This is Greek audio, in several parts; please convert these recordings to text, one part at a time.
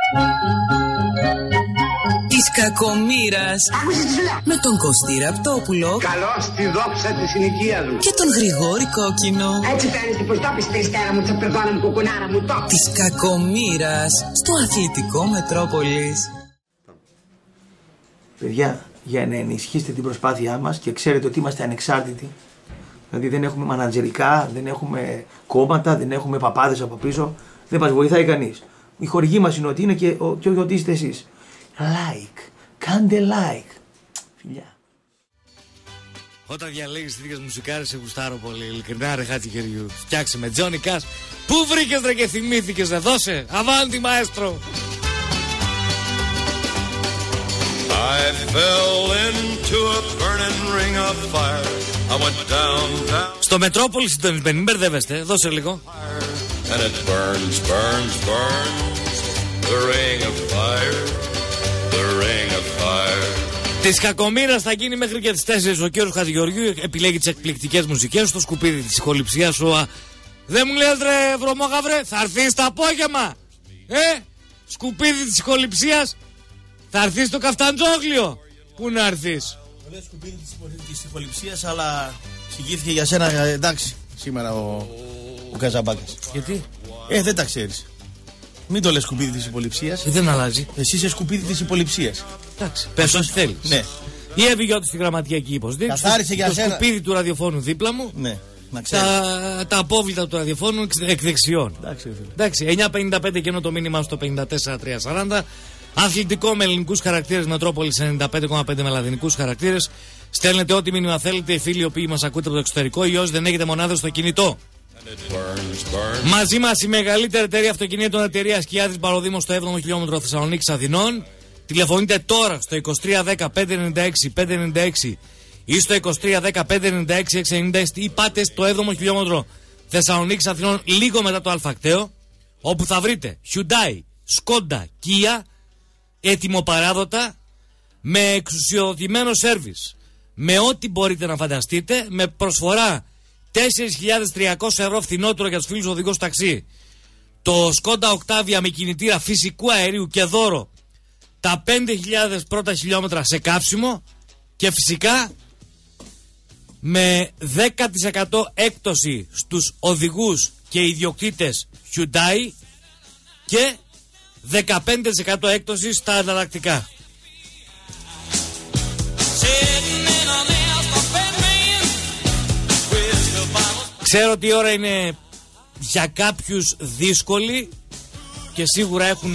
Της κακομοίρας. Με τον Κωστή Ραπτόπουλο. Καλώς τη δόξα της συνοικίας μου. Και τον Γρηγόρη Κόκκινο. Έτσι φαίνεται πως το πεις Τριστέρα μου, τσαπερδόνα μου, κουκουνάρα μου, το. Της κακομοίρας στο Αθλητικό Μετρόπολης. Παιδιά, για να ενισχύσετε την προσπάθειά μας και ξέρετε ότι είμαστε ανεξάρτητοι. Δηλαδή δεν έχουμε μανατζερικά, δεν έχουμε κόμματα, δεν έχουμε παπάδες από πίσω. Δεν μας βοηθάει κανείς. Η χορηγή μας είναι ότι είναι και ότι είστε εσείς. Like, κάντε like. Φιλιά. Όταν διαλέγεις τέτοιες μουσικάρες σε γουστάρω πολύ. Ειλικρινά ρε Χατζηγεωργίου. Φτιάξε με Τζόνι Κας. Πού βρήκες ρε και θυμήθηκες να δώσε. Αβάντι μαέστρο. I fell into a burning ring of fire. I went down. Στο Μετρόπολη συντονισμένοι, μην μπερδεύεστε. Δώσε λίγο. And it burns, burns, burns. The ring of fire. The ring of fire. Της κακομοίρας θα γίνει μέχρι και τις 4 ο κύριος Χατζηγεωργίου. Επιλέγει τις εκπληκτικές μουσικές στο σκουπίδι της ηχοληψίας. Δεν μου λες ρε βρωμόγαυρε, θα έρθεις το απόγευμα. Σκουπίδι της ηχοληψίας. Θα έρθεις στο Καφταντζόγλιο. Πού να έρθεις? Το λέει σκουπίδι της ηχοληψίας, αλλά συγκίθηκε για σένα, εντάξει, σήμερα ο Καζαμπάκας. Γιατί? Δεν τα ξέρεις. Μην το λες σκουπίδι της υποληψίας. Δεν αλλάζει. Εσύ είσαι σκουπίδι της υποληψίας. Εντάξει, πες ό,τι θέλεις. Ναι. Η Εύη Γιώτη στη γραμματική υποστήριξη. Καθάρισε για το σένα. σκουπίδι του ραδιοφώνου δίπλα μου. Ναι, να ξέρεις. Τα απόβλητα του ραδιοφώνου εκ δεξιών. Εντάξει, 9.55 και ενώ το μήνυμα στο 54.340. Αθλητικό με ελληνικούς χαρακτήρες, Μετρόπολης 95,5 με λατινικούς χαρακτήρες. Στέλνετε ό,τι μήνυμα θέλετε, οι φίλοι οι οποίοι μας ακούτε από το εξωτερικό ή όσοι δεν έχετε μονάδες στο κινητό. Μαζί μας η μεγαλύτερη εταιρεία αυτοκινήτων, εταιρεία Σκιάδης Παροδήμος στο 7ο χιλιόμετρο Θεσσαλονίκης Αθηνών. Τηλεφωνείτε τώρα στο 2310 596 596 ή στο 2310 596 690 ή πάτε στο 7ο χιλιόμετρο Θεσσαλονίκης Αθηνών λίγο μετά το Αλφακτέο, όπου θα βρείτε Hyundai, Skoda, Kia, έτοιμο παράδοτα, με εξουσιοδοτημένο σέρβις, με ό,τι μπορείτε να φανταστείτε, με προσφορά 4.300 ευρώ φθηνότερο για τους φίλους οδηγούς ταξί, το Skoda Octavia με κινητήρα φυσικού αερίου και δώρο τα 5.000 πρώτα χιλιόμετρα σε καύσιμο και φυσικά με 10% έκπτωση στους οδηγούς και ιδιοκτήτες Hyundai και 15% έκπτωση στα ανταλλακτικά. Ξέρω ότι η ώρα είναι για κάποιους δύσκολη και σίγουρα έχουν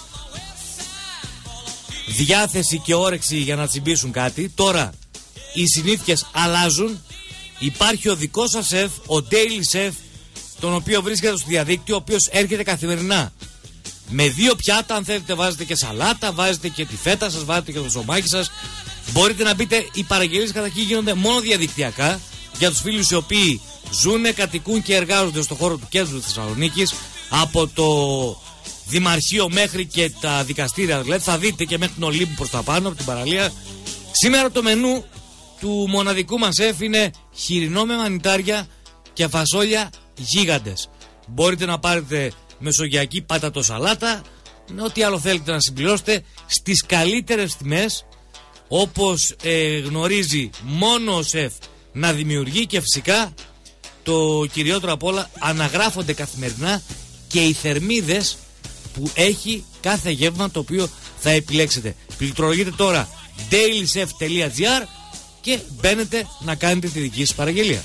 διάθεση και όρεξη για να τσιμπήσουν κάτι. Τώρα οι συνήθειες αλλάζουν. Υπάρχει ο δικός σας σεφ, ο Daily Chef, τον οποίο βρίσκεται στο διαδίκτυο, ο οποίος έρχεται καθημερινά με 2 πιάτα. Αν θέλετε βάζετε και σαλάτα, βάζετε και τη φέτα σας, βάζετε και το ψωμάκι σας. Μπορείτε να μπείτε, οι παραγγελίες καταρχήν γίνονται μόνο διαδικτυακά για τους φίλους οι οποίοι ζουν, κατοικούν και εργάζονται στον χώρο του κέντρου της Θεσσαλονίκης, από το Δημαρχείο μέχρι και τα δικαστήρια, δηλαδή θα δείτε και μέχρι την Ολύμπου προς τα πάνω από την παραλία. Σήμερα το μενού του μοναδικού μας σεφ είναι χοιρινό με μανιτάρια και φασόλια γίγαντες. Μπορείτε να πάρετε μεσογειακή πατατοσαλάτα, ό,τι άλλο θέλετε να συμπληρώσετε στις καλύτερες τιμές, όπως γνωρίζει μόνο ο σεφ να δημιουργεί, και φυσικά το κυριότερο απ' όλα, αναγράφονται καθημερινά και οι θερμίδες που έχει κάθε γεύμα το οποίο θα επιλέξετε. Πληκτρολογείτε τώρα dailychef.gr και μπαίνετε να κάνετε τη δική σας παραγγελία.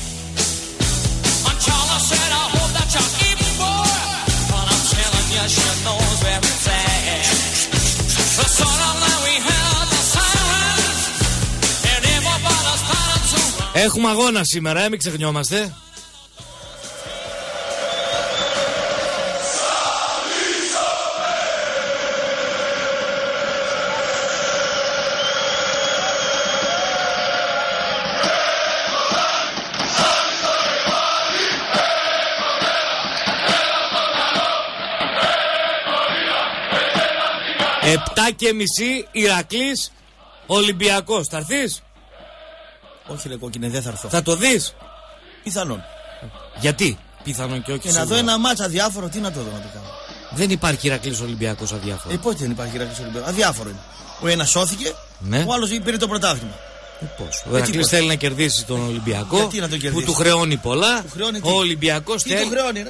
Έχουμε αγώνα σήμερα, μην ξεχνιόμαστε. Επτά και μισή, Ηρακλής, Ολυμπιακός. Θα έρθεις? Όχι ρε κόκκινε, δεν θα έρθω. Θα το δεις? Πιθανόν. Γιατί? Πιθανόν και όχι. Και να δω ένα μάτσα διάφορο, τι να το δω να το κάνω. Δεν υπάρχει Ηρακλής Ολυμπιακός αδιάφορο. Πώς δεν υπάρχει Ηρακλής Ολυμπιακός? Αδιάφορο είναι. Ο ένας σώθηκε, Ναι. ο άλλος πήρε το πρωτάθλημα. Πώς? Ο Ηρακλής θέλει να κερδίσει τον Ολυμπιακό. Γιατί να τον κερδίσει? Που του χρεώνει πολλά. Του χρεώνει τι? Ο Ολυμπιακός Τι θέλει. του χρεώνει, ρε?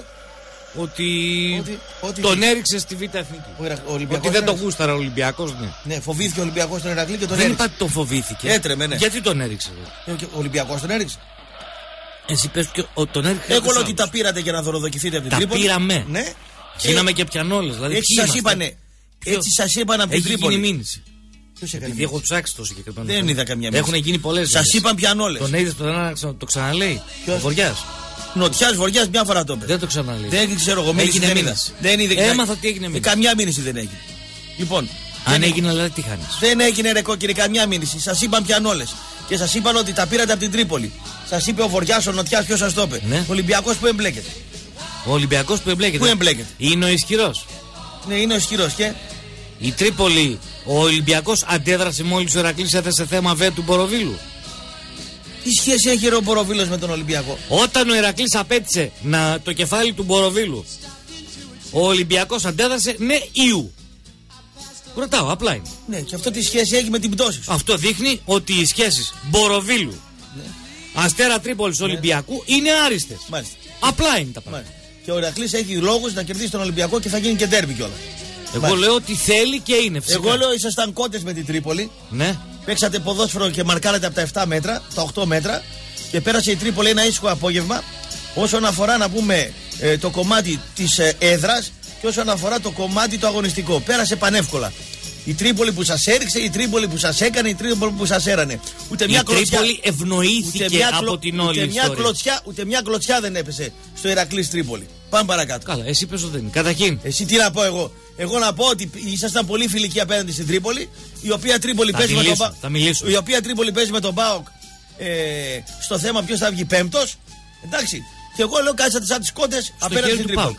Ότι τον έριξε στη Β' Εθνική. Ο Ολυμπιακός Ότι δεν τον έριξε. γούσταρε ο Ολυμπιακός, ναι. Ναι, φοβήθηκε ο Ολυμπιακός τον Ηρακλή και τον Δεν έριξε. είπα ότι τον φοβήθηκε. Έτρεμε, ναι. Γιατί τον έριξε? Ο Ολυμπιακός τον έριξε. Εσύ πες και τον έριξε. Εγώ λέω ότι τα πήρατε για να δωροδοκηθείτε από την Τα Τρίπολη. πήραμε. Ναι. Γίναμε και πιανόλες. Δηλαδή, Έτσι ποιοι σας είμαστε? είπανε. Έτσι σας είπαν από την Έχει Τρίπολη. γίνει μήνυση. Ποιος έκανε Επειδή έχω μήνυση? ψάξει το συγκεκριμένο. Δεν θέμα. είδα καμιά μήνυση. Έχουν γίνει πολλές. Σας μήνυσεις. είπαν πιανόλες. Τον είδες το ξαναλέει. Ποιος? Ο Βοριάς. Νοτιάς Βοριάς μια φορά το είπε. Δεν το ξαναλέει. Δεν ξέρω εγώ. Μήνυση Έγινε δεν είδα. μήνυση. Δεν είδε. Έμαθα τι έγινε μήνυση. Καμιά μήνυση δεν έγινε. Λοιπόν. Αν δεν έγινε, δηλαδή τι χάνεις? Δεν έγινε ρε κόκκινη καμιά μήνυση. Σας είπαν πιανόλες. Και σας είπαν ότι τα πήρατε από την Τρίπολη. Σας είπε ο Βοριάς, ο Νοτιάς, ποιος σας το είπε? Ναι. Ο Ολυμπιακός που εμπλέκεται. Ο Ολυμπιακός που εμπλέκεται. Πού εμπλέκεται? Είναι ο ισχυρός. Ναι, είναι ο ισχυρός και. Η Τρίπολη, ο Ολυμπιακός αντέδρασε μόλις ο Ηρακλής έθεσε θέμα του Μποροβίλου. Τι σχέση έχει ο Μποροβίλος με τον Ολυμπιακό? Όταν ο Ηρακλής απέτησε το κεφάλι του Μποροβίλου, ο Ολυμπιακός αντέδρασε ναι Ιου. Ρωτάω, απλά είναι. Ναι, και αυτό τι σχέση έχει με την πτώση σου? Αυτό δείχνει ότι οι σχέσεις Μποροβίλου, Αστέρα Τρίπολης, Ολυμπιακού είναι άριστες. Μάλιστα. Απλά είναι τα πράγματα. Μάλιστα. Και ο Ηρακλής έχει λόγους να κερδίσει τον Ολυμπιακό και θα γίνει και ντέρμπι κιόλας. Εγώ λέω ότι θέλει και είναι φυσικά. Εγώ λέω ήσασταν κότες με την Τρίπολη. Ναι. Παίξατε ποδόσφαιρο και μαρκάρατε από τα 7 μέτρα, τα 8 μέτρα. Και πέρασε η Τρίπολη ένα ήσυχο απόγευμα. Όσον αφορά να πούμε το κομμάτι της έδρας και όσον αφορά το κομμάτι το αγωνιστικό. Πέρασε πανεύκολα. Η Τρίπολη που σας έριξε, η Τρίπολη που σας έκανε, η Τρίπολη που σας έρανε. Ούτε μια Η Τρίπολη ευνοήθηκε από την όλη ιστορία. Ούτε μια κλωτσιά δεν έπεσε στο Ηρακλής Τρίπολη. Πάμε παρακάτω. Καλά, εσύ πες ότι δεν είναι. Καταρχήν. Εσύ τι να πω εγώ? Εγώ να πω ότι ήσασταν πολύ φιλικοί απέναντι στην Τρίπολη, η οποία Τρίπολη παίζει με τον ΠΑΟΚ. Θα μιλήσω. Η οποία Τρίπολη παίζει με τον ΠΑΟΚ στο θέμα ποιος θα βγει πέμπτος. Εντάξει. Και εγώ λέω κάτσατε σαν τις κότες απέναντι στην Τρίπολη.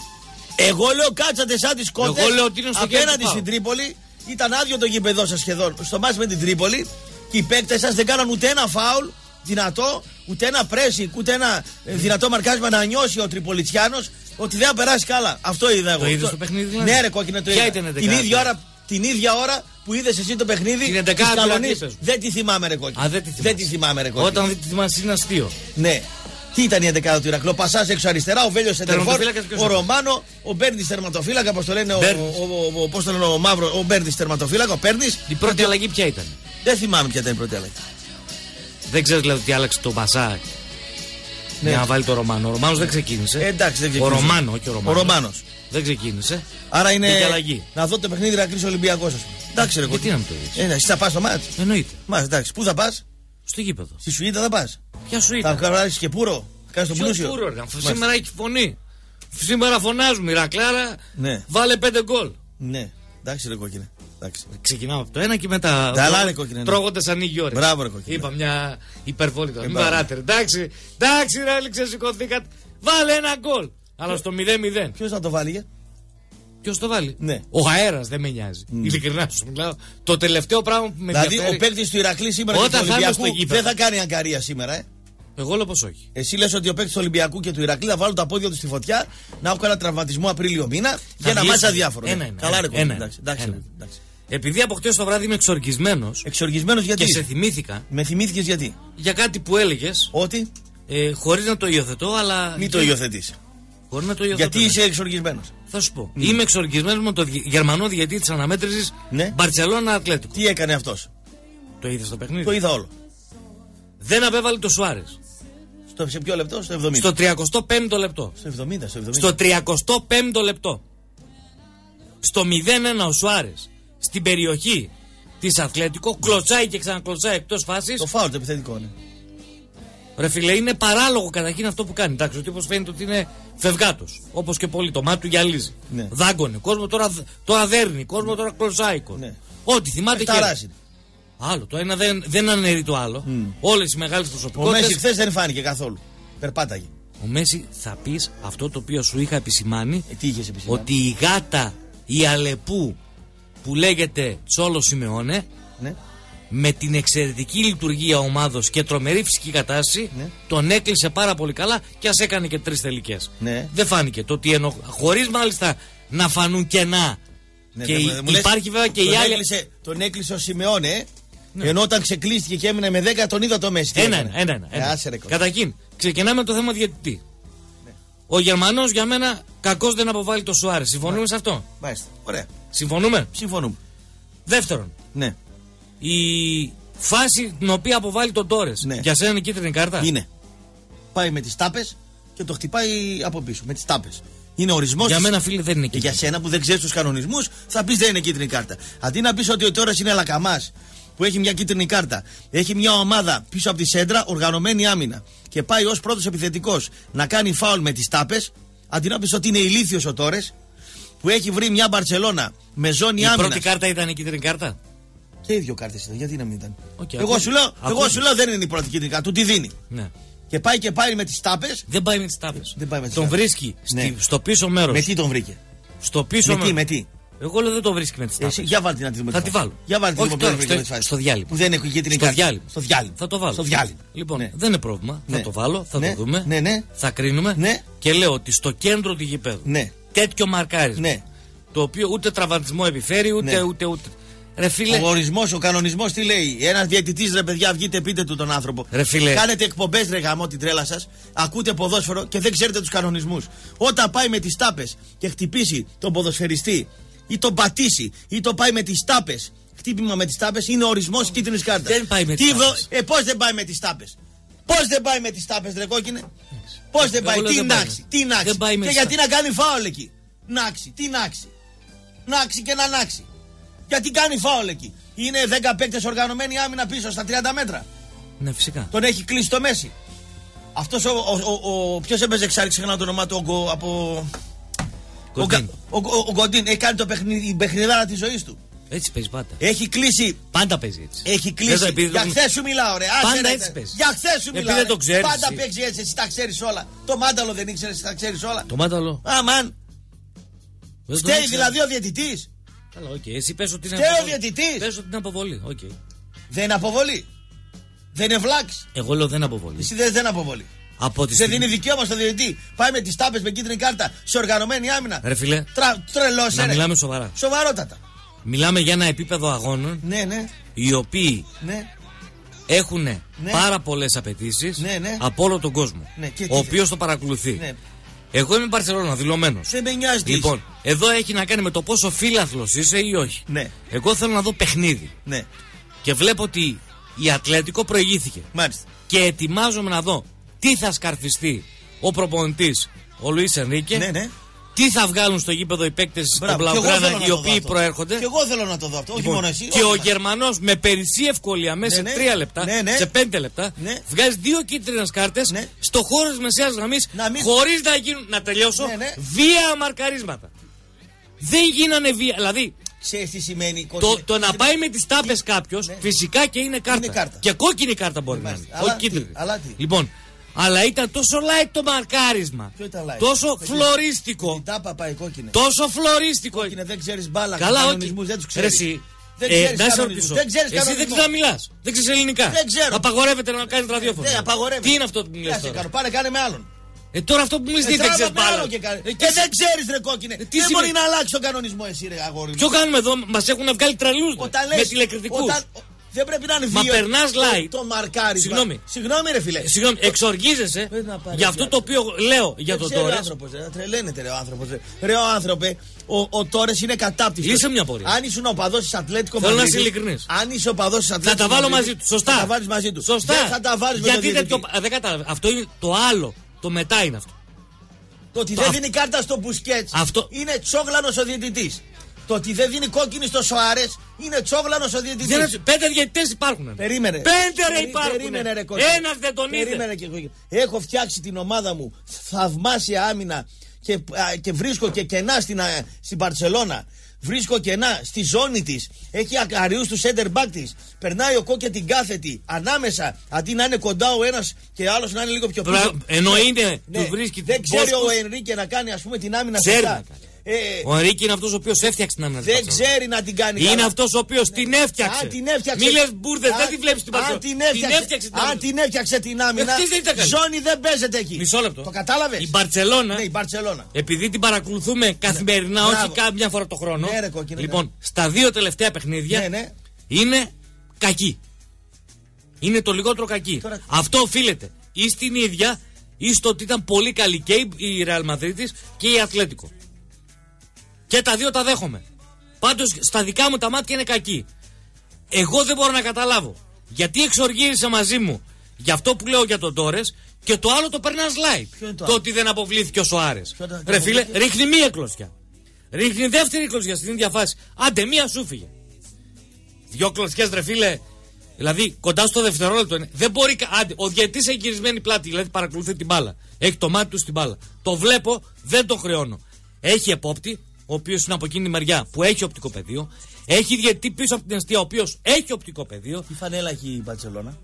Εγώ λέω κάτσατε σαν τις κότες απέναντι στην Τρίπολη. Ήταν άδειο το γήπεδό σας σχεδόν στο μάτς με την Τρίπολη και οι παίκτες σας δεν κάναν ούτε ένα φάουλ δυνατό, ούτε ένα pressing, ούτε ένα δυνατό μαρκάρισμα να νιώσει ο Τριπολιτσιάνος ότι δεν θα περάσει καλά. Αυτό είδα εγώ. Το είδες το παιχνίδι δηλαδή? Ναι ρε κόκκινε, το είδα. Την ίδια ώρα που είδες εσύ το παιχνίδι της Καλονής. Δεν τη θυμάμαι ρε κόκκινε. Δεν τη θυμάμαι ρε κόκκινε. Όταν δεν τη θυμάσαι είναι αστείο. Ναι. Τι ήταν η 11η του Ηρακλού? Πασάς έξω αριστερά, ο Βέλιος Σεντερφόρ, ο Ρωμάνο, ο Μπέρντης τερματοφύλακα, πώς το λένε, ο Μαύρο, ο Μπέρντης τερματοφύλακα, ο Πέρντης. Η πρώτη αλλαγή ποια ήταν? Δεν θυμάμαι ποια ήταν η πρώτη αλλαγή. Δεν ξέρεις δηλαδή ότι άλλαξε το Μπασά για να βάλει το Ρωμάνο. Ο Ρωμάνος δεν ξεκίνησε. Εντάξει, δεν ξεκίνησε. Ο Ρωμάνο, όχι ο Ρωμάνος. Ο Ρωμάνος. Δεν ξεκίνησε. Άρα είναι αλλαγή. να δω το παιχνίδι Ηρακλής Ολυμπιακός. Εντάξει ρε γιατί να μην το δεις? Εσύ θα πας στο μάτς? Εννοείται. Μάλιστα, εντάξει. Πού θα πας? Στο γήπεδο. Στη Σουήτα θα πας? Ποια Σουήτα? Θα κάνεις και πούρο? Θα κάνεις το πλούσιο? Πούρο, σήμερα έχει φωνή. Σήμερα φωνάζουμε. Ηρακλάρα, ναι. Βάλε 5 γκολ. Ναι. Εντάξει ρε κόκκινε. Εντάξει. Ξεκινάμε από το ένα και μετά. Τρώγοντας ανοίγει ώρα. Μπράβο ρε κόκκινε. Είπα μια υπερβολή τώρα. Μην παράτε. Εντάξει, ρε, ξεσηκωθήκατε. Βάλε ένα γκολ. Αλλά στο 0-0. Ποιος θα το βάλει? Ποιος το βάλει? Ναι. Ο αέρας δεν με νοιάζει. Ειλικρινά σου μιλάω. Το τελευταίο πράγμα που με δηλαδή ενδιαφέρει. ο παίκτης του Ηρακλή σήμερα και του Ολυμπιακού δεν θα κάνει αγκαρία σήμερα, Εγώ λέω πως όχι. Εσύ λες ότι ο παίκτης του Ολυμπιακού και του Ηρακλή θα βάλουν τα πόδια του στη φωτιά να έχουν ένα τραυματισμό Απρίλιο μήνα για ένα μάτσα διάφορο. Καλά, ρε κόκκινε. Επειδή από χτες το βράδυ είμαι εξοργισμένος. Εξοργισμένος γιατί? Και σε θυμήθηκα. Με θυμήθηκες γιατί? Για κάτι που έλεγες. Ότι? Χωρίς να το υιοθετώ, αλλά. Μην το υιοθετείς. Χωρίς να το υιοθετώ. Γιατί είσαι εξοργισμένος? Θα σου πω. Είμαι εξοργισμένος με τον Γερμανό διαιτητή της αναμέτρησης Μπαρτσελόνα Ατλέτικο. Τι έκανε αυτός? Το είδες στο παιχνίδι? Το είδα όλο. Δεν απέβαλε το Σουάρες. Σε ποιο λεπτό? Στο 70. Στο 35ο λεπτό. Στο 70. Στο 35ο λεπτό. Στο 0-1 ο Σουάρες στην περιοχή της Ατλέτικο κλωτσάει και ξανακλωτσάει εκτός φάσης. Το φάουλ το επιθετικό, ναι. Ρε φίλε, είναι παράλογο καταρχήν αυτό που κάνει. Εντάξει, ο τύπος φαίνεται ότι είναι φευγάτος. Όπως και πολύ, το μάτι του γυαλίζει. Ναι. Δάγκωνε. Κόσμο τώρα δέρνει. Κόσμο τώρα κλωτσάει. Ναι. Ό,τι θυμάται και. Άλλο. Το ένα δεν αναιρεί το άλλο. Όλες οι μεγάλες προσωπικότητες. Ο Μέση χθες δεν φάνηκε καθόλου. Περπάταγε. Ο Μέση θα πεις αυτό το οποίο σου είχα επισημάνει. Τι είχες επισημάνει? Ότι η γάτα, η Αλεπού που λέγεται Τσόλο Σιμεώνε, ναι, με την εξαιρετική λειτουργία ομάδος και τρομερή φυσική κατάσταση, ναι, τον έκλεισε πάρα πολύ καλά και ας έκανε και 3 τελικές. Ναι. Δεν φάνηκε το ότι χωρίς μάλιστα να φανούν κενά. Ναι, και υπάρχει βέβαια και η άλλη. Τον έκλεισε ο Σιμεώνε, ναι. Ενώ όταν ξεκλείστηκε και έμεινε με 10, τον είδα το Μέση. Ένα. Καταρχήν, ξεκινάμε με το θέμα διαιτητή. Ναι. Ο Γερμανός για μένα κακώς δεν αποβάλλει το Σουάρες. Συμφωνούμε σε αυτό? Μάλιστα. Ωραία. Συμφωνούμε. Δεύτερον, ναι. Η φάση την οποία αποβάλλει τον Τόρες, ναι. Για σένα είναι κίτρινη κάρτα? Είναι. Πάει με τις τάπες και το χτυπάει από πίσω. Με τις τάπες. Είναι ορισμός. Για μένα, φίλε, δεν είναι κίτρινη. Για σένα που δεν ξέρεις τους κανονισμούς, θα πεις δεν είναι κίτρινη κάρτα. Αντί να πεις ότι ο Τόρες είναι λακαμάς, που έχει μια κίτρινη κάρτα, έχει μια ομάδα πίσω από τη σέντρα, οργανωμένη άμυνα, και πάει ως πρώτος επιθετικός να κάνει φάουλ με τις τάπες, αντί να πεις ότι είναι ηλίθιος ο Τόρες, που έχει βρει μια Μπαρτσελώνα με ζώνη άμυνας. Η πρώτη κάρτα ήταν η κίτρινη κάρτα. Και οι δύο κάρτες ήταν, γιατί να μην ήταν. Okay, εγώ σου λέω δεν είναι η πρώτη κίτρινη κάρτα, του τη δίνει. Ναι. Και πάει με τις τάπες. Δεν πάει με τις τάπες. Τον βρίσκει στο πίσω μέρος. Με τι τον βρήκε? Στο πίσω μέρος. Με τι? Εγώ λέω δεν το βρίσκει με τις τάπες. Για βάλτε να τη δούμε. Θα τη βάλω. Για βάλτε την δούμε στο διάλειμμα. Που δεν έχει κίτρινη κάρτα. Στο διάλειμμα. Θα το βάλω. Στο διάλειμμα. Λοιπόν, δεν είναι πρόβλημα. Θα το βάλω, θα το δούμε. Θα κρίνουμε. Και λέω ότι στο κέντρο του γηπέδου τέτοιο μαρκάρισμα. Το οποίο ούτε τραυματισμό επιφέρει ούτε. Ρε φίλε. Ο ορισμός, ο κανονισμός τι λέει? Ένας διαιτητής, ρε παιδιά, βγείτε πείτε του τον άνθρωπο. Ρε φίλε. Κάνετε εκπομπές, ρε γαμό την τρέλα σας. Ακούτε ποδόσφαιρο και δεν ξέρετε τους κανονισμούς. Όταν πάει με τις τάπες και χτυπήσει τον ποδοσφαιριστή, ή τον πατήσει, ή το πάει με τις τάπες, χτύπημα με τις τάπες, είναι ορισμός κίτρινης κάρτας. Δεν πάει με τις τάπες. Πώς δεν πάει με τις τάπες? Πώς δεν πάει με τις τάπες, ρε κόκκινε? Πώς δεν πάει? Τι νάξει? Και γιατί να κάνει φάουλ εκεί? Τι νάξει και να νάξει? Γιατί κάνει φάουλ εκεί? Είναι 10 παίκτες οργανωμένη άμυνα πίσω στα 30 μέτρα. Ναι, φυσικά. Τον έχει κλείσει το Μέση. Αυτός ποιος έπαιζε εξάρι, ξεχνάω το όνομά του, ο Γκοντίν. Έχει κάνει η παιχνιδάρα της ζωής του. Έτσι παίζει πάντα. Έχει κλείσει. Πάντα παίζει έτσι. Έχει κλείσει. Για χθες σου μιλάω, ρε. Πάντα έτσι παίζει. Για χθες σου μιλάω. Δεν το ξέρεις. Πάντα παίζει έτσι. Εσύ τα ξέρεις όλα. Το μάνταλο δεν ήξερες, εσύ τα ξέρεις όλα. Το μάνταλο. Αμάν. Φταίει δηλαδή ο διαιτητής? Καλά, οκ. Εσύ πες ότι είναι αποβολή. Πες ότι είναι αποβολή. Okay. Δεν είναι αποβολή. Δεν είναι βλάξ. Εγώ λέω δεν είναι αποβολή. Εσύ δεν είναι αποβολή. Δεν δίνει δικαίωμα στο διαιτητή. Πάει με τις τάπες με κίτρινη κάρτα σε οργανωμένη άμυνα. Ρε φίλε. Τρελός, να μιλάμε σοβαρά. Σοβαρότατα. Μιλάμε για ένα επίπεδο αγώνων. Ναι. Οι οποίοι έχουν πάρα πολλές απαιτήσεις από όλο τον κόσμο. Ο οποίος το παρακολουθεί. Εγώ είμαι Μπαρσελόνα, δηλωμένος. Δεν με νοιάζει. Λοιπόν, εδώ έχει να κάνει με το πόσο φίλαθλος είσαι ή όχι. Ναι. Εγώ θέλω να δω παιχνίδι. Ναι. Και βλέπω ότι η Ατλέτικο προηγήθηκε. Μάλιστα. Και ετοιμάζομαι να δω τι θα σκαρφιστεί ο προπονητής, ο Λουίς Ενρίκε. Ναι. Τι θα βγάλουν στο γήπεδο οι παίκτες των Μπλαουγκράνα οι οποίοι προέρχονται. Και εγώ θέλω να το δω αυτό. Λοιπόν, όχι μόνο εσύ. Και ο Γερμανός με περισσή ευκολία μέσα σε 3 λεπτά, σε 5 λεπτά, βγάζει 2 κίτρινες κάρτες στο χώρο της μεσαίας γραμμής χωρίς να γίνουν. Να τελειώσω. Βία μαρκαρίσματα. Δεν γίνανε βία. Δηλαδή. Ξέρεις τι σημαίνει? Το να πάει με τις τάπες κάποιος φυσικά και είναι κάρτα. Και κόκκινη κάρτα μπορεί να είναι. Όχι κίτρινη. Λοιπόν. Αλλά ήταν τόσο light το μαρκάρισμα. Τόσο φλωρίστικο. Η τάπα πάει κόκκινη. Τόσο φλωρίστικο. Κόκκινη, δεν ξέρεις μπάλα. Καλά, όχι. Δεν τους ξέρεις. Να σε ρωτήσω. Εσύ δεν ξέρεις να μιλάς. Δεν ξέρεις ελληνικά. Δεν ξέρω. Απαγορεύεται να κάνεις ραδιόφωνο. Απαγορεύεται. Τι είναι αυτό που μου λες τώρα? Πάρε, κάνε με άλλον. Τώρα αυτό που μου λες δεν ξέρεις μπάλα. Δεν ξέρεις, ρε κόκκινε. Δεν μπορεί να αλλάξει τον κανονισμό εσύ, ρε αγόρι. Ποιο κάνουμε εδώ? Μας έχουν βγάλει τρελούς με τηλεκριτικούς. Δεν πρέπει να είναι βίαιο. Μα περνάς light. Το μαρκάρισμα. Συγγνώμη, ρε φίλε. Συγγνώμη, εξοργίζεσαι για αυτό το οποίο λέω για τον Τόρες. Τρελαίνεται, ρε ο άνθρωπος. Ρε ο άνθρωπε, ο Τόρες είναι κατάπτυστος. Λύσε μια πορεία. Αν ήσουν οπαδός της Ατλέτικο Μαδρίτης. Θέλω να είσαι ειλικρινής. Αν είσαι οπαδός της Ατλέτικο θα τα βάλω μαζί του. Σωστά. Θα τα βάλεις μαζί του. Σωστά. Δεν θα τα βάλεις με τον διαιτητή. Δεν κατάλαβα. Αυτό είναι το άλλο. Το μετά είναι αυτό. Το ότι δεν δίνει κάρτα στο Μπουσκέτς είναι τσόγλανος ο διαιτητής. Το ότι δεν δίνει κόκκινη στο Σοάρες είναι τσόγλανος ο διαιτητής. 5 διαιτητές υπάρχουν. Περίμενε. 5 ρε υπάρχουν. Ένας δεν τον είδε. Έχω φτιάξει την ομάδα μου θαυμάσια άμυνα και βρίσκω και κενά στην Μπαρσελόνα. Βρίσκω κενά στη ζώνη της. Έχει ακαριούς του center back της. Περνάει ο Κόκκε την κάθετη ανάμεσα. Αντί να είναι κοντά ο ένας και ο άλλος να είναι λίγο πιο πίσω. Ενώ είναι. Δεν ξέρει ο Ενρίκε να κάνει, ας πούμε, την άμυνα σωστά. Ο Ενρίκε είναι αυτός ο οποίος έφτιαξε την άμυνα. Δεν ξέρει να την κάνει. Είναι αυτός ο οποίος την έφτιαξε. Μη λες μπουρδες, δεν τη βλέπεις την Μπαρτσελόνα. Αν την έφτιαξε την άμυνα. Ζώνη δεν παίζεται εκεί. Μισό λεπτό. Το κατάλαβες? Η Μπαρτσελόνα. Ναι, η Μπαρτσελόνα. Επειδή την παρακολουθούμε καθημερινά, όχι κάμια φορά το χρόνο. Λοιπόν, στα 2 τελευταία παιχνίδια είναι κακή. Είναι το λιγότερο κακή. Αυτό οφείλεται ή στην ίδια ή στο ότι ήταν πολύ καλή και η Ρεάλ Μαδρίτης και η Ατλέτικο. Και τα δύο τα δέχομαι. Πάντως στα δικά μου τα μάτια είναι κακή. Εγώ δεν μπορώ να καταλάβω γιατί εξοργύρισε μαζί μου για αυτό που λέω για τον Τόρες και το άλλο το περνάς live. Το ότι δεν αποβλήθηκε ο Σοάρες. Ρε φίλε, ρίχνει μία κλωτσιά. Ρίχνει δεύτερη κλωτσιά στην ίδια φάση. Άντε, μία σου φύγε. 2 κλωτσιές, ρε φίλε. Δηλαδή κοντά στο δευτερόλεπτο είναι. Δεν μπορεί. Άντε, ο διαιτητής έχει γυρισμένη πλάτη, δηλαδή παρακολουθεί την μπάλα. Έχει το μάτι του στην μπάλα. Το βλέπω, δεν το χρεώνω. Έχει επόπτη, ο οποίος είναι από εκείνη τη μεριά που έχει οπτικό πεδίο. Έχει διαιτητή πίσω από την αιστεία, ο οποίος έχει οπτικό πεδίο. Τι φανέλα έχει η Μπαρτσελόνα?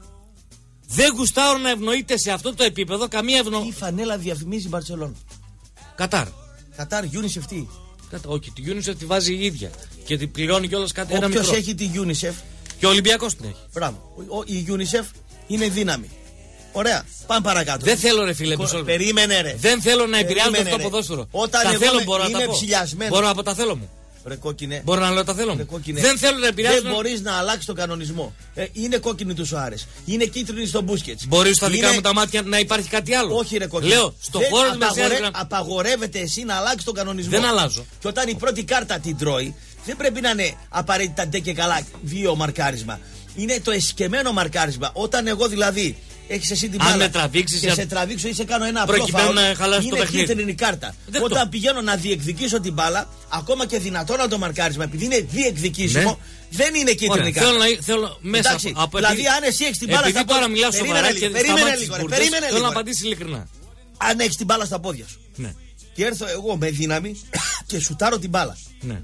Δεν γουστάρω να ευνοείται σε αυτό το επίπεδο καμία Τι φανέλα διαφημίζει η Μπαρτσελόνα? Κατάρ. Κατάρ, UNICEF τι? Όχι, τη UNICEF τη βάζει η ίδια. Και την πληρώνει κιόλας κάτι ένα μικρό. Όποιος έχει τη UNICEF. Και ο Ολυμπιακός την έχει. Μπράβο. Η UNICEF είναι δύναμη. Ωραία. Πάμε παρακάτω. Δεν θέλω, ρε φίλε, περίμενε, ρε. Δεν θέλω να επηρεάζω αυτό το ποδόσφαιρο. Όταν τα εγώ θέλω, μπορώ είμαι ψηλιασμένο. Μπορώ από τα θέλω μου. Ρε κόκκινε. Μπορώ να λέω τα θέλω μου. Δεν θέλω να επηρεάσω. Δεν μπορείς να αλλάξεις τον κανονισμό. Είναι κόκκινη του Σοάρες. Είναι κίτρινη στον Μπούσκετς. Μπορεί στα δικά μου τα μάτια να υπάρχει κάτι άλλο? Όχι, ρε κόκκινε. Λέω, στο χώρο της μεσαίας. Απαγορεύεται εσύ να αλλάξεις τον κανονισμό. Δεν αλλάζω. Και όταν η πρώτη κάρτα την τρώει, δεν πρέπει να είναι απαραίτητα ντε και καλά βίαιο μαρκάρισμα. Είναι το εσκεμμένο μαρκάρισμα. Όταν εγώ δηλαδή έχεις εσύ την μπάλα και σε τραβήξω ή σε κάνω ένα απλό φάουλ, είναι κίτρινη κάρτα. Όταν πηγαίνω να διεκδικήσω την μπάλα, ακόμα και δυνατόν το μαρκάρισμα, επειδή είναι διεκδικήσιμο, δεν είναι κίτρινη κάρτα. Θέλω μέσα από. Δηλαδή, αν εσύ έχεις την μπάλα στα πόδια. Τώρα μιλάω σοβαρά και περίμενε θέλω να απαντήσεις ειλικρινά. Αν έχεις την μπάλα στα πόδια σου και έρθω εγώ με δύναμη και σουτάρω την μπάλα.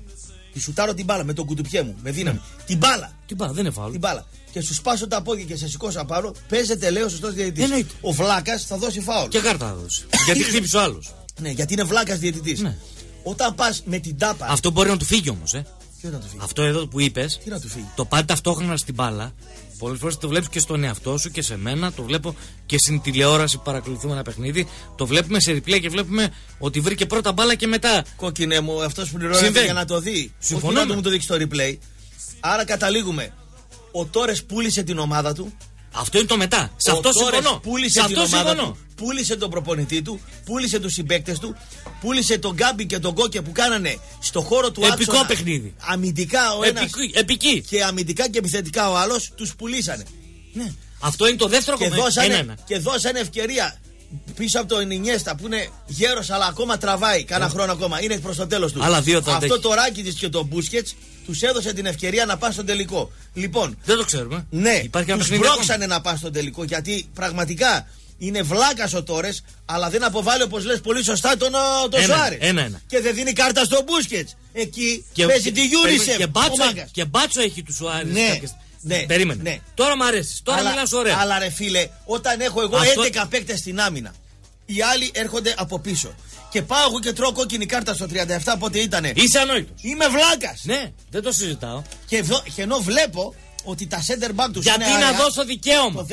Τη σουτάρω την μπάλα με τον κουτουπιέ μου, με δύναμη. Την μπάλα. Δεν είναι φάουλ. Την μπάλα. Και σου σπάσω τα πόδια και σε σηκώσω απάνω, παίζεται, λέει ο σωστός διαιτητής. Ο βλάκας θα δώσει φάουλ. Και κάρτα θα δώσει. Γιατί χτύπησε ο άλλος. Ναι, γιατί είναι βλάκας διαιτητής. Ναι. Όταν πας με την τάπα. Αυτό μπορεί να του φύγει όμως, Ποιο να του φύγει? Αυτό εδώ που είπες. Τι να του φύγει? Το πάτε ταυτόχρονα στην μπάλα. Πολλές φορές το βλέπεις και στον εαυτό σου και σε μένα. Το βλέπω και στην τηλεόραση που παρακολουθούμε ένα παιχνίδι. Το βλέπουμε σε replay και βλέπουμε ότι βρήκε πρώτα μπάλα και μετά. Κόκκινε μου, αυτός που πληρώνεται για να το δει. Συμφωνώ. Όχι να μου το δείξει στο replay. Άρα καταλήγουμε. Ο Τόρες πούλησε την ομάδα του. Αυτό είναι το μετά. Σε αυτό συμφωνώ. Πούλησε την ομάδα του. Πούλησε τον προπονητή του. Πούλησε τους συμπαίκτες του. Πούλησε τον Γκάμπι και τον Κόκκε που κάνανε στο χώρο του άξονα. Επικό παιχνίδι. Αμυντικά ο ένας. Επική. Και αμυντικά και επιθετικά ο άλλος. Τους πουλήσανε. Ναι. Αυτό είναι το δεύτερο κομμάτι. Και δώσανε ευκαιρία πίσω από το Ινιέστα που είναι γέρος αλλά ακόμα τραβάει. Κάνα χρόνο ακόμα. Είναι προς το τέλος του. Αυτό το Ράκιτιτς και το Μπούσκετς τους έδωσε την ευκαιρία να πάνε στον τελικό. Λοιπόν. Δεν το ξέρουμε. Ναι, τους μπρώξανε να πάνε στον τελικό γιατί πραγματικά είναι βλάκας ο Τόρες, αλλά δεν αποβάλλει όπως λες πολύ σωστά τον Σοάρες. Και δεν δίνει κάρτα στον Μπούσκετς. Εκεί παίζει τη UNICEF. Και μπάτσο έχει του Σοάρες. Ναι, περίμενε. Ναι. Τώρα μ' αρέσει. Τώρα μιλάς ωραία. Αλλά ρε φίλε, όταν έχω εγώ 11 παίκτες στην άμυνα, οι άλλοι έρχονται από πίσω. Και πάω εγώ και τρώω κόκκινη κάρτα στο 37 πότε ήτανε. Είσαι ανόητος. Είμαι βλάκας. Ναι, δεν το συζητάω. Και ενώ βλέπω ότι τα center back τους γιατί είναι να δώσω δικαίωμα.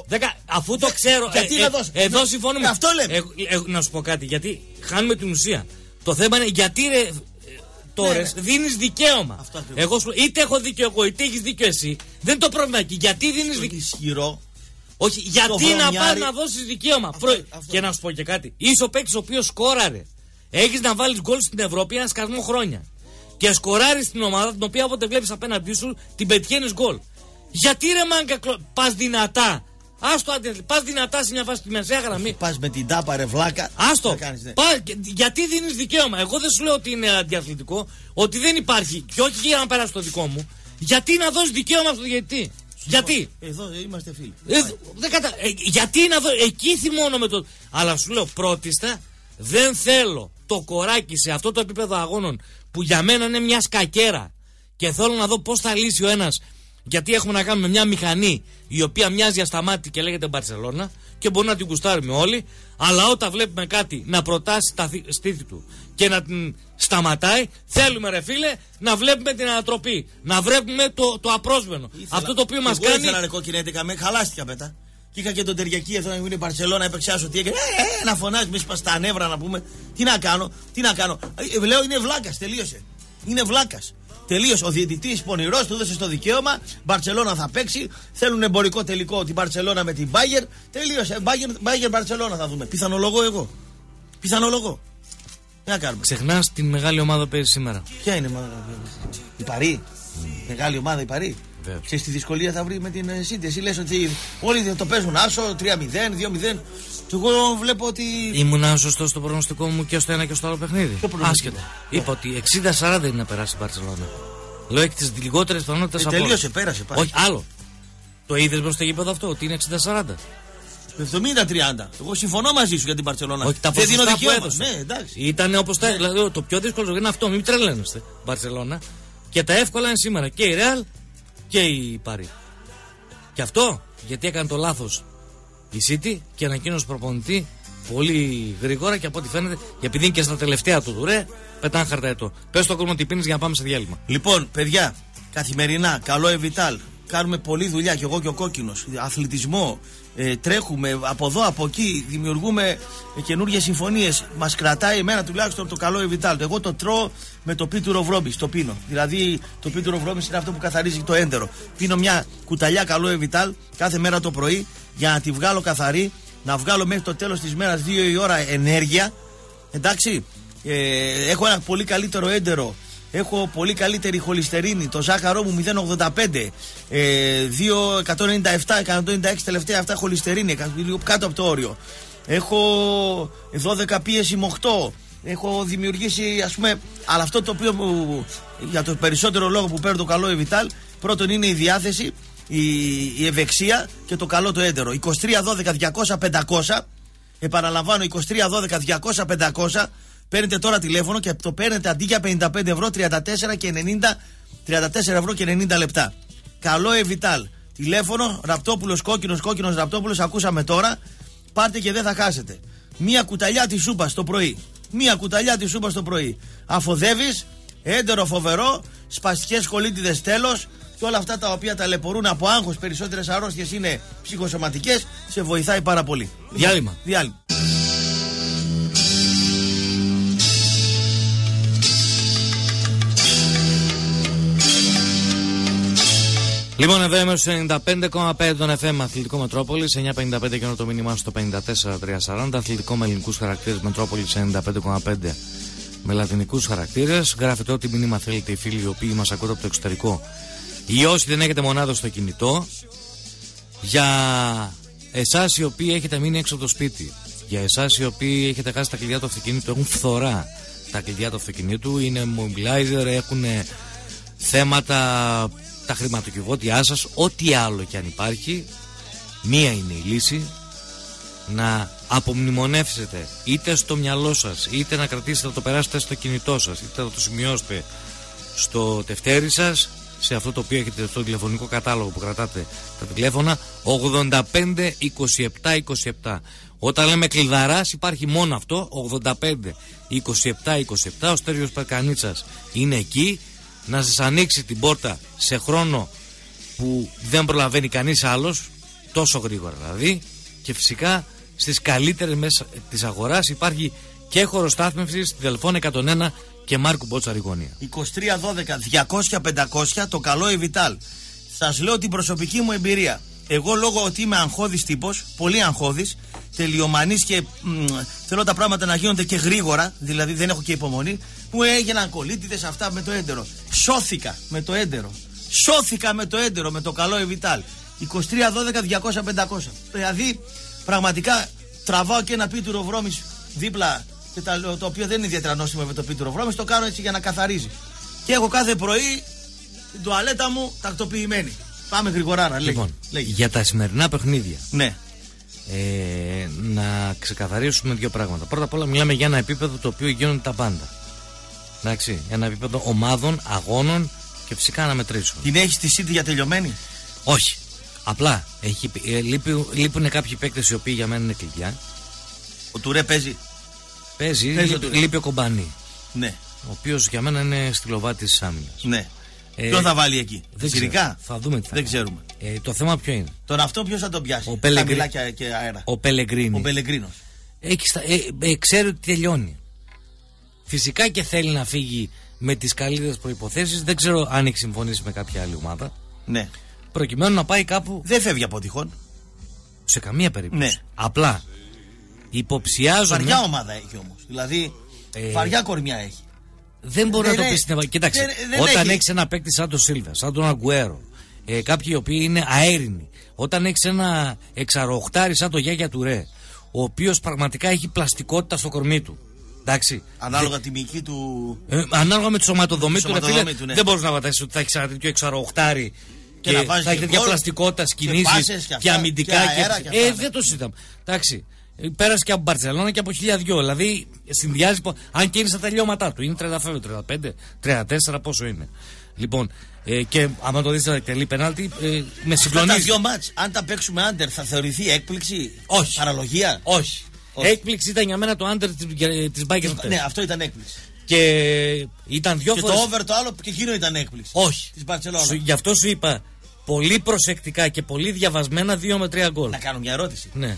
Αφού το ξέρω. Γιατί να δώσω. Εδώ συμφωνούμε. Αυτό λέμε. Να σου πω κάτι. Γιατί χάνουμε την ουσία. Το θέμα είναι γιατί ρε Τόρες δίνεις δικαίωμα. Εγώ σου είτε έχω δίκιο εγώ είτε έχεις δίκιο εσύ. Δεν το πρόβλημα εκεί. Γιατί δίνεις δικαίωμα. Ισχυρό. Όχι, γιατί να πας να δώσεις δικαίωμα. Και να σου πω και κάτι. Είσαι ο παίκτης ο οποίος σκόραρε. Έχεις να βάλεις γκολ στην Ευρώπη ένα σκασμό χρόνια. Και σκοράρεις την ομάδα την οποία όποτε βλέπεις απέναντί σου την πετυχαίνεις γκολ. Γιατί ρε μάγκα πας δυνατά. Άστο, πας δυνατά σε μια φάση στη μεσαία γραμμή. Πας με την τάπα ρε βλάκα. Άστο. Γιατί δίνεις δικαίωμα. Εγώ δεν σου λέω ότι είναι αντιαθλητικό. Ότι δεν υπάρχει. Και όχι για να περάσει το δικό μου. Γιατί να δώσεις δικαίωμα στον διαιτητή. Γιατί. Εδώ είμαστε φίλοι. Γιατί να δω. Εκεί θυμώνω με το. Αλλά σου λέω πρώτιστα δεν θέλω το κοράκι σε αυτό το επίπεδο αγώνων που για μένα είναι μια σκακέρα. Και θέλω να δω πώς θα λύσει ο ένας Γιατί έχουμε να κάνουμε μια μηχανή η οποία μοιάζει ασταμάτητη και λέγεται Μπαρσελόνα και μπορεί να την κουστάρουμε όλοι, αλλά όταν βλέπουμε κάτι να προτάσει τα στήθη του και να την σταματάει, θέλουμε ρε φίλε να βλέπουμε την ανατροπή, να βλέπουμε το απρόσμενο. Αυτό το οποίο μας κάνει. Εγώ ήθελα ρε κοκκινέτικα, με χαλάστηκα μετά. Και είχα και τον Τεριακή εδώ, είναι η Μπαρσελόνα, έπαιξε τι έκανε. Να φωνάζει, με σπάσει τα νεύρα να πούμε. Τι να κάνω. Λέω είναι βλάκας, τελείωσε. Είναι βλάκας. Τελείωσε. Ο διαιτητής πονηρός του έδωσε το δικαίωμα. Μπαρσελόνα θα παίξει. Θέλουν εμπορικό τελικό την Μπαρσελόνα με την Μπάγερ. Τελείωσε. Μπάγερ Μπαρσελόνα θα δούμε. Πιθανολογώ εγώ. Τι να κάνουμε. Ξεχνάς την μεγάλη ομάδα που παίζει σήμερα. Ποια είναι η ομάδα? Η Παρί. Μεγάλη ομάδα η Παρί. Ξέρεις τι δυσκολία θα βρει με την City. Εσύ λες ότι όλοι το παίζουν άσο, 3-0, 2-0. Και εγώ βλέπω ότι. Ήμουν σωστό στο προγνωστικό μου και στο ένα και στο άλλο παιχνίδι. Άσχετα. Είπα ότι 60-40 είναι να περάσει η Μπαρσελόνα. Λέω έχει τις λιγότερες πιθανότητες από. Τελείωσε, πέρασε. Όχι, άλλο. Το είδες μπροστά στο γήπεδο αυτό, ότι είναι 60-40. 70-30. Εγώ συμφωνώ μαζί σου για την Μπαρσελόνα. Όχι, τα δεν δίνω δικαίωμα. Ναι, ήταν όπως τα. Δηλαδή, το πιο δύσκολο είναι αυτό, μην τρελαίνεστε. Μπαρσελόνα. Και τα εύκολα είναι σήμερα και η Real και η Παρί. Και αυτό γιατί έκανε το λάθος η City και ανακοίνωσε προπονητή πολύ γρήγορα και από ό,τι φαίνεται, επειδή είναι και στα τελευταία του τουρέ, πετάνε χαρταετό. Πες στο κόσμο τι πίνεις για να πάμε σε διάλειμμα. Λοιπόν, παιδιά, καθημερινά, καλό Εβιτάλ. Κάνουμε πολλή δουλειά και εγώ και ο Κόκκινος. Αθλητισμό, τρέχουμε από εδώ, από εκεί, δημιουργούμε καινούργιες συμφωνίες. Μας κρατάει εμένα τουλάχιστον το καλό Εβιτάλ. Εγώ το τρώω με το πίτουρο βρώμης, το πίνω. Δηλαδή το πίτουρο βρώμης είναι αυτό που καθαρίζει το έντερο. Πίνω μια κουταλιά καλό Εβιτάλ κάθε μέρα το πρωί για να τη βγάλω καθαρή, να βγάλω μέχρι το τέλος της μέρας 2 η ώρα ενέργεια. Εντάξει, έχω ένα πολύ καλύτερο έντερο. Έχω πολύ καλύτερη χολυστερίνη. Το ζάχαρό μου 0,85. 196 τελευταία αυτά χολυστερίνη. Λίγο κάτω από το όριο. Έχω 12 πίεση με 8. Έχω δημιουργήσει, ας πούμε, αλλά αυτό το οποίο για το περισσότερο λόγο που παίρνω το καλό Εβιτάλ, πρώτον είναι η διάθεση, η ευεξία και το καλό το έντερο. 23-12-200-500. Επαναλαμβάνω, 23-12-200-500. Παίρνετε τώρα τηλέφωνο και το παίρνετε αντί για 55 ευρώ 34 ευρώ και 90 λεπτά. Καλό Εβιτάλ. Τηλέφωνο Ραπτόπουλος Κόκκινος Ραπτόπουλος. Ακούσαμε τώρα. Πάρτε και δεν θα χάσετε. Μία κουταλιά τη σούπα το πρωί. Αφοδεύεις, έντερο φοβερό, σπαστικές κολίτιδες τέλος και όλα αυτά τα οποία ταλαιπωρούν από άγχος, περισσότερες αρρώστιες είναι ψυχοσωματικές. Σε βοηθάει πάρα πολύ. Διάλειμμα. Λοιπόν, εδώ είμαι στο 95,5 των FM Αθλητικό Μετρόπολης, 955 και το μήνυμά στο 54-340. Αθλητικό με ελληνικούς χαρακτήρες Μετρόπολης 95,5 με λατινικούς χαρακτήρες. Γράφετε ό,τι μήνυμα θέλετε οι φίλοι οι οποίοι μας ακούτε από το εξωτερικό ή όσοι δεν έχετε μονάδα στο κινητό. Για εσάς οι οποίοι έχετε μείνει έξω από το σπίτι, για εσάς οι οποίοι έχετε χάσει τα κλειδιά του αυτοκινήτου, έχουν φθορά τα κλειδιά του αυτοκινήτου, είναι mobilizer, έχουν θέματα. Τα χρηματοκιβώτια σας, ό,τι άλλο και αν υπάρχει, μία είναι η λύση. Να απομνημονεύσετε είτε στο μυαλό σας, είτε να κρατήσετε, να το περάσετε στο κινητό σας, είτε να το σημειώσετε στο τευτέρι σας, σε αυτό το οποίο έχετε στο τηλεφωνικό κατάλογο που κρατάτε τα τηλέφωνα, 85 27 27. Όταν λέμε κλειδαράς υπάρχει μόνο αυτό, 85 27 27. Ο Στέργιος Περκανίτσας είναι εκεί να σας ανοίξει την πόρτα σε χρόνο που δεν προλαβαίνει κανείς άλλος, τόσο γρήγορα δηλαδή, και φυσικά στις καλύτερες μέσα της αγοράς υπάρχει και χωροστάθμευση στη Δελφών 101 και Μάρκου Μπότσα Ριγωνία. 23-12-200-500 το καλό Εβιτάλ. Σας λέω την προσωπική μου εμπειρία. Εγώ λόγω ότι είμαι αγχώδης τύπος, πολύ αγχώδης, τελειομανής και θέλω τα πράγματα να γίνονται και γρήγορα, δηλαδή δεν έχω και υπομονή, μου έγιναν κολίτιδες αυτά με το έντερο. Σώθηκα με το έντερο, με το καλό Εβιτάλ. 23-12-200-500. Δηλαδή πραγματικά τραβάω και ένα πίτουρο βρώμης δίπλα, και το οποίο δεν είναι ιδιαίτερα νόστιμο με το πίτουρο βρώμης, το κάνω έτσι για να καθαρίζει. Και έχω κάθε πρωί την τουαλέτα μου τακτοποιημένη. Πάμε γρηγοράρα, λοιπόν, για τα σημερινά παιχνίδια. Ναι. Να ξεκαθαρίσουμε δύο πράγματα. Πρώτα απ' όλα μιλάμε για ένα επίπεδο το οποίο γίνονται τα πάντα. Εντάξει, ένα επίπεδο ομάδων, αγώνων και Και φυσικά να μετρήσω. Την έχει τη City για τελειωμένη? Όχι. Απλά λείπουν κάποιοι παίκτες οι οποίοι για μένα είναι κλειδιά. Ο Τουρέ παίζει. Λείπει ο Κομπανί. Ναι. Ο οποίος για μένα είναι στυλοβάτης της άμυνας. Ναι. Ποιον θα βάλει εκεί? Φυσικά. Θα δούμε τι θα δεν ξέρουμε. Το θέμα ποιο είναι? Τον αυτό ποιος θα τον πιάσει? Χαμηλά και αέρα. Ο Πελεγκρίνη. Ο Πελεγκρίνος. Ξέρει ότι τελειώνει. Φυσικά και θέλει να φύγει με τις καλύτερες προϋποθέσεις. Δεν ξέρω αν έχει συμφωνήσει με κάποια άλλη ομάδα. Ναι. Προκειμένου να πάει κάπου. Δεν φεύγει από τυχόν. Σε καμία περίπτωση. Ναι. Απλά υποψιάζομαι. Βαριά ομάδα έχει όμως. Δηλαδή βαριά κορμιά έχει. Δεν μπορεί να το πει στην Ευρώπη. Κοίταξε, όταν έχει ένα παίκτη σαν τον Σίλβα, σαν τον Αγκουέρο, κάποιοι οι οποίοι είναι αέρινοι, όταν έχει ένα εξαροχτάρι σαν τον Γιάγια Τουρέ, ο οποίος πραγματικά έχει πλαστικότητα στο κορμί του. Εντάξει. Ανάλογα τη μυϊκή του. Ανάλογα με τη σωματοδομή του, ναι. δεν μπορεί να βατάσει ότι θα έχει ένα τέτοιο εξαροχτάρι και θα έχει τέτοια πλαστικότητα στι κινήσεις και αμυντικά. Δεν το συζητάμε. Εντάξει. Πέρασε και από Μπαρσελόνα και από 1002. Δηλαδή συνδυάζει. Αν και είναι στα τελειώματά του. Είναι 35, 35, 34, πόσο είναι. Λοιπόν, και άμα το δεις να εκτελεί πενάλτι, με συγκλονίζει. Αυτά τα δύο μάτς, αν τα παίξουμε άντερ, θα θεωρηθεί έκπληξη? Όχι. Παραλογία? Όχι. Έκπληξη ήταν για μένα το άντερ της Bayern. Ναι, αυτό ήταν έκπληξη. Και ήταν δύο φορές. Και το over το άλλο και εκείνο ήταν έκπληξη. Όχι. Της Μπαρσελόνα. Γι' αυτό σου είπα πολύ προσεκτικά και πολύ διαβασμένα 2 με 3 γκολ. Να κάνω μια ερώτηση. Ναι.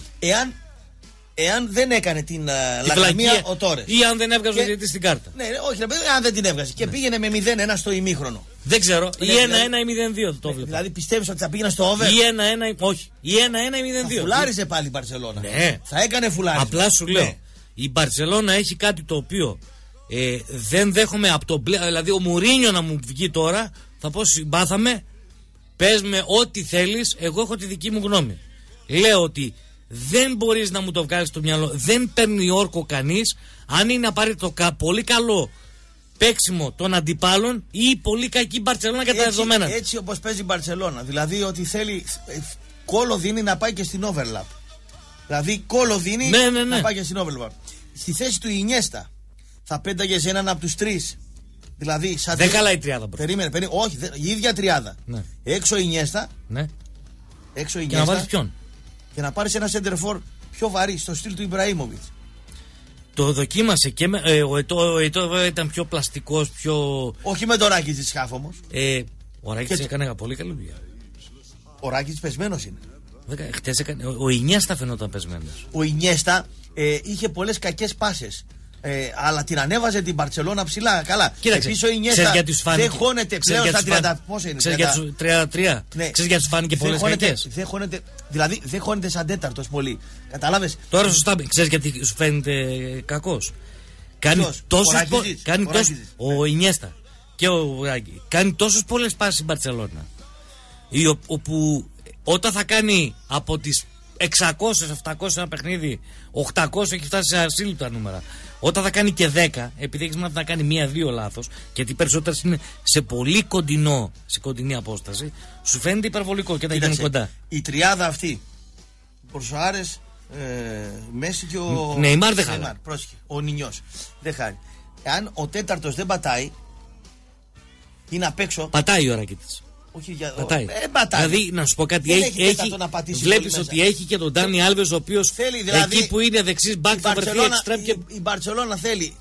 Εάν δεν έκανε την λαγαμία ο Τόρες. Ή αν δεν έβγαζε ο διαιτητής στην κάρτα. Ναι, όχι, ρε παιδί, αν δεν την έβγαζε. Και πήγαινε με 0-1 στο ημίχρονο. Δεν ξέρω. Ή 1-1 ή 0-2 το έβλεπα. Δηλαδή πιστεύεις ότι θα πήγαινε στο over? Ή 1-1, όχι. Ή 1-1 ή 0-2. Θα φουλάριζε πάλι η Μπαρσελόνα. Ναι. Θα έκανε φουλάρισμα. Απλά σου λέω. Η Μπαρσελόνα έχει κάτι το οποίο δεν δέχομαι από τον μπλε. Δηλαδή ο Μουρίνιο να μου βγει τώρα, θα πω συμπάθαμε. Πες με ό,τι θέλεις. Εγώ έχω τη δική μου γνώμη. Λέω ότι δεν μπορείς να μου το βγάλεις στο μυαλό. Δεν παίρνει όρκο κανείς αν είναι απαραίτητο πολύ καλό παίξιμο των αντιπάλων ή πολύ κακή Μπαρσελόνα για τα δεδομένα. Έτσι όπως παίζει η Μπαρσελόνα. Δηλαδή ότι θέλει κόλλο δίνει να πάει και στην overlap. Δηλαδή κόλλο δίνει να πάει και στην overlap. Στη θέση του Ινιέστα θα πένταγες έναν από τους τρεις. Δηλαδή σαν δεν καλά η τριάδα. Περίμενε. Όχι, η ίδια τριάδα. Ναι. Έξω Ινιέστα. Ναι. Έξω Ινιέστα. Και να βάλεις ποιον? Και να πάρεις ένα center for πιο βαρύ, στο στυλ του Ιμπραήμοβιτς. Το δοκίμασε και ο Ετώ ήταν πιο πλαστικός, πιο. Όχι με το Ράκιτς της Χάφ όμως. Ο Ράκιτς έκανε πολύ καλή δουλειά. Ο Ράκιτς πεσμένος είναι. Χτες έκανε. Ο Ινιέστα φαινόταν πεσμένος. Ο Ινιέστα είχε πολλές κακές πάσες. Αλλά την ανέβαζε την Μπαρσελόνα ψηλά. Καλά. Κοίταξε. Επίσης ο Ινιέστα δεν χώνεται πλέον στα 30. Πόσο είναι? Ξέρεις για τους 33. Ναι. Ξέρεις γιατί τους φάνηκε πολλές κακές? Δηλαδή δεν χώνεται σαν τέταρτος πολύ. Καταλάβες? Τώρα σωστά. Ξέρεις γιατί σου φαίνεται κακός? Κάνει τόσες. Ο Ινιέστα και ο Ράγκη. Κάνει τόσες πολλές πάσεις στην Μπαρσελόνα. Όπου όταν θα κάνει από τις 600-700 ένα παιχνίδι, 800 έχει φτάσει σε ασύλληπτα νούμερα. Όταν θα κάνει και 10, επειδή έχει μάθει να κάνει 1-2 λάθος, γιατί οι περισσότερες είναι σε πολύ κοντινή απόσταση, σου φαίνεται υπερβολικό και θα γίνει κοντά. Η τριάδα αυτή, ο Σοάρες, Μέση και ο Νεϊμάρ δεν χάρη. Ο Νινιός δεν χάρη. Εάν ο τέταρτος δεν πατάει, είναι απ' έξω. Πατάει ο Ράκιτς. Όχι πατάει. Δηλαδή, να σου πω κάτι, βλέπεις ότι έχει και τον Ντάνι Άλβες, ο οποίος δηλαδή, εκεί που είναι δεξής μπακ θα βρεθεί εξτρέμ. Η Μπαρσελόνα θέλει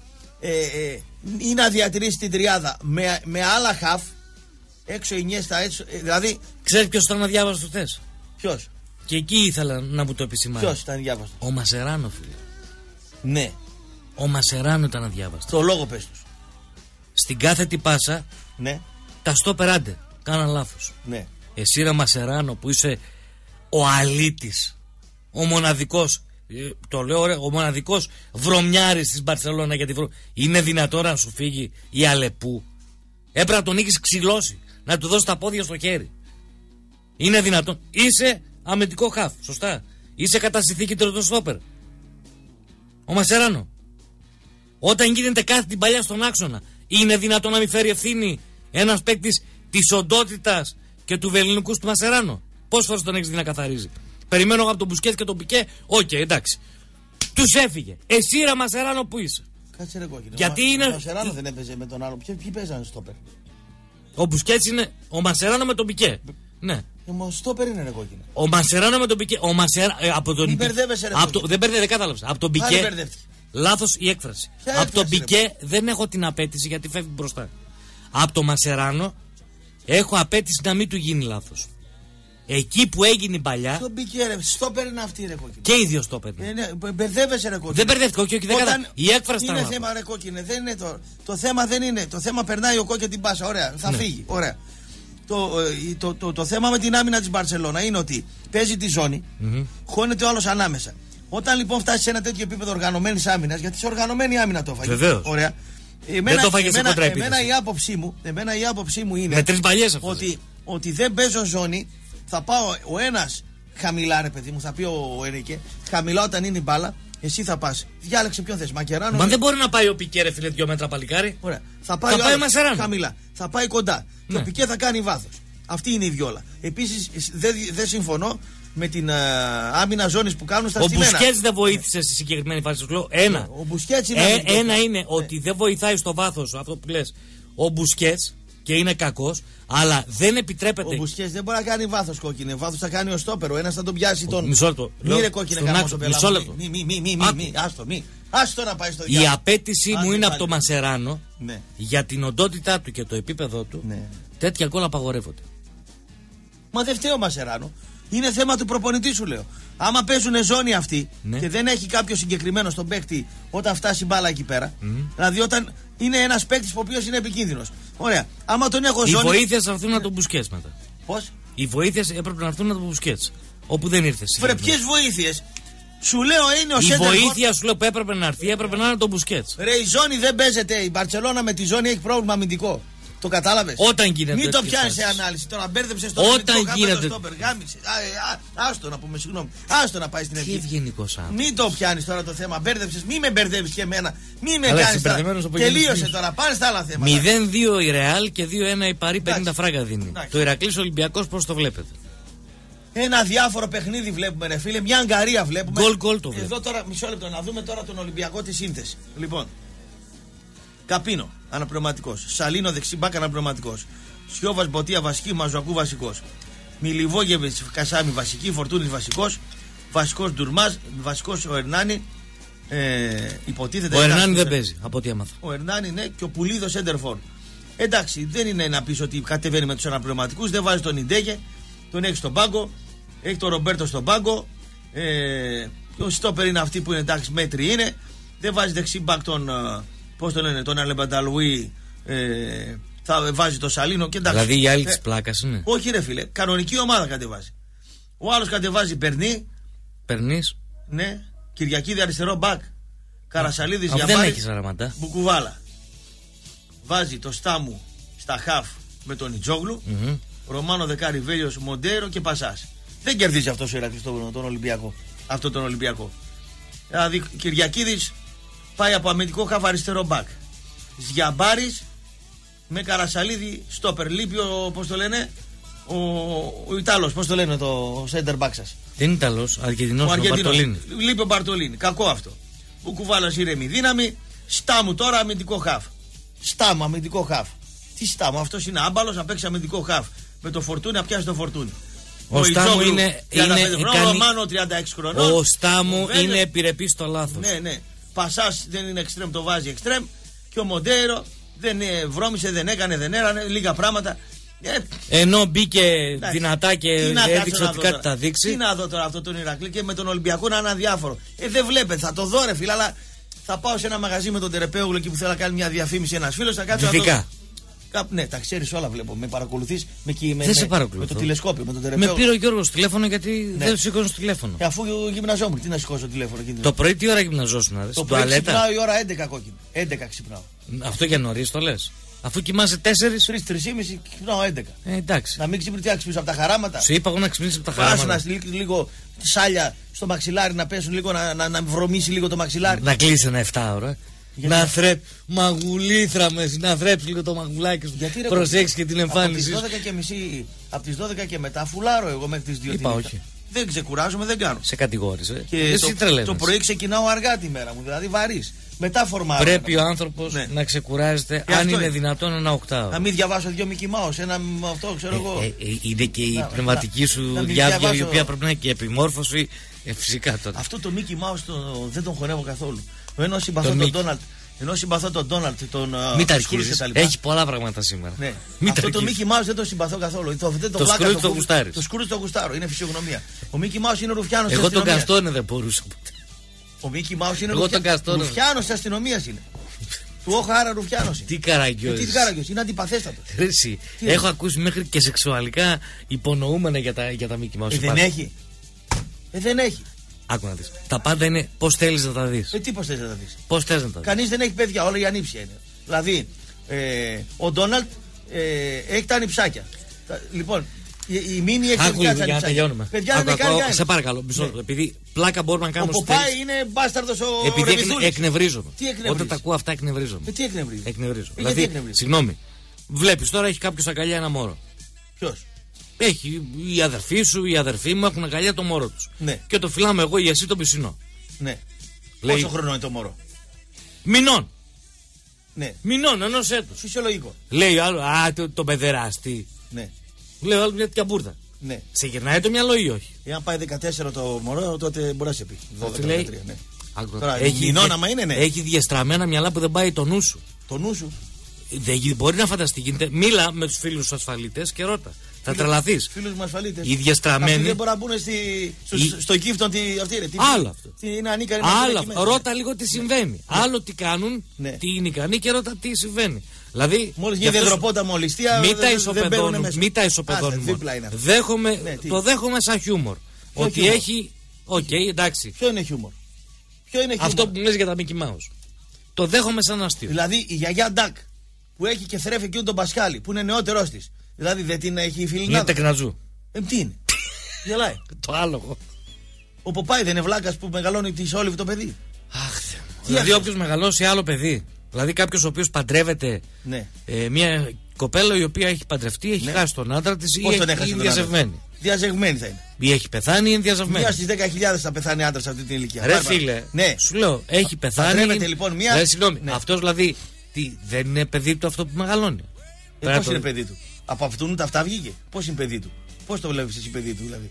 ή να διατηρήσει την τριάδα με άλλα χαφ, έξω Ινιέστα, δηλαδή. Ξέρεις ποιος ήταν αδιάβαστος χθες? Ποιος? Και εκεί ήθελα να μου το επισημάνω. Ποιος ήταν αδιάβαστος? Ο Μασεράνο, φίλε. Ναι. Ο Μασεράνο ήταν αδιάβαστος. Το λόγο πες τους. Στην κάθετη πάσα, ναι, τα στόπερ άντε. Κάναν λάθος. Ναι. Εσύ ρε Μασεράνο που είσαι ο αλήτης, ο μοναδικός, το λέω ωραία, ο μοναδικός βρωμιάρης της Μπαρσελόνα, γιατί είναι δυνατόν να σου φύγει η Αλεπού? Έπρεπε να τον είχες ξυλώσει, να του δώσει τα πόδια στο χέρι. Είναι δυνατόν? Είσαι αμυντικό χαφ, σωστά. Είσαι κατά συνθήκη τρίτο στόπερ. Ο Μασεράνο, όταν γίνεται κάθε την παλιά στον άξονα, είναι δυνατόν να μην φέρει ευθύνη ένας παίκτης της οντότητας και του βεληνικού του Μασεράνο? Πόσες φορές τον έχεις δει να καθαρίζει? Περιμένω από τον Μπουσκέτ και τον Πικέ. Εντάξει. Τους έφυγε. Εσύ ρε Μασεράνο που είσαι? Κάτσε ρε κόκκινο. Γιατί είναι. Ο Μασεράνο δεν έπαιζε με τον άλλο. Ποιοι παίζανε στο πέρ? Ο Μπουσκέτς είναι ο Μασεράνο με τον Πικέ. Ναι. Ο στόπερ είναι ρε κόκκινο. Ο Μασεράνο με τον Πικέ. Από τον... Μην μπερδεύεσαι ρε Δεν κατάλαβα. Από τον Πικέ. Λάθος η έκφραση. Από τον Πικέ δεν έχω την απέτηση γιατί φεύγει μπροστά. Από τον Μασεράνο έχω απέτηση να μην του γίνει λάθος. Εκεί που έγινε η παλιά. Στον Πικέ ρε, στόπερ είναι αυτή ρε κόκκινο. Και οι δύο στόπερ. Μπερδεύεσαι ρε κόκκινο. Δεν μπερδεύτηκα, όχι, δεν κατάλαβα. Η έκφραση είναι θέμα ρε κόκκινο. Δεν είναι το θέμα δεν είναι. Το θέμα περνάει ο κόκκινο την πάσα. Ωραία, θα φύγει. Ωραία. Το θέμα με την άμυνα της Μπαρσελόνα είναι ότι παίζει τη ζώνη, χώνεται ο άλλος ανάμεσα. Όταν λοιπόν φτάσει σε ένα τέτοιο επίπεδο οργανωμένης άμυνας, γιατί σε οργανωμένη άμυνα το έφαγε. Βεβαίως. Ωραία. Δεν το έφαγε σε κόντρα επίθεση. Εμένα η άποψή μου είναι με τρεις παλιές ότι δεν παίζω ζώνη. Θα πάω ο ένας χαμηλά, ρε παιδί μου, θα πει ο Ενρικέ, χαμηλά όταν είναι η μπάλα. Εσύ θα πας. Διάλεξε ποιον θες. Μακεράνο. Μα δεν μπορεί να πάει ο Πικέ, ρε φίλε, 2 μέτρα παλικάρι. Ωραία. Θα πάει ο Μασεράνο χαμηλά. Θα πάει κοντά. Ναι. Και ο Πικέ θα κάνει βάθος. Αυτή είναι η βιόλα. Επίσης δεν συμφωνώ με την άμυνα ζώνης που κάνουν στα στημένα. Ο Μπουσκέτς δεν βοήθησε στη συγκεκριμένη φάση. Ένα. Ο Μπουσκέτς είναι ένα είναι ότι δεν βοηθάει στο βάθος αυτό που λες. Ο Μπουσκέτς και είναι κακός, αλλά δεν επιτρέπεται. Ο Μπουσκέτς δεν μπορεί να κάνει βάθος κόκκινε. Βάθος θα κάνει ο στόπερ. Ο ένας θα τον πιάσει τον. Μισό λεπτό. Μη ρε κόκκινε κάνω το μισό λεπτό. Άστο να πάει στο διάλογο. Η απέτηση μου είναι από το Μασεράνο για την οντότητά του και το επίπεδο του. Τέτοια γκολ απαγορεύονται. Μα δεν φταίει ο Μασεράνο. Είναι θέμα του προπονητή σου λέω. Άμα παίζουν ζώνη αυτοί και δεν έχει κάποιο συγκεκριμένο στον παίκτη όταν φτάσει μπάλα εκεί πέρα. Δηλαδή όταν είναι ένας παίκτης ο οποίος είναι επικίνδυνος. Ωραία. Άμα τον έχω ζώνη. Οι βοήθειες θα έρθουν να τον Μπουσκέτς μετά. Πώς? Οι βοήθειες έπρεπε να έρθουν να τον Μπουσκέτς. Όπου δεν ήρθε. Βρε, ποιες βοήθειες? Σου λέω είναι ο Σέντερ. Η βοήθεια σου λέω που έπρεπε να έρθει έπρεπε να είναι τον Μπουσκέτς. Ρε, η ζώνη δεν παίζεται. Η Μπαρσελόνα με τη ζώνη έχει πρόβλημα αμυντικό. Το κατάλαβες? Όταν γίνεται. Μην το πιάνει σε ανάλυση. Τώρα μπέρδεψε το όταν γίνεται. Άστο να πούμε συγγνώμη. Άστο να πάει στην αρχή. Τι ευγενικό άνθρωπο. Μην το πιάνει τώρα το θέμα. Μπέρδεψε. Μην με μπερδεύει και εμένα. Μην με κάνει. Τελείωσε τώρα. Πάνε στα άλλα θέματα. 0-2 η Ρεάλ και 2-1 η Παρί 50 φράγκα δίνει. Το Ηρακλής Ολυμπιακός πώς το βλέπετε? Ένα διάφορο παιχνίδι βλέπουμε, ρε φίλε. Μια αγκαρία βλέπουμε. Γκολ το βλέπουμε. Εδώ τώρα μισό λεπτό να δούμε τώρα τον Ολυμπιακό τη σύνθεση. Λοιπόν. Καπίνο, αναπληρωματικός. Σαλίνο, δεξιμπάκ, αναπληρωματικός. Σιώβας, Μποτία, βασική. Μαζουακού, βασικός. Μιλιβόγεβιτς, Κασάμι, βασική. Φορτούνης, βασικός. Βασικός Ντουρμάζ, βασικός ο Ερνάνη. Υποτίθεται. Ο Ερνάνη δεν παίζει, από ό,τι έμαθα. Ο Ερνάνη, ναι, και ο Πουλίδος Σέντερφορ. Εντάξει, δεν είναι να πεις ότι κατεβαίνει με τους αναπληρωματικούς. Δεν βάζει τον Ιντέγε. Τον έχει στον πάγκο. Έχει τον Ρομπέρτο στον πάγκο. Ο στόπερ είναι αυτοί που είναι εντάξει, μέτρη είναι. Δεν βάζει δεξιμπάκ τον. Πώς το λένε, τον Αλεμπανταλουί, θα βάζει το Σαλίνο και εντάξει. Δηλαδή η άλλη της πλάκας είναι. Όχι ρε φίλε, κανονική ομάδα κατεβάζει. Ο άλλος κατεβάζει Περνή. Περνής. Ναι, Κυριακίδη αριστερό μπακ. Καρασαλίδης για δεν έχεις αραματά. Μπουκουβάλα. Βάζει το Στάμου στα χαφ με τον Ιτζόγλου. Ρωμάνο Δεκάρη Βέλιος, Μοντέρο και Πασάς. Δεν κερδίζει αυτός ο Ηρακλής τον Ολυμπιακό. Αυτό τον Ολυμπιακό. Δηλαδή Κυριακίδης πάει από αμυντικό χαφ αριστερό μπακ. Ζιαμπάρης με Καρασαλίδη στόπερ. Λείπει ο, πώς το λένε, ο Ιτάλος, πώς το λένε το center back σας. Δεν είναι Ιταλός, Αργεντινός, ο Μπαρτολίνη. Λείπει ο Μπαρτολίνη, κακό αυτό. Ο Κουβάλας ήρεμη δύναμη. Στάμου τώρα αμυντικό χαφ. Στάμου αμυντικό χαφ. Τι Στάμου, αυτός είναι άμπαλος να παίξει αμυντικό χαφ. Με το Φορτούνι να πιάσει το Φορτούνι. Ο Στάμου είναι. Ο Ρωμάνο 36 χρονών. Ο Στάμου είναι επιρρεπής στο λάθος. Ναι, ναι. Πασάς δεν είναι εξτρέμ, το βάζει εξτρέμ. Και ο Μοντέρο δεν βρώμισε, δεν έκανε, δεν έρανε, λίγα πράγματα. Ενώ μπήκε δυνατά και έδειξε ότι κάτι θα δείξει. Τι να δω τώρα αυτό τον Ηρακλή και με τον Ολυμπιακό να είναι αδιάφορο. Δεν βλέπετε, θα το δω ρε φίλε, αλλά θα πάω σε ένα μαγαζί με τον Τερεπέογλου εκεί που θέλω να κάνει μια διαφήμιση ένας φίλος. Θα κάτσω να ναι, τα ξέρεις όλα βλέπω. Με παρακολουθείς με το τηλεσκόπιο, με τον Τερεπέογλου. Με πήρε ο Γιώργος τηλέφωνο γιατί δεν σηκώνω στο τηλέφωνο. Αφού γυμναζόμουν, τι να σηκώσω τηλέφωνο. Το πρωί τι ώρα γυμναζόσουν, αρέσει. Το πρωί ξυπνάω η ώρα 11 κόκκινο. 11 ξυπνάω. Αυτό για νωρίς το λες. Αφού κοιμάσαι 4. 3-3,5 ξυπνάω 11. Εντάξει. Να μην ξυπνήσω από τα χαράματα. Σου είπα εγώ να ξυπνήσει από τα χαράματα. Πάσου να λίγο σάλια στο μαξιλάρι να πέσουν λίγο, να βρωμίσει λίγο το μαξιλάρι. Να κλείσει ένα 7ωρο. Να θρέψει μαγουλήθρα μέσα, να θρέψει λίγο το μαγουλάκι σου. Προσέξει και την εμφάνιση. Από τις 12 και μετά φουλάρω εγώ μέχρι τις 2. Είπα όχι. Δεν ξεκουράζομαι, δεν κάνω. Σε κατηγόρησε. Και το πρωί ξεκινάω αργά τη μέρα μου, δηλαδή βαρύς. Μετά φορμάρω. Πρέπει ο άνθρωπος να ξεκουράζεται, αν είναι δυνατόν, ένα οκτάωρο. Να μην διαβάσω 2 Mickey Mouse, ένα αυτό ξέρω εγώ. Είναι και η πνευματική σου διάβια, η οποία πρέπει να είναι και επιμόρφωση. Φυσικά τότε. Αυτό το Mickey Mouse δεν τον χωνεύω καθόλου. Ενώ συμπαθώ τον Ντόναλτ, μην τα αρχίζεις. Έχει πολλά πράγματα σήμερα. Ναι. Αυτό το Mickey Mouse δεν το συμπαθώ καθόλου. Το Σκρούτζ το γουστάρεις. Το Σκρούτζ το γουστάρω, είναι φυσιογνωμία. Ο Mickey Mouse είναι ρουφιάνος της αστυνομίας. Εγώ τον Καστόνε δεν μπορούσα ποτέ. Ο Mickey Mouse είναι ρουφιάνος της αστυνομίας είναι. Του Όχαρα ρουφιάνος είναι. Τι καραγκιόζης. Τι καραγκιόζης, είναι αντιπαθέστατος. Έχω ακούσει μέχρι και σεξουαλικά υπονοούμενα για τα Mickey Mouse. Δεν έχει. Άκου να δεις. Τα πάντα είναι πώς θέλεις να τα δεις. Τι πώς θέλεις να τα δεις. Πώς θες να τα δεις. Κανείς δεν έχει παιδιά, όλα η ανήψια είναι. Δηλαδή, ο Ντόναλτ έχει τα ανιψάκια. Λοιπόν, η Μίνι έχει τα ανιψάκια. Παιδιά δεν κάνει κανένα. Σε παρακαλώ, επειδή πλάκα μπορούμε να κάνουμε. Ο Ποπάι είναι μπάσταρδος ο Ρεβιθούλης. Επειδή εκνευρίζομαι. Όταν τα ακούω αυτά εκνευρίζομαι. Τι εκνευρίζομαι. Δηλαδή, συγγνώμη, βλέπεις τώρα έχει κάποιος αγκαλιά ένα μωρό. Ποιος. Έχει η αδερφή σου, η αδερφή μου έχουν αγκαλιά το μωρό τους. Ναι. Και το φυλάμε εγώ ή εσύ το πισινό. Ναι. Πόσο χρόνο είναι το μωρό. Μηνών. Ναι. Μηνών, ενός έτους. Φυσιολογικό. Λέει άλλο, το παιδεράστη. Ναι. Λέει άλλο μια τέτοια μπουρδα. Ναι. Σε γυρνάει το μυαλό ή όχι. Εάν πάει 14 το μωρό, τότε μπορεί να σε πει. 12-13. Ναι. Τώρα, έχει διαστραμμένα μυαλά που δεν πάει το νου σου. Το νου σου. Μπορεί να φανταστεί, γίνεται. Μίλα με τους φίλους σου ασφαλίτες και ρώτα. Θα τρελαθείς. Φίλους μου ασφαλίτες. Οι διαστραμμένοι. Αυτοί δεν μπορούν να μπουν στο κύφτον. Άλλο αυτό. Είναι ανίκανοι. Άλλο. Ρώτα λίγο τι συμβαίνει. Άλλο τι κάνουν, τι είναι ικανοί και ρώτα τι συμβαίνει. Δηλαδή. Μόλις γίνεται υδροπόταμο ληστεία. Μην τα ισοπεδώνουμε. Το δέχομαι σαν χιούμορ. Ότι έχει. Οκ, εντάξει. Ποιο είναι χιούμορ. Αυτό που λες για τα Mickey Mouse. Το δέχομαι σαν αστείο. Δηλαδή η γιαγιά Ντακ που έχει και θρέφει εκείνον τον Πασχάλη που είναι νεότερός της. Δηλαδή δεν την έχει φιλινάδα. Είναι τεκνατζού. Τι είναι. Γελάει. Το άλογο. Ο Ποπάι δεν είναι βλάκας που μεγαλώνει τη Σόλιβ το παιδί. Αχ, δηλαδή όποιος μεγαλώσει άλλο παιδί. Δηλαδή κάποιος ο οποίος παντρεύεται μια κοπέλα η οποία έχει παντρευτεί, έχει χάσει τον άντρα της ή είναι διαζευμένη. Διαζευμένη θα είναι. Ή έχει πεθάνει ή είναι διαζευμένη. Μία στις 10.000 θα πεθάνει άντρας σε αυτή την ηλικία. Ρε φίλε, σου λέω, έχει πεθάνει. Παντρεύεται λοιπόν μία. Συγγνώμη, αυτός δηλαδή δεν είναι παιδί του αυτό που μεγαλώνει. Πώς είναι παιδί του. Από αυτούν τα αυτά βγήκε. Πώς είναι παιδί του. Πώς το βλέπεις εσύ παιδί του δηλαδή.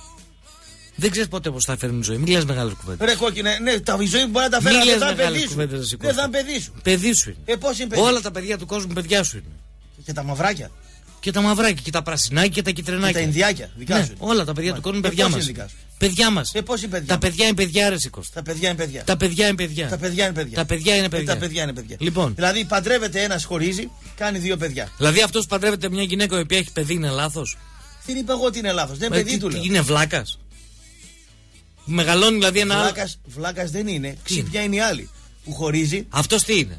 Δεν ξέρεις πότε πώς θα φέρνει η ζωή. Μην λες μεγάλες κουβέντες. Ρε κόκκινε, ναι, η ζωή μπορεί να τα φέρει, αλλά δεν θα είναι παιδί σου. Δεν θα είναι παιδί σου. Παιδί σου είναι. Πώς είναι παιδί. Όλα τα παιδιά του κόσμου παιδιά σου είναι. Και τα μαυράκια. Και τα μαυράκια, και τα πρασινάκια και τα κυτρινάκια. Και τα Ινδιάκια, δικά σου. Όλα τα παιδιά του κόσμου είναι παιδιά μας. Παιδιά μας. Πώς είναι παιδιά. Τα παιδιά είναι παιδιά, ρε Σίκος. Τα παιδιά είναι παιδιά. Τα παιδιά είναι παιδιά. Τα παιδιά είναι παιδιά. Τα παιδιά είναι παιδιά. Τα παιδιά είναι παιδιά. Λοιπόν. Δηλαδή παντρεύεται ένας, χωρίζει, κάνει 2 παιδιά. Δηλαδή αυτός παντρεύεται μια γυναίκα η οποία έχει παιδί, είναι λάθος. Δεν είπα εγώ ότι είναι λάθος. Δεν είναι παιδί του λέω. Είναι βλάκας. Μεγαλώνει δηλαδή ένα άλλο. Βλάκας δεν είναι. Ξύπνια είναι η άλλη. Που χωρίζει. Αυτός τι είναι.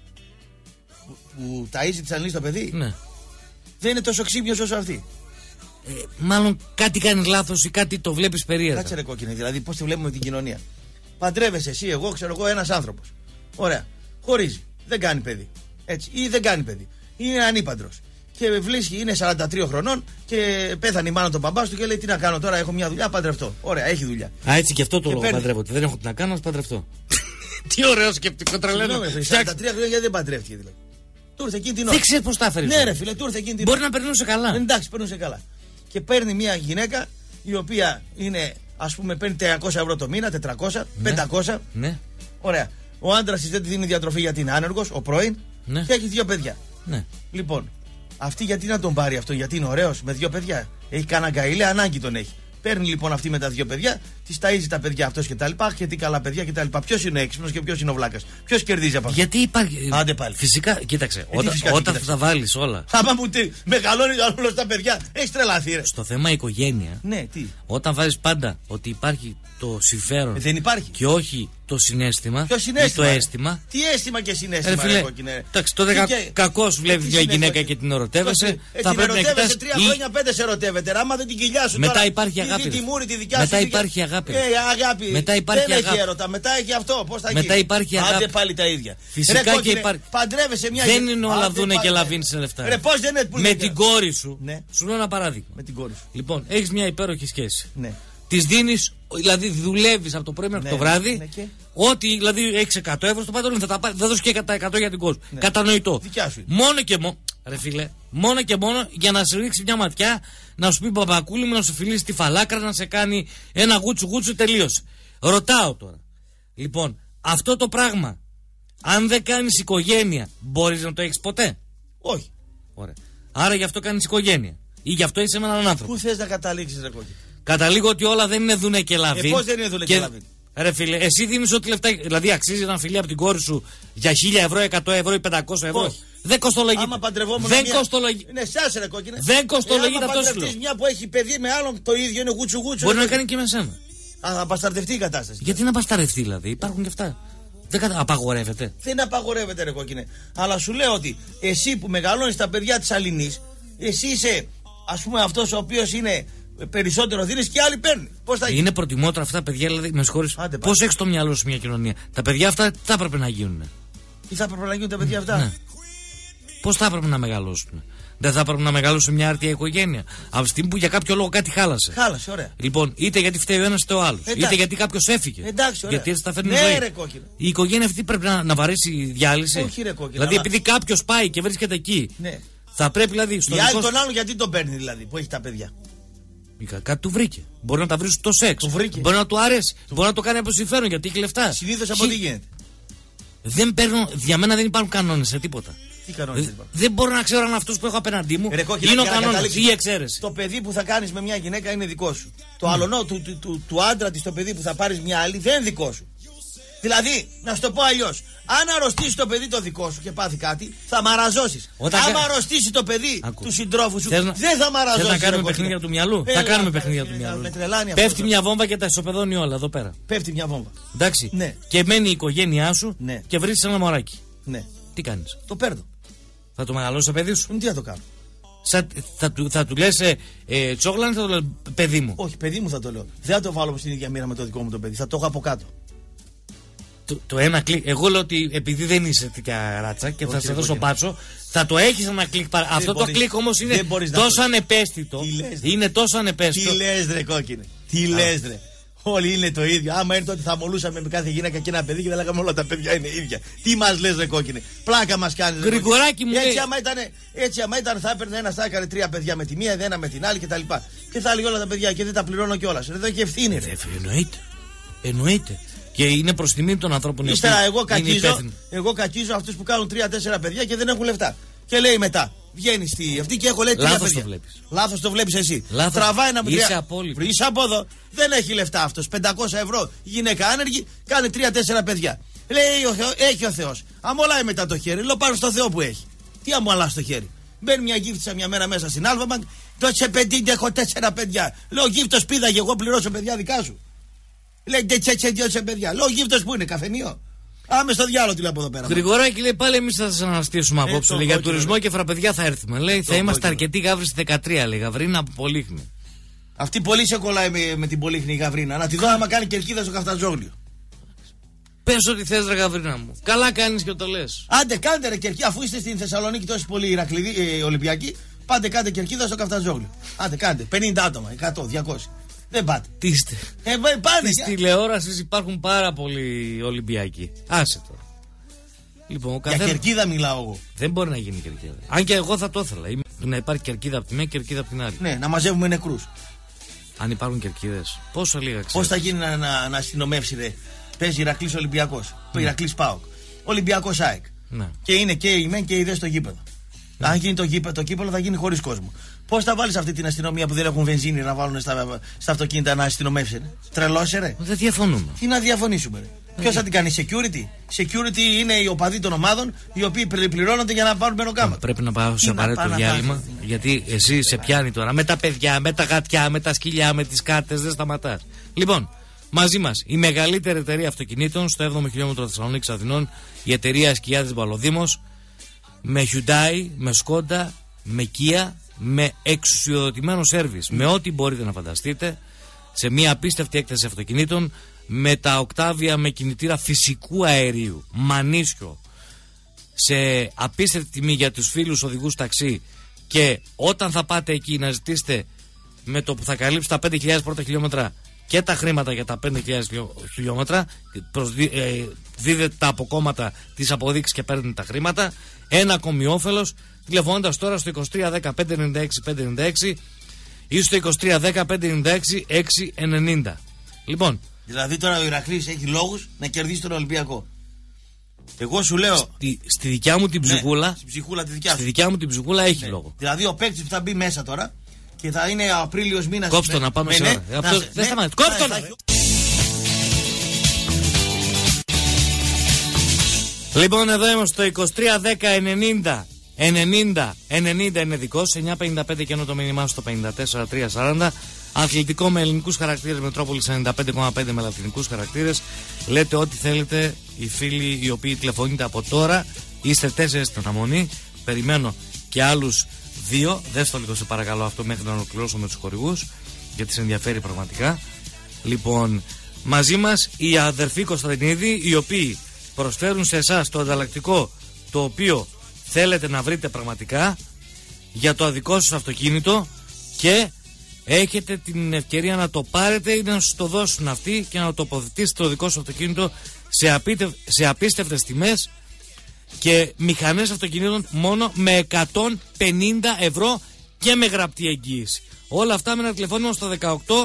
Που ταΐζει τη ανήλει το παιδί. Ναι. Δεν είναι τόσο ξύπνιος όσο αυτή. Μάλλον κάτι κάνει λάθος ή κάτι το βλέπεις περίεργα. Κάτσε ρε κόκκινε, δηλαδή πώς τη βλέπουμε την κοινωνία. Παντρεύεσαι εσύ, εγώ, ξέρω εγώ, ένας άνθρωπος. Ωραία. Χωρίζει. Δεν κάνει παιδί. Έτσι. Ή δεν κάνει παιδί. Είναι ανήπαντρος. Και βρίσκει, είναι 43 χρονών και πέθανε η μάνα των μπαμπάς του και λέει: τι να κάνω τώρα, έχω μια δουλειά, παντρευτώ. Ωραία, έχει δουλειά. Α, έτσι και αυτό το λόγο παντρεύονται. Δεν έχω τι να κάνω, να παντρευτώ. Τι ωραίο σκεπτικό τρελαίνω. 43 χρόνια γιατί δεν παντρεύτηκε δηλαδή. Του ήρθε εκείνη την ώρα. Δεν ξέρει πώς τα έφερε. Ναι, ρε φίλε, του ήρθε εκείνη την ώρα. Μπορεί να περνούσε καλά. Εντάξει, περνούσε καλά. Και παίρνει μια γυναίκα η οποία είναι, ας πούμε, παίρνει 300 ευρώ το μήνα, 400, ναι. 500. Ναι. Ωραία. Ο άντρας της δεν τη δίνει διατροφή γιατί είναι άνεργος, ο πρώην, ναι. Και έχει 2 παιδιά. Ναι. Λοιπόν, αυτή γιατί να τον πάρει αυτό, γιατί είναι ωραίος με 2 παιδιά. Έχει κανένα γκαΐλε, ανάγκη τον έχει. Παίρνει λοιπόν αυτή με τα 2 παιδιά, τη ταΐζει τα παιδιά αυτός και τα λοιπά. Και τι καλά παιδιά και τα λοιπά. Ποιος είναι ο έξυπνος και ποιος είναι ο βλάκας. Ποιος κερδίζει από αυτό. Γιατί υπάρχει. Άντε πάλι. Φυσικά, κοίταξε. Όταν θα τα βάλεις όλα. Άμα μου τι, μεγαλώνει όλο τα παιδιά, έχει τρελαθεί. Στο θέμα οικογένεια. Ναι, τι. Όταν βάζεις πάντα ότι υπάρχει το συμφέρον. Δεν υπάρχει. Και όχι το συναίσθημα. Ποιο συναίσθημα. Ή το αίσθημα. Τι αίσθημα και συναίσθημα, ρε κόκκινε. Εντάξει, τότε κακώς βλέπεις μια γυναίκα και την ερωτεύεσαι. Θα πρέπει να κοιτάς. 3 χρόνια 5 σε ερωτεύεται. Άμα δεν την κοιλιά σου. Μετά υπάρχει αγάπη. Μετά υπάρχει αγάπη. Μετά υπάρχει αγάπη. Δεν έχει έρωτα. Μετά έχει αυτό. Πώς θα γίνει. Μετά υπάρχει αγάπη. Άντε πάλι τα ίδια. Φυσικά και υπάρχει. Παντρεύεσαι μια γυναίκα. Δεν είναι όλα δούνε και λαβίνει σε λεφτά. Πώς δεν είναι. Με την κόρη σου. Σου λέω ένα παράδειγμα. Με την κόρη σου. Λοιπόν, έχεις μια υπέροχη σχέση. Τις δίνεις, δηλαδή δουλεύεις από το πρωί μέχρι το βράδυ. Ό,τι δηλαδή έχεις 100 ευρώ στο παντελόνι θα δώσεις και τα 100 για την κόσμο. Κατανοητό. Μόνο και μόνο, ρε φίλε, μόνο και μόνο για να σου ρίξει μια ματιά, να σου πει μπαμπακούλη μου, να σου φιλήσει τη φαλάκρα, να σε κάνει ένα γούτσου, τελείωσε. Ρωτάω τώρα. Λοιπόν, αυτό το πράγμα, αν δεν κάνεις οικογένεια, μπορείς να το έχεις ποτέ? Όχι. Ωραία. Άρα γι' αυτό κάνεις οικογένεια. Ή γι' αυτό είσαι με έναν άνθρωπο. Πού θες να καταλήξεις, ρε κόκκι? Καταλήγω ότι όλα δεν είναι δούνε και λαβή. Πώς δεν είναι δούνε και λαβή? Ρε φίλε, εσύ δίνεις ό,τι λεφτά. Δηλαδή, αξίζει ένα φιλί από την κόρη σου για 1000 ευρώ, 100 ευρώ ή 500 ευρώ? Πώς? Δεν κοστολογείται. Άμα παντρευόμουν. Δεν κοστολογείται. Είναι εσάς, ρε κόκκινε. Δεν κοστολογείται αυτό σου λέω. Μια που έχει παιδί με άλλον το ίδιο είναι γούτσου. Μπορεί να κάνει και με σένα. Να μπασταρδευτεί η κατάσταση. Γιατί να μπασταρδευτεί, δηλαδή? Υπάρχουν και αυτά. Δεν απαγορεύεται. Δεν απαγορεύεται, ρε κόκκινε. Αλλά σου λέω ότι εσύ που μεγαλώνεις τα παιδιά της Αλληνής, εσύ είσαι, ας πούμε, αυτός ο οποίος είναι περισσότερο δίνεις και άλλοι παίρνουν. Πώς θα γίνει? Είναι προτιμότερα αυτά τα παιδιά, δηλαδή, με συγχωρείς. Πώς έχεις το μυαλό σου μια κοινωνία? Τα παιδιά αυτά τι θα έπρεπε να γίνουν? Τι θα έπρεπε να γίνουν τα παιδιά αυτά? Ναι. Πώς θα έπρεπε να μεγαλώσουν? Δεν θα έπρεπε να μεγαλώσουν μια άρτια οικογένεια? Από τη στιγμή που για κάποιο λόγο κάτι χάλασε. Χάλασε, ωραία. Λοιπόν, είτε γιατί φταίει ο ένας είτε ο άλλος. Είτε γιατί κάποιος έφυγε. Εντάξει, ωραία. Γιατί έτσι θα φέρνει ναι, ζωή. Ρε, κόκκινε. Η οικογένεια αυτή πρέπει να βαρέσει διάλυση. Όχι, ρε, κόκκινε. Δηλαδή, επειδή κάποιος πάει και βρίσκεται εκεί. Ναι. Θα πρέπει δηλαδή. Οι άλλοι τον άλλον γιατί τον παίρνει, δηλαδή, που έχει τα παιδιά? Κάτι του βρήκε. Μπορεί να τα βρει στο σεξ. Μπορεί να του αρέσει. Μπορεί να το κάνει από συμφέρον γιατί έχει λεφτά. Συνήθως από τι γίνεται? Δεν παίρνω. Για μένα δεν υπάρχουν κανόνες σε τίποτα. Τι κανόνες? Δεν μπορώ να ξέρω αν αυτός που έχω απέναντί μου είναι ο κανόνας ή η εξαίρεση. Το παιδί που θα κάνεις με μια γυναίκα είναι δικό σου. Το αλωνό του άντρα της, το παιδί που θα πάρεις μια άλλη, δεν είναι δικό σου. Δηλαδή, να σου το πω αλλιώς, αν αρρωστήσει το παιδί το δικό σου και πάθει κάτι, θα μαραζώσεις. Αν αρρωστήσει το παιδί του συντρόφου σου, δεν θα μαραζώσεις. Θες να κάνουμε παιχνίδια του μυαλού? Θα κάνουμε παιχνίδια του μυαλού. Πέφτει μια βόμβα και τα ισοπεδώνει όλα εδώ πέρα. Πέφτει μια βόμβα. Εντάξει. Και μένει η οικογένειά σου και βρίσκεις ένα μωράκι. Τι κάνεις? Το παίρνω. Θα το μεγαλώσει το παιδί σου? Τι θα το κάνω? Θα του λες τσόγλαν ή θα το λες παιδί μου? Όχι, παιδί μου θα το λέω. Δεν θα το βάλω στην ίδια μοίρα με το δικό μου το παιδί. Θα το έχω από κάτω. Το ένα κλικ. Εγώ λέω ότι επειδή δεν είσαι τέτοια ράτσα και θα σε δώσω πάτσο, θα το έχεις ένα κλικ. Αυτό το κλικ όμως είναι τόσο ανεπαίσθητο. Είναι τόσο ανεπαίσθητο. Τι λες, ρε κόκκινε? Τι λες, ρε? Όλοι είναι το ίδιο. Άμα είναι τότε θα μολούσαμε με κάθε γυναίκα και ένα παιδί και θα λέγαμε όλα τα παιδιά είναι ίδια. Τι μας λες, ρε κόκκινε? Πλάκα μας κάνεις. Γρηγοράκι μου. Έτσι, άμα ήταν, θα έπαιρνε ένα, θα έκανε 3 παιδιά με τη μία, ένα με την άλλη κτλ. Και θα έλεγε όλα τα παιδιά και δεν τα πληρώνω κιόλας. Εδώ έχει ευθύνη. Εννοείται. Και είναι προς τιμή των ανθρώπων. Ύστερα εγώ κακίζω αυτούς που κάνουν 3-4 παιδιά και δεν έχουν λεφτά. Και λέει μετά, βγαίνει αυτή και έχω λέει 3 παιδιά. Λάθος το βλέπεις. Λάθος το βλέπεις εσύ. Λάθος. Τραβάει ένα Είσαι απόλυτο. Είσαι από εδώ. Δεν έχει λεφτά αυτός. 500 ευρώ γυναίκα άνεργη, κάνει 3-4 παιδιά. Λέει έχει ο Θεός. Αμολάει μετά το χέρι. Λέω πάνω στο Θεό που έχει. Τι αμολά στο χέρι? Μπαίνει μια γύφτισσα μια μέρα μέσα στην Alpha Bank. Τόσε παιδί, έχω 4 παιδιά. Λέω γύφτος πήδαγε, εγώ πληρώσω παιδιά δικά σου. Λέει τσε παιδιά. Λέω γύφτος που είναι, καφενείο? Άμε στο διάλογο τι λέω από εδώ πέρα. Γρηγοράκι λέει πάλι εμείς θα σας αναστήσουμε απόψε. Για τουρισμό και φραπαιδιά θα έρθουμε. Λέει θα είμαστε αρκετοί γάβροι στη 13. Λέει Γαβρίνα από Πολύχνη. Αυτή πολύ σε κολλάει με την Πολύχνη η Γαβρίνα. Να τη δω άμα κάνει κερκίδα στο Καφτατζόγλιο. Πες ό,τι θες, ρε Γαβρίνα μου. Καλά κάνεις και το λες. Άντε κάντε ρε κερκίδα, αφού είστε στην Θεσσαλονίκη τόσοι πολλοί Ολυμπιακοί. Πάτε κάντε κερκίδα στο Καφτατζόγλιο. Άντε κάντε 50 άτομα, 100, 200. Δεν πάτε. Τι είστε? Πάνε. Στις τηλεόρασεις υπάρχουν πάρα πολλοί Ολυμπιακοί. Άσε τώρα. Λοιπόν, για κερκίδα μιλάω εγώ. Δεν μπορεί να γίνει κερκίδα. Αν και εγώ θα το ήθελα. Να υπάρχει κερκίδα από τη μία και κερκίδα από την άλλη. Ναι, να μαζεύουμε νεκρούς. Αν υπάρχουν κερκίδες, πόσο λίγα ξέρεις? Πώς θα γίνει να αστυνομεύσει, ρε? Παίζει Ηρακλής Ολυμπιακός. Ηρακλής ΠΑΟΚ. Ολυμπιακός ΑΕΚ. Ναι. Και είναι και η ΜΕΝ και η ΔΕ στο γήπεδο. Ναι. Αν γίνει το κύπελο θα γίνει χωρίς κόσμο. Πώς θα βάλεις αυτή την αστυνομία που δεν έχουν βενζίνη να βάλουν στα αυτοκίνητα να αστυνομεύσει? Τρελώσαι, ρε? Δεν διαφωνούμε. Τι να διαφωνήσουμε, ρε? Ποιος θα την κάνει? Security? Security είναι οι οπαδοί των ομάδων οι οποίοι πληρώνονται για να πάρουν μπαινοκάματα. Πρέπει να πάω σε απαραίτητο διάλειμμα. Γιατί εσύ σε πιάνει τώρα με τα παιδιά, με τα γατιά, με τα σκυλιά, με τις κάρτες, δεν σταματάς. Λοιπόν, μαζί μας η μεγαλύτερη εταιρεία αυτοκινήτων στο 7ο χιλιόμετρο Θεσσαλονίκης Αθηνών, η εταιρεία Σκιάδης Μπαλοδήμος, με Hyundai, με Skoda, με Kia, με εξουσιοδοτημένο σέρβις, με ό,τι μπορείτε να φανταστείτε, σε μια απίστευτη έκταση αυτοκινήτων, με τα Octavia με κινητήρα φυσικού αερίου, μανίσιο, σε απίστευτη τιμή για τους φίλους οδηγούς ταξί. Και όταν θα πάτε εκεί να ζητήσετε με το που θα καλύψει τα 5.000 πρώτα χιλιόμετρα και τα χρήματα για τα 5.000 χιλιόμετρα, δίδετε τα αποκόμματα της αποδείξης και παίρνετε τα χρήματα. Ένα ακόμη όφελος, τηλεφωνώντας τώρα στο 2310 596 596 ή στο 2310 596 690. Λοιπόν, δηλαδή τώρα ο Ηρακλής έχει λόγους να κερδίσει τον Ολυμπιακό. Εγώ σου λέω. Στη δικιά μου την ψυχούλα. Στη δικιά μου την ψυχούλα έχει λόγο. Δηλαδή ο παίκτης που θα μπει μέσα τώρα και θα είναι Απρίλιος μήνας. Κόψτε να πάμε σε ώρα. Δεν σταματάει. Κόψτε να. Λοιπόν, εδώ είμαστε στο 2310-90-90 είναι δικός. 955 και ενώ το μήνυμά στο 54-340. Αθλητικό με ελληνικούς χαρακτήρες, Μετρόπολης 95,5 με λατινικούς χαρακτήρες. Λέτε ό,τι θέλετε. Οι φίλοι οι οποίοι τηλεφωνείτε από τώρα, είστε 4 στην αναμονή. Περιμένω και άλλους 2. Δες το λίγο σε παρακαλώ αυτό μέχρι να ολοκληρώσω με τους χορηγούς, γιατί σε ενδιαφέρει πραγματικά. Λοιπόν, μαζί μας οι αδερφοί Κωνσταντινίδη, οι οποίοι προσφέρουν σε εσάς το ανταλλακτικό το οποίο θέλετε να βρείτε πραγματικά για το αδικό σας αυτοκίνητο και έχετε την ευκαιρία να το πάρετε ή να σας το δώσουν αυτοί και να το τοποθετήσετε το δικό σας αυτοκίνητο σε απίστευτες τιμές και μηχανές αυτοκινήτων μόνο με 150 ευρώ και με γραπτή εγγύηση. Όλα αυτά με ένα τηλεφώνημα στο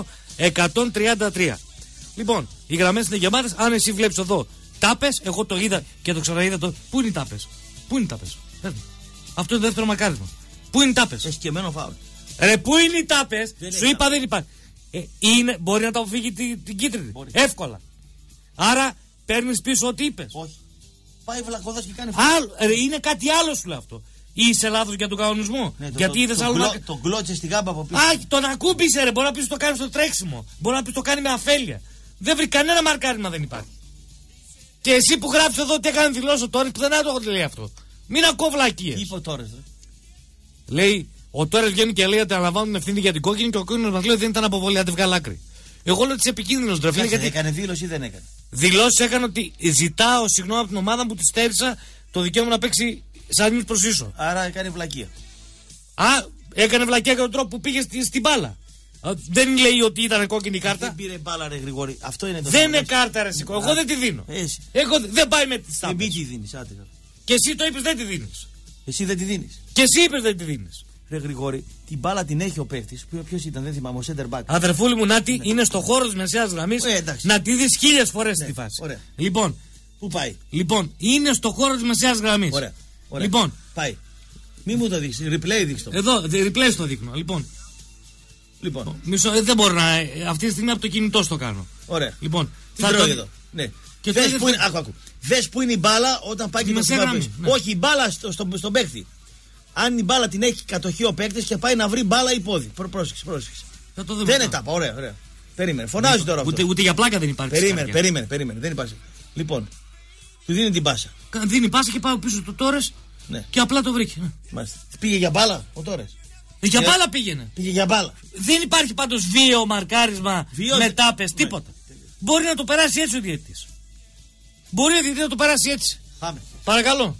18-133. Λοιπόν, οι γραμμές είναι γεμάτες. Αν εσύ βλέπεις εδώ τάπες, εγώ το είδα και το ξαναείδα. Πού είναι οι τάπες? Πού είναι οι τάπες? Αυτό είναι το δεύτερο μακάρισμα. Πού είναι οι τάπες? Έχει και εμένα φάουλ. Ρε, πού είναι οι τάπες? Σου είπα δεν υπάρχει. Μπορεί να τα αποφύγει την κίτρινη. Εύκολα. Άρα παίρνεις πίσω ό,τι είπες. Όχι. Πάει βλακώδας και κάνει φάουλ. Είναι κάτι άλλο σου λέω αυτό. Είσαι λάθος για τον κανονισμό? Ναι, γιατί είδες άλλο. Τον κλώτσε στη γάμπα από πίσω. Τον ακούμπησε ρε. Μπορεί να πεις το κάνει στο τρέξιμο. Μπορεί να πεις το κάνει με αφέλεια. Δεν βρει κανένα μαρκάρισμα, δεν υπάρχει. Και εσύ που γράφεις εδώ ότι έκανε δηλώσει ο Τόρες, που δεν το λέει αυτό. Μην ακούω βλακίες. Τι είπε ο Τόρες, λέει, ο Τόρες βγαίνει και λέει ότι αναλαμβάνουν ευθύνη για την κόκκινη και ο κόκκινος μας λέει ότι δεν ήταν αποβολή, αν δεν βγάλει άκρη. Εγώ λέω ότι είσαι επικίνδυνος, ντρεφίλε. Γιατί έκανε δήλωση ή δεν έκανε? Δηλώσει έκανε ότι ζητάω συγγνώμη από την ομάδα που τη στέρισα το δικαίωμα να παίξει σαν νους προς ίσο. Άρα έκανε βλακεία. Έκανε βλακεία για τον τρόπο που πήγε στην μπάλα. Δεν λέει ότι ήταν κόκκινη κάρτα. Δεν πήρε μπάλα, ρε Γρηγόρη. Αυτό είναι το δεν είναι κάρτα, ρε Σικό. Εγώ δεν τη δίνω. Δεν πάει με τη στάμπα. Μην τη δίνεις, άτε. Και εσύ το είπες δεν τη δίνεις. Εσύ δεν τη δίνεις. Και εσύ είπες δεν τη δίνεις. Ρε Γρηγόρη, την μπάλα την έχει ο παίκτης. Ποιος ήταν, δεν θυμάμαι, ο center back. Αδερφούλη μου, Νάτι, είναι στο χώρο της μεσαίας γραμμής. Να τη δεις 1000 φορές τη φάση. Ωραία. Λοιπόν, πού πάει? Λοιπόν, είναι στο χώρο της μεσαίας γραμμής. Ωραία. Λοιπόν, πάει. Μη μου το δείξει, replay δείξτε το. Εδώ, replay το δείχνω. Λοιπόν, δεν μπορώ να. Αυτή τη στιγμή από το κινητό το κάνω. Ωραία. Λοιπόν, τι τρώει εδώ. Ναι. Και δες που, δες που είναι η μπάλα όταν πάει και το θυμάμαι. Ναι. Όχι, η μπάλα στον παίκτη. Αν η μπάλα την έχει κατοχή ο παίκτης και πάει να βρει μπάλα ή πόδι. Πρόσεξε. Θα το δούμε. Δεν είναι τάπα, ωραία. Περίμενε. Φωνάζει τώρα αυτό. Ούτε για πλάκα δεν υπάρχει. Περίμενε. Δεν υπάρχει. Λοιπόν, του δίνει την πάσα. Δίνει πάσα και πάω πίσω του Τόρες και απλά το βρήκε. Πήγε για μπάλα ο Τόρες. Για μπάλα πήγαινε. Πήγε για μπάλα. Δεν υπάρχει πάντως βίαιο μαρκάρισμα με τάπες, τίποτα. Μπορεί να το περάσει έτσι ο διαιτητής. Μπορεί ο διαιτητής να το περάσει έτσι. Πάμε. Παρακαλώ.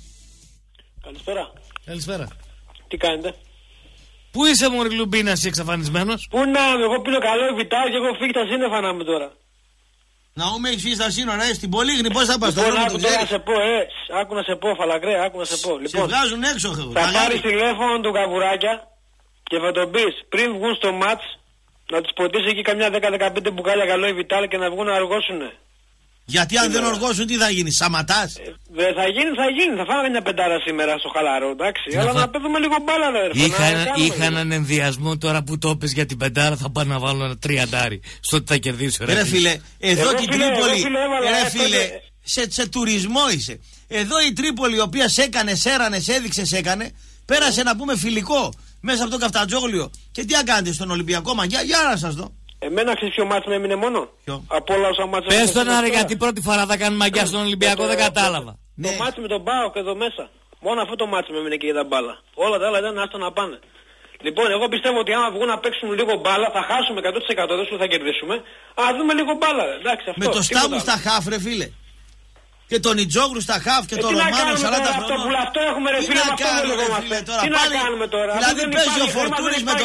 Καλησπέρα. Τι κάνετε? Πού είσαι μωρή Λουμπίνα, εσύ εξαφανισμένος? Πού να είμαι, εγώ πίνω καλό βιτάρ και έχω φύγει τα σύννεφα να είμαι τώρα. Να μου έχεις φύγει στα σύνορα, στην Πολύγνη, πώς θα πας τώρα? Άκου να σε πω, άκου να σε πω, Φαλακρέ, άκου να σε πω. Λοιπόν, σε βγάζουν έξω, θα πάρεις τηλέφωνο του Καβουράκια και θα τον πεις πριν βγουν στο μάτς να τους ποτίσει εκεί καμιά 10-15 μπουκάλια καλό βιτάρ και να βγουν να αργώσουνε. Γιατί αν δεν οργώσουν τι θα γίνει, σαματάς? Δεν θα γίνει, θα φάμε μια πεντάρα σήμερα στο χαλαρό, εντάξει. Αλλά να παίζουμε λίγο μπάλα, ρε. Είχα έναν ενδιασμό τώρα που το είπες για την πεντάρα, θα πάω να βάλω ένα τριαντάρι στο ότι θα κερδίσω. Ρε φίλε, εδώ την Τρίπολη, ρε φίλε, σε τουρισμό είσαι. Εδώ η Τρίπολη η οποία σε έκανε, σέρανε, σε έδειξε, σε έκανε, πέρασε να πούμε φιλικό μέσα από το Καφτατζόγλιο. Και τι κάνετε στον Ολυμπιακό μαγιά, για να σας δω. Εμένα ξέρεις ποιο μάτς με έμεινε μόνο? Από όλα όσα μάτς. Πες τον άρε γιατί πρώτη φορά θα κάνουν μαγιά στον Ολυμπιακό, δεν κατάλαβα. Το μάτς με τον ΠΑΟΚ εδώ μέσα. Μόνο αυτό το μάτς με έμεινε και για τα μπάλα. Όλα τα άλλα ήταν άστα να πάνε. Λοιπόν, εγώ πιστεύω ότι άμα βγουν να παίξουν λίγο μπάλα θα χάσουμε 100%, δεν σου θα κερδίσουμε. Αλλά δούμε λίγο μπάλα, εντάξει αυτό. Με το Στάμου στα χαφ, ρε φίλε. Και τον Ιτζόγλου στα χαφ και τον Ρωμάνο 40 χρονών. Αυτό έχουμε ρε φίλε, αυτό λεγόμαστε. Τι να κάνουμε τώρα. Δηλαδή παίζει ο Φορτούνης με το...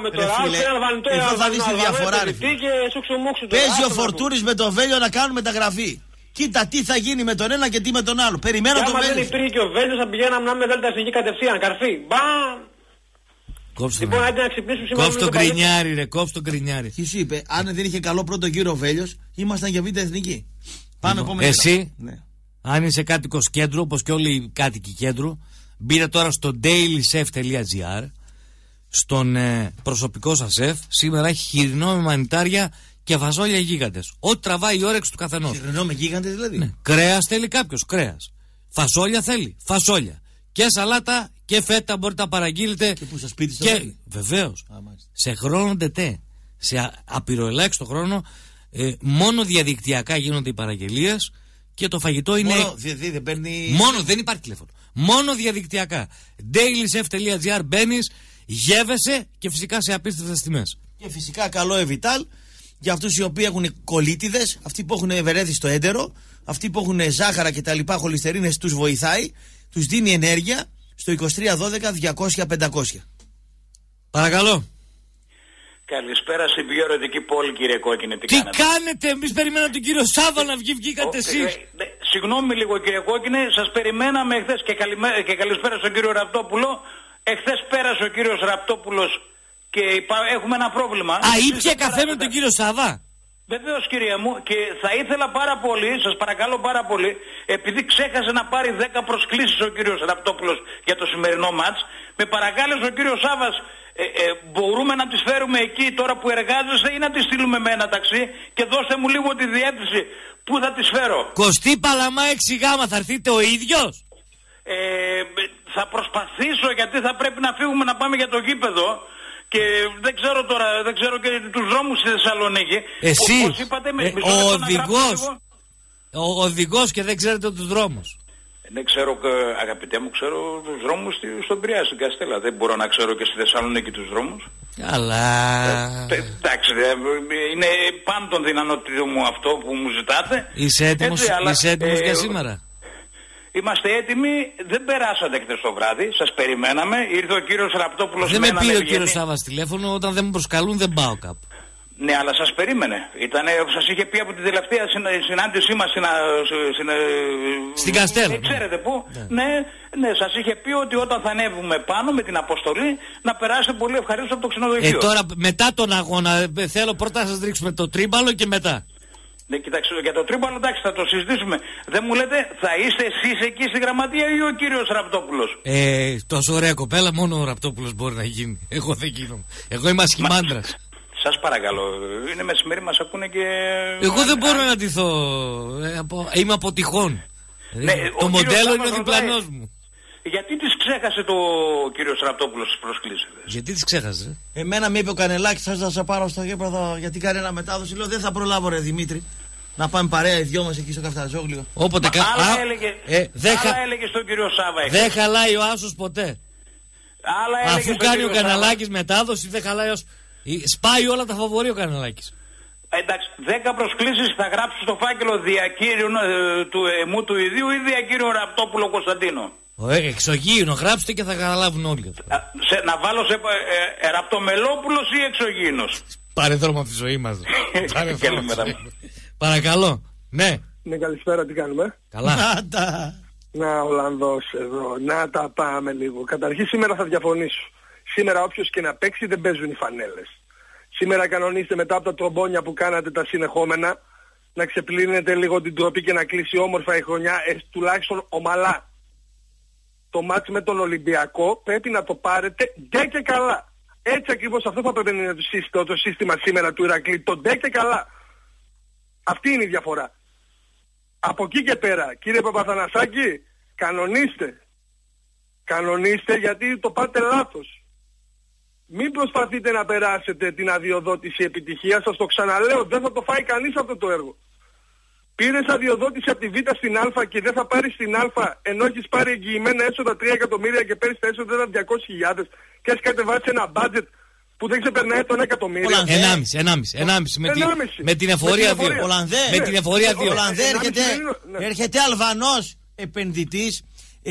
Εδώ θα δεις τη διαφορά ρε φίλε. Παίζει ο Φορτούνης με το Βέλιο να κάνουν μεταγραφή. Κοίτα τι θα γίνει με τον ένα και τι με τον άλλο. Περιμένω τον Βέλιο. Αν δεν υπήρχε και ο Βέλιος θα πηγαίναμε να με δέλτα εθνική κατευθείαν. Καρφί. Μπαμ. Λοιπόν, άντε να ξυπνήσουμε σήμερα. Κόψ' τον γκρινιάρι, ρε, κόψ' τον γκρινιάρι. Και σου είπε, αν δεν είχε καλό πρώτο γύρο ο Βέλιος, ήμασταν για β' εθνική. Πάμε επόμενη. Εσύ, αν είσαι κάτοικος κέντρου, όπως και όλοι οι κάτοικοι κέντρου, μπείτε τώρα στο dailychef.gr, στον προσωπικό σας σεφ. Σήμερα έχει χοιρινό με μανιτάρια και φασόλια γίγαντες. Ό,τι τραβάει η όρεξη του καθενός. Χοιρινό με γίγαντες δηλαδή. Ναι. Κρέας θέλει κάποιος, κρέας. Φασόλια θέλει, φασόλια. Και σαλάτα και φέτα μπορείτε να παραγγείλετε. Και που στο σπίτι στο και βεβαίως. Σε χρόνο τετέ. Σε απειροελάχιστο χρόνο. Μόνο διαδικτυακά γίνονται οι παραγγελίες. Και το φαγητό είναι. Δεν παίρνει. Μόνο, δεν υπάρχει τηλέφωνο. Μόνο διαδικτυακά. dailychef.gr μπαίνεις, γεύεσαι και φυσικά σε απίστευτες τιμές. Και φυσικά καλό Εβιτάλ για αυτούς οι οποίοι έχουν κολίτιδες, αυτοί που έχουν βερέθι στο έντερο, αυτοί που έχουν ζάχαρα και τα λοιπά, χολυστερίνες, τους βοηθάει, τους δίνει ενέργεια στο 2312-200-500. Παρακαλώ. Καλησπέρα στην πιο ερωτική πόλη, κύριε Κόκκινε. Τι κάνετε, εμείς περιμέναμε τον κύριο Σάβα να βγει, βγήκατε εσείς. Συγγνώμη λίγο, κύριε Κόκκινε, σας περιμέναμε εχθές και καλησπέρα στον κύριο Ραπτόπουλο. Εχθές πέρασε ο κύριος Ραπτόπουλος και έχουμε ένα πρόβλημα. Ήπια καφέ με τον κύριο Σάβα. Βεβαίως, κύριε μου, και θα ήθελα πάρα πολύ, σας παρακαλώ πάρα πολύ, επειδή ξέχασε να πάρει 10 προσκλήσεις ο κύριος Ραπτόπουλος για το σημερινό μάτς, με παρακάλεσε ο κύριος Σάβας. Μπορούμε να τις φέρουμε εκεί τώρα που εργάζεστε ή να τις στείλουμε με ένα ταξί και δώστε μου λίγο τη διεύθυνση που θα τις φέρω. Κωστή Παλαμά 6Γ, θα έρθετε ο ίδιος? Θα προσπαθήσω, γιατί θα πρέπει να φύγουμε να πάμε για το γήπεδο και δεν ξέρω τώρα, δεν ξέρω και τους δρόμους στη Θεσσαλονίκη. Εσύ, είπατε, ο οδηγός και δεν ξέρετε τους δρόμους. Δεν ξέρω, αγαπητέ μου, ξέρω τους δρόμους στον Πειραιά, στην Καστέλα. Δεν μπορώ να ξέρω και στη Θεσσαλονίκη τους δρόμους. Αλλά... εντάξει, είναι πάνω των δυνατοτήτων μου αυτό που μου ζητάτε. Είσαι έτοιμος, για σήμερα? Είμαστε έτοιμοι, δεν περάσατε χθες το βράδυ, σας περιμέναμε. Ήρθε ο κύριος Ραπτόπουλος. Δεν με πήρε ο κύριος Σάββας τηλέφωνο, όταν δεν με προσκαλούν δεν πάω κάπου. Ναι, αλλά σας περίμενε. Σας είχε πει από την τελευταία συνάντησή μας στην Καστέλα. Ξέρετε πού. Ναι, σας είχε πει ότι όταν θα ανέβουμε πάνω με την αποστολή να περάσετε πολύ ευχαρίστως από το ξενοδοχείο. Τώρα μετά τον αγώνα θέλω πρώτα να σας ρίξουμε το τρίμπαλο και μετά. Ναι, κοιτάξτε, για το τρίμπαλο εντάξει θα το συζητήσουμε. Δεν μου λέτε, θα είστε εσείς εκεί στη γραμματεία ή ο κύριος Ραπτόπουλος? Τόσο ωραία κοπέλα, μόνο ο Ραπτόπουλος μπορεί να γίνει. Εγώ δεν γίνομαι. Εγώ είμαι ασχημάντρας. Σας παρακαλώ, είναι μεσημέρι, μας ακούνε και... Εγώ δεν μπορώ να ντυθώ, είμαι από τυχόν. Ναι, το μοντέλο είναι ο διπλανός μου. Γιατί τις ξέχασε το κύριος Ραπτόπουλος στις προσκλήσεις? Γιατί τις ξέχασε? Εμένα με είπε ο Κανελάκης, θα σε πάρω στο γήπεδο γιατί κάνει ένα μετάδοση. Λέω δεν θα προλάβω ρε Δημήτρη. Να πάμε παρέα οι δυο μας εκεί στο Καφταζόγλιο. Όποτε άλλα έλεγε στον κύριο Σάβα. Δεν χαλάει ο άσος ποτέ. Αφού κάνει ο Κανελάκης μετάδοση δεν χαλάει άσος. Σπάει όλα τα φαβορί ο Κανελάκης. Εντάξει, 10 προσκλήσεις θα γράψω στο φάκελο διακύριον του εμού του ιδίου ή διακύριον Ραπτόπουλο Κωνσταντίνο. Εξωγήινο, γράψτε και θα καταλάβουν όλοι. Να βάλω σε Ραπτομελόπουλος ή εξωγήινος? Πάρε δρόμο από τη ζωή μας. Παρακαλώ. Ναι. Ναι, καλησπέρα, τι κάνουμε? Καλά. Να, Ολλανδός εδώ, να τα πάμε λίγο. Καταρχήν σήμερα θα διαφωνήσω. Σήμερα όποιος και να παίξει δεν παίζουν οι φανέλες. Σήμερα κανονίστε μετά από τα τρομπόνια που κάνατε τα συνεχόμενα να ξεπλύνετε λίγο την τροπή και να κλείσει όμορφα η χρονιά, τουλάχιστον ομαλά. Το μάτς με τον Ολυμπιακό πρέπει να το πάρετε ντε και καλά. Έτσι ακριβώς αυτό θα πρέπει να είναι το σύστημα σήμερα του Ηρακλή. Το ντε και καλά. Αυτή είναι η διαφορά. Από εκεί και πέρα, κύριε Παπαθανασάκη, κανονίστε. Κανονίστε γιατί το πάτε λάθος. Μην προσπαθείτε να περάσετε την αδειοδότηση επιτυχίας, σας το ξαναλέω, δεν θα το φάει κανείς αυτό το έργο. Πήρες αδειοδότηση από τη Β στην Α και δεν θα πάρεις την Α ενώ έχεις πάρει εγγυημένα έσοδα 3 εκατομμύρια και παίρνεις τα έσοδα 200.000 και έχεις κατεβάσει ένα μπάτζετ που δεν ξεπερνάει τον εκατομμύριο. 1,5 με την εφορία 2. Με την εφορία 2. Ολλανδέ έρχεται Αλβανός επενδυτής,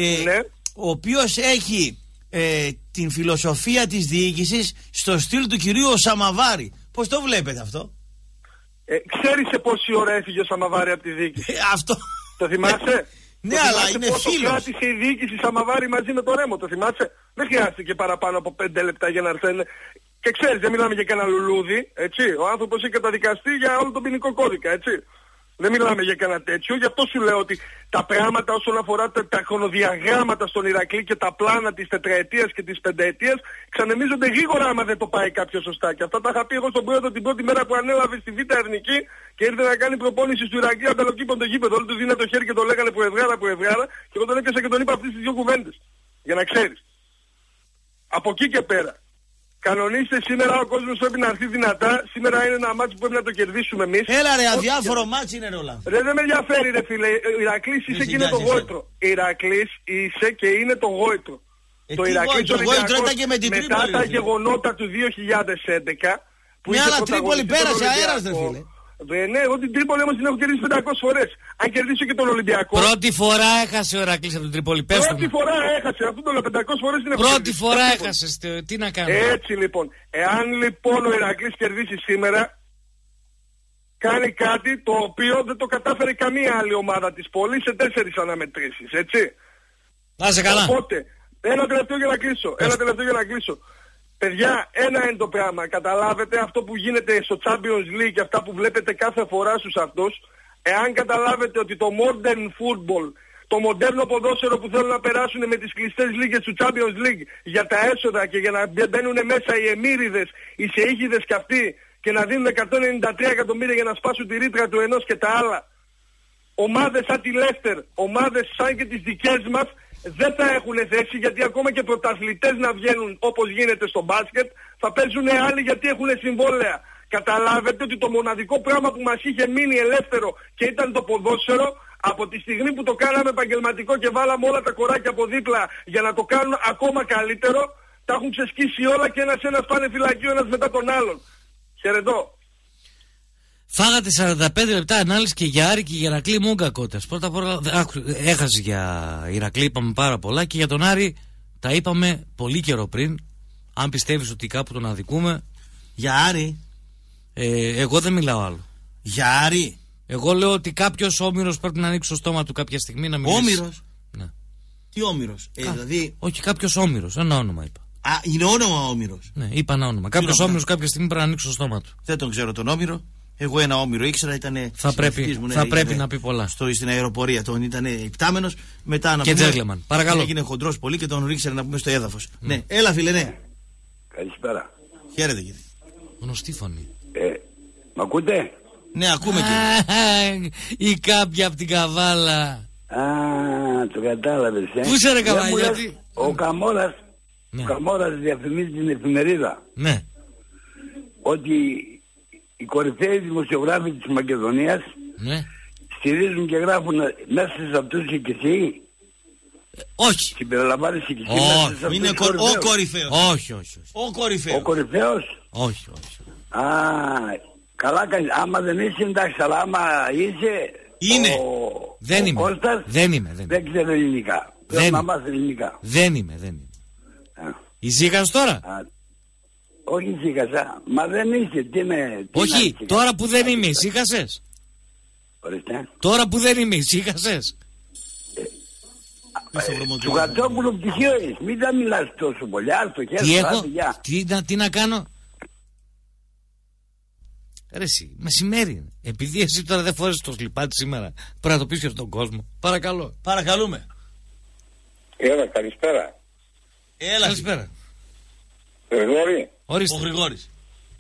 ο οποίος έχει την φιλοσοφία της διοίκησης στο στυλ του κυρίου Σαμαβάρη. Πώς το βλέπετε αυτό? Ξέρεις σε πόση ώρα έφυγε ο Σαμαβάρη από τη διοίκηση? Αυτό. Το θυμάσαι? Ναι, αλλά είναι φίλος. Κράτησε η διοίκηση Σαμαβάρη μαζί με το Ρέμο, το θυμάσαι? Δεν χρειάστηκε παραπάνω από 5 λεπτά για να έρθει. Και ξέρεις, δεν μιλάμε για κανένα λουλούδι, έτσι. Ο άνθρωπος έχει καταδικαστεί για όλο τον ποινικό κώδικα, έτσι. Δεν μιλάμε για κανένα τέτοιο, γι' αυτό σου λέω ότι τα πράγματα όσον αφορά τα χρονοδιαγράμματα στον Ηρακλή και τα πλάνα της τετραετίας και της πενταετίας ξανεμίζονται γρήγορα άμα δεν το πάει κάποιο σωστά. Και αυτά τα είχα πει εγώ στον πρόεδρο την πρώτη μέρα που ανέλαβε στη Β' Εθνική και ήρθε να κάνει προπόνηση στο Ηρακλή ανταλοκήπων το γήπεδο. Όλοι του δίνανε το χέρι και το λέγανε προευγάρα και εγώ τον έπιασα και τον είπα αυτές τις δύο κουβέντες. Για να ξέρεις. Από εκεί και πέρα. Κανονίστε σήμερα, ο κόσμος πρέπει να έρθει δυνατά. Σήμερα είναι ένα μάτσο που πρέπει να το κερδίσουμε εμείς. Έλα ρε, αδιάφορο μάτσο είναι όλα. Ρε, δεν με ενδιαφέρει ρε φίλε. Ηρακλής είσαι και είναι το γόητρο. Ηρακλής είσαι και είναι το γόητρο. Το Ηρακλής ήταν και με την Τρίπολη. Μετά τα γεγονότα του 2011. Μια άλλα Τρίπολη πέρασε αέρας ρε φίλε. Ναι, εγώ την Τρίπολη όμως την έχω κερδίσει 500 φορές. Αν κερδίσω και τον Ολυμπιακό. Πρώτη φορά έχασε ο Ηρακλής από την Τρίπολη. Πρώτη φορά έχασε. Αυτό το λέω 500 φορές την έχω κερδίσει. Πρώτη φορά έχασες. Τι να κάνουμε. Έτσι λοιπόν. Εάν λοιπόν ο Ηρακλής κερδίσει σήμερα, κάνει κάτι το οποίο δεν το κατάφερε καμία άλλη ομάδα της πόλης σε 4 αναμετρήσεις. Έτσι. Να σε καλά. Οπότε, ένα τελευταίο για να κλείσω. Παιδιά, ένα είναι το πράγμα. Καταλάβετε αυτό που γίνεται στο Champions League και αυτά που βλέπετε κάθε φορά στους αυτούς. Εάν καταλάβετε ότι το modern football, το μοντέρνο ποδόσφαιρο που θέλουν να περάσουν με τις κλειστές λίγες του Champions League για τα έσοδα και για να μπαίνουν μέσα οι εμμύριδες, οι σεΐχιδες και αυτοί και να δίνουν 193 εκατομμύρια για να σπάσουν τη ρήτρα του ενός και τα άλλα. Ομάδες σαν τη Leicester, ομάδες σαν και τις δικές μας, δεν θα έχουν θέση γιατί ακόμα και πρωταθλητές να βγαίνουν όπως γίνεται στο μπάσκετ θα παίζουν άλλοι γιατί έχουν συμβόλαια. Καταλάβετε ότι το μοναδικό πράγμα που μας είχε μείνει ελεύθερο και ήταν το ποδόσφαιρο, από τη στιγμή που το κάναμε επαγγελματικό και βάλαμε όλα τα κοράκια από δίπλα για να το κάνουν ακόμα καλύτερο, τα έχουν ξεσκίσει όλα και ένας πάνε φυλακείο ένας μετά τον άλλον. Χαιρετώ. Φάγατε 45 λεπτά ανάλυση και για Άρη και για Ηρακλή Μούγκα κότας. Πρώτα απ' όλα έχασε για Ηρακλή, είπαμε πάρα πολλά και για τον Άρη τα είπαμε πολύ καιρό πριν. Αν πιστεύεις ότι κάπου τον αδικούμε. Για Άρη. Εγώ δεν μιλάω άλλο. Για Άρη. Εγώ λέω ότι κάποιος όμηρος πρέπει να ανοίξει το στόμα του κάποια στιγμή να μιλήσει. Όμηρος. Ναι. Τι όμηρος? Δηλαδή... Όχι, κάποιος όμηρος. Ένα όνομα είπα. Α, είναι όνομα όμηρος. Ναι, είπα ένα όνομα. Κάποιος όμηρος κάποια στιγμή πρέπει να ανοίξει το στόμα του. Δεν τον ξέρω τον όμηρο. Εγώ ένα όμηρο ήξερα, ήταν. Θα πρέπει να πει πολλά. Στην αεροπορία τον ήταν υπτάμενος. Μετά να και τζέντλεμαν. Παρακαλώ. Έγινε χοντρός πολύ και τον ρίξανε να πούμε στο έδαφος. Ναι, έλα φίλε, ναι. Καλησπέρα. Χαίρετε κύριε. Γνωστή φωνή. Μ' ακούτε? Ναι, ακούμε κύριε. Ή κάποια από την Καβάλα. Α, το κατάλαβες. Πού είσαι ρε Καβάλα, γιατί. Ο Καμόρας. Ο Καμόρας διαφημίζει την εφημερίδα. Ναι. Ότι οι κορυφαίοι δημοσιογράφοι της Μακεδονίας στηρίζουν και γράφουν μέσα σε αυτούς και εσύ. Όχι. Συμπεριλαμβάνεις και εσύ μέσα σε αυτούς. Είναι ο κορυφαίος. Όχι. Ο κορυφαίος. Ο κορυφαίος. Όχι. Α, καλά κάνεις. Άμα δεν είσαι εντάξει, αλλά άμα είσαι. Είναι. Δεν είμαι. Κώστας, δεν είμαι. Δεν ξέρω ελληνικά. Πρέπει να μάθεις ελληνικά. Δεν είμαι. Ησύχασες τώρα? Όχι ησύχασα. Μα δεν είσαι. Τι είναι. Όχι, τώρα που δεν είμαι, ησύχασες? Ορίστε. Τώρα που δεν είμαι, ησύχασες? Του Κατσόπουλου πτυχίο είσαι. Μην τα μιλάς τόσο πολύ. Άστο χέρι. Τι να κάνω? Ρε εσύ, μεσημέρι. Επειδή εσύ τώρα δεν φόρεσες το σλιπάτι σήμερα, πρέπει να το πεις και στον κόσμο. Παρακαλώ. Παρακαλούμε. Έλα, καλησπέρα. Έλα. Καλησπέρα. Γρηγόρη. Ορίστε. Ο Γρηγόρης.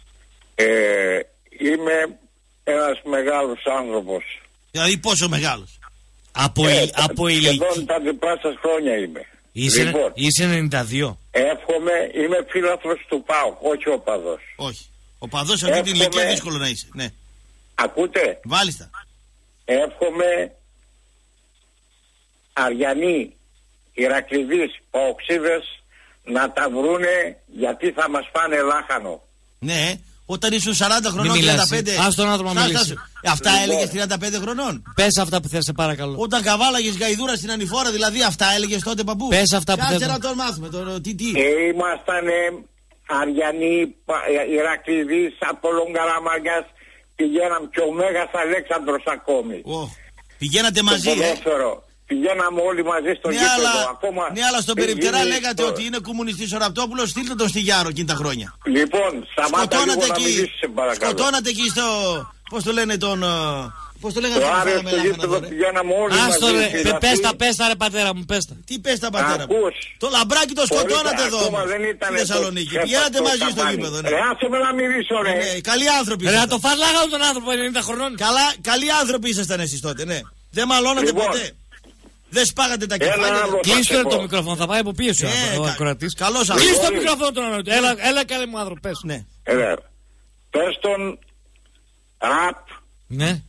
Είμαι ένας μεγάλος άνθρωπος. Δηλαδή πόσο μεγάλος? Από ηλικία. Σχεδόν τα διπλά σας χρόνια είμαι. Είσαι 92. Εύχομαι, είμαι φίλαθλος του ΠΑΟΚ, όχι ο παδός. Όχι. Ο παδός αυτή την ηλικία δύσκολο να είσαι. Ναι. Ακούτε? Βάλιστα. Εύχομαι Αριανοί, Ηρακλειδείς, Παοξίδες να τα βρούνε γιατί θα μας φάνε λάχανο. Ναι, όταν ήσουν 40 χρονών, 35. Ας τον άνθρωπο να μιλήσει. Αυτά έλεγες 35 χρονών. Πες αυτά που θες, σε παρακαλώ. Όταν καβάλαγες γαϊδούρα στην Ανηφόρα, δηλαδή αυτά έλεγες τότε, παππού. Πες αυτά που θες. Κάτσε να τον μάθουμε. Τι. Ήμασταν Αριανοί, Ηρακλειδείς, Απόλλων Καραμαγιάς, πηγαίναμε και ο Μέγας Αλέξανδρος ακόμη. Πηγαίνατε μαζί, Πηγαίναμε όλοι μαζί στο γήπεδο. Ναι, αλλά στον Περιπτερά λέγατε ότι είναι κομμουνιστής ο Ραπτόπουλος, στείλτε τον στη Γιάρο εκείνη τα χρόνια. Λοιπόν, σταμάτα λίγο να μιλήσεις, σε παρακαλώ. Σκοτώνατε εκεί στο... Πώς το λένε τον... Πώς το λέγανε το Άρεο στο γήπεδο πηγαίναμε όλοι μαζί. Πες τα ρε πατέρα μου, πες τα. Τι πες τα πατέρα μου. Το Λαμπράκι το σκοτώνατε εδώ στη Θεσσαλονίκη. Πηγαίνατε μαζί στο γήπεδο. Ρε άσε με να μιλήσω ρε. Καλοί άνθρωποι. Ρε να το φαρλάγαμε τον άνθρωπο 90 χρονών. Καλοί άνθρωποι ήσασταν εσείς τότε, ναι. Δεν μαλώνατε ποτέ. Δεν σπάγατε τα κεφάλια. Κλείστε το μικρόφωνο, θα πάει από πίεση ο ακροατής. Καλώς κλείστε το μικρόφωνο τον ανώτη. Έλα καλέ μου άνθρωπο, πες. Ναι. Πες τον Ραπ. Ναι.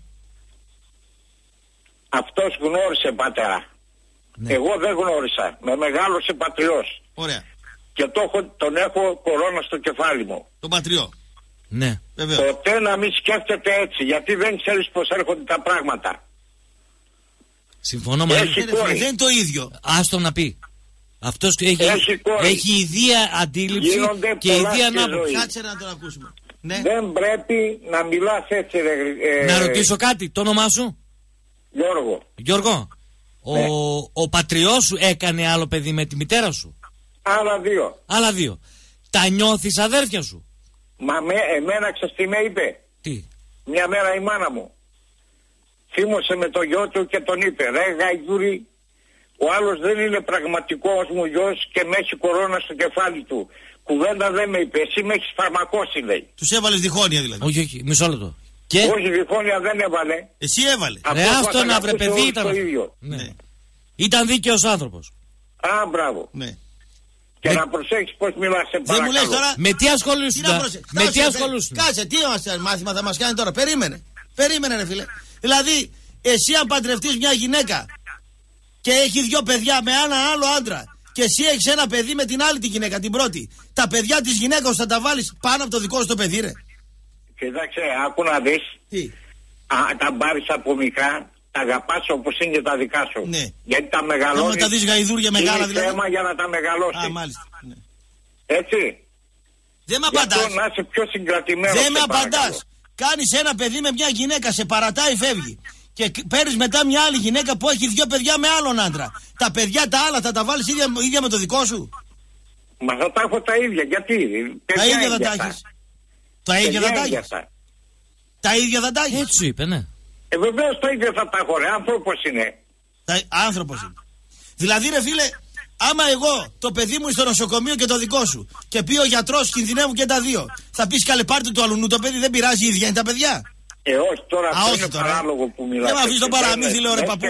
Αυτός γνώρισε πατέρα. Ναι. Εγώ δεν γνώρισα. Με μεγάλωσε πατριός. Ωραία. Και τον έχω κορώνα στο κεφάλι μου. Τον πατριό. Ναι. Βεβαίως. Ποτέ να μην σκέφτεται έτσι. Γιατί δεν ξέρεις πως έρχονται τα πράγματα. Συμφωνώ μαζί. Δεν είναι το ίδιο. Άστο να πει. Αυτός έχει ιδία αντίληψη και ιδία ανάποψη. Κάτσε να τον ακούσουμε. Ναι. Δεν πρέπει να μιλάς έτσι να ρωτήσω κάτι. Το όνομά σου? Γιώργο. Ναι. Ο πατριός σου έκανε άλλο παιδί με τη μητέρα σου? Άλλα δύο. Τα νιώθεις αδέρφια σου? Μα εμένα ξέρεις τι με είπε? Τι? Μια μέρα η μάνα μου θύμωσε με το γιο του και τον είπε ρε Γαϊδούρη, ο άλλος δεν είναι πραγματικός μου γιος και με έχει κορώνα στο κεφάλι του. Κουβέντα δεν με είπε, εσύ με έχεις φαρμακώσει λέει. Τους έβαλες διχόνοια δηλαδή? Όχι, μισό λεπτό. Όχι, διχόνοια δεν έβαλε. Εσύ έβαλε. Ρε άστο να βρε παιδί ήταν. Ναι. Ήταν δίκαιος άνθρωπος. Μπράβο. Ναι. Και να προσέξεις πως μιλάς, σε παρακαλώ. Δεν μου λες τώρα. Με τι ασχολούσουν? Κάτσε, τι μάθημα θα μας κάνει τώρα? Περίμενε ρε φίλε. Δηλαδή, εσύ αν παντρευτείς μια γυναίκα και έχει 2 παιδιά με ένα άλλο άντρα και εσύ έχεις ένα παιδί με την άλλη τη γυναίκα, την πρώτη, τα παιδιά της γυναίκας θα τα βάλεις πάνω από το δικό σου το παιδί ρε? Κοίταξε, άκου να δεις. Τι? Τα πάρεις από μικρά, τα αγαπάς όπως είναι και τα δικά σου. Ναι. Γιατί τα μεγαλώνεις. Να τα δεις γαϊδούρια μεγάλα δηλαδή. Είναι θέμα για να τα μεγαλώσεις. Μάλιστα. Ναι. Έτσι. Δεν με απαντάς. Να είσαι πιο συγκρατημένος. Δεν με απαντάς. Κάνεις ένα παιδί με μια γυναίκα, σε παρατάει, φεύγει. Και παίρνεις μετά μια άλλη γυναίκα που έχει 2 παιδιά με άλλον άντρα. Τα παιδιά τα άλλα θα τα βάλεις ίδια με το δικό σου? Μα θα τα έχω τα ίδια. Γιατί? Τα ίδια θα τα έχεις. Τα ίδια θα τα έχεις. Τα ίδια θα τα έχεις. Έτσι είπε, ναι. Βεβαίως τα ίδια θα τα έχω, ρε. Άνθρωπος είναι. Άνθρωπος είναι. Δηλαδή ρε φίλε, άμα εγώ το παιδί μου στο νοσοκομείο και το δικό σου και πει ο γιατρός κινδυνεύουν και τα δύο, θα πεις καλέ πάρτε του αλουνού το παιδί, δεν πειράζει, ίδια είναι τα παιδιά? Όχι τώρα, αυτό είναι παράλογο που μιλάς. Δεν με αφήνεις το παραμύθι, λέω ρε παππού.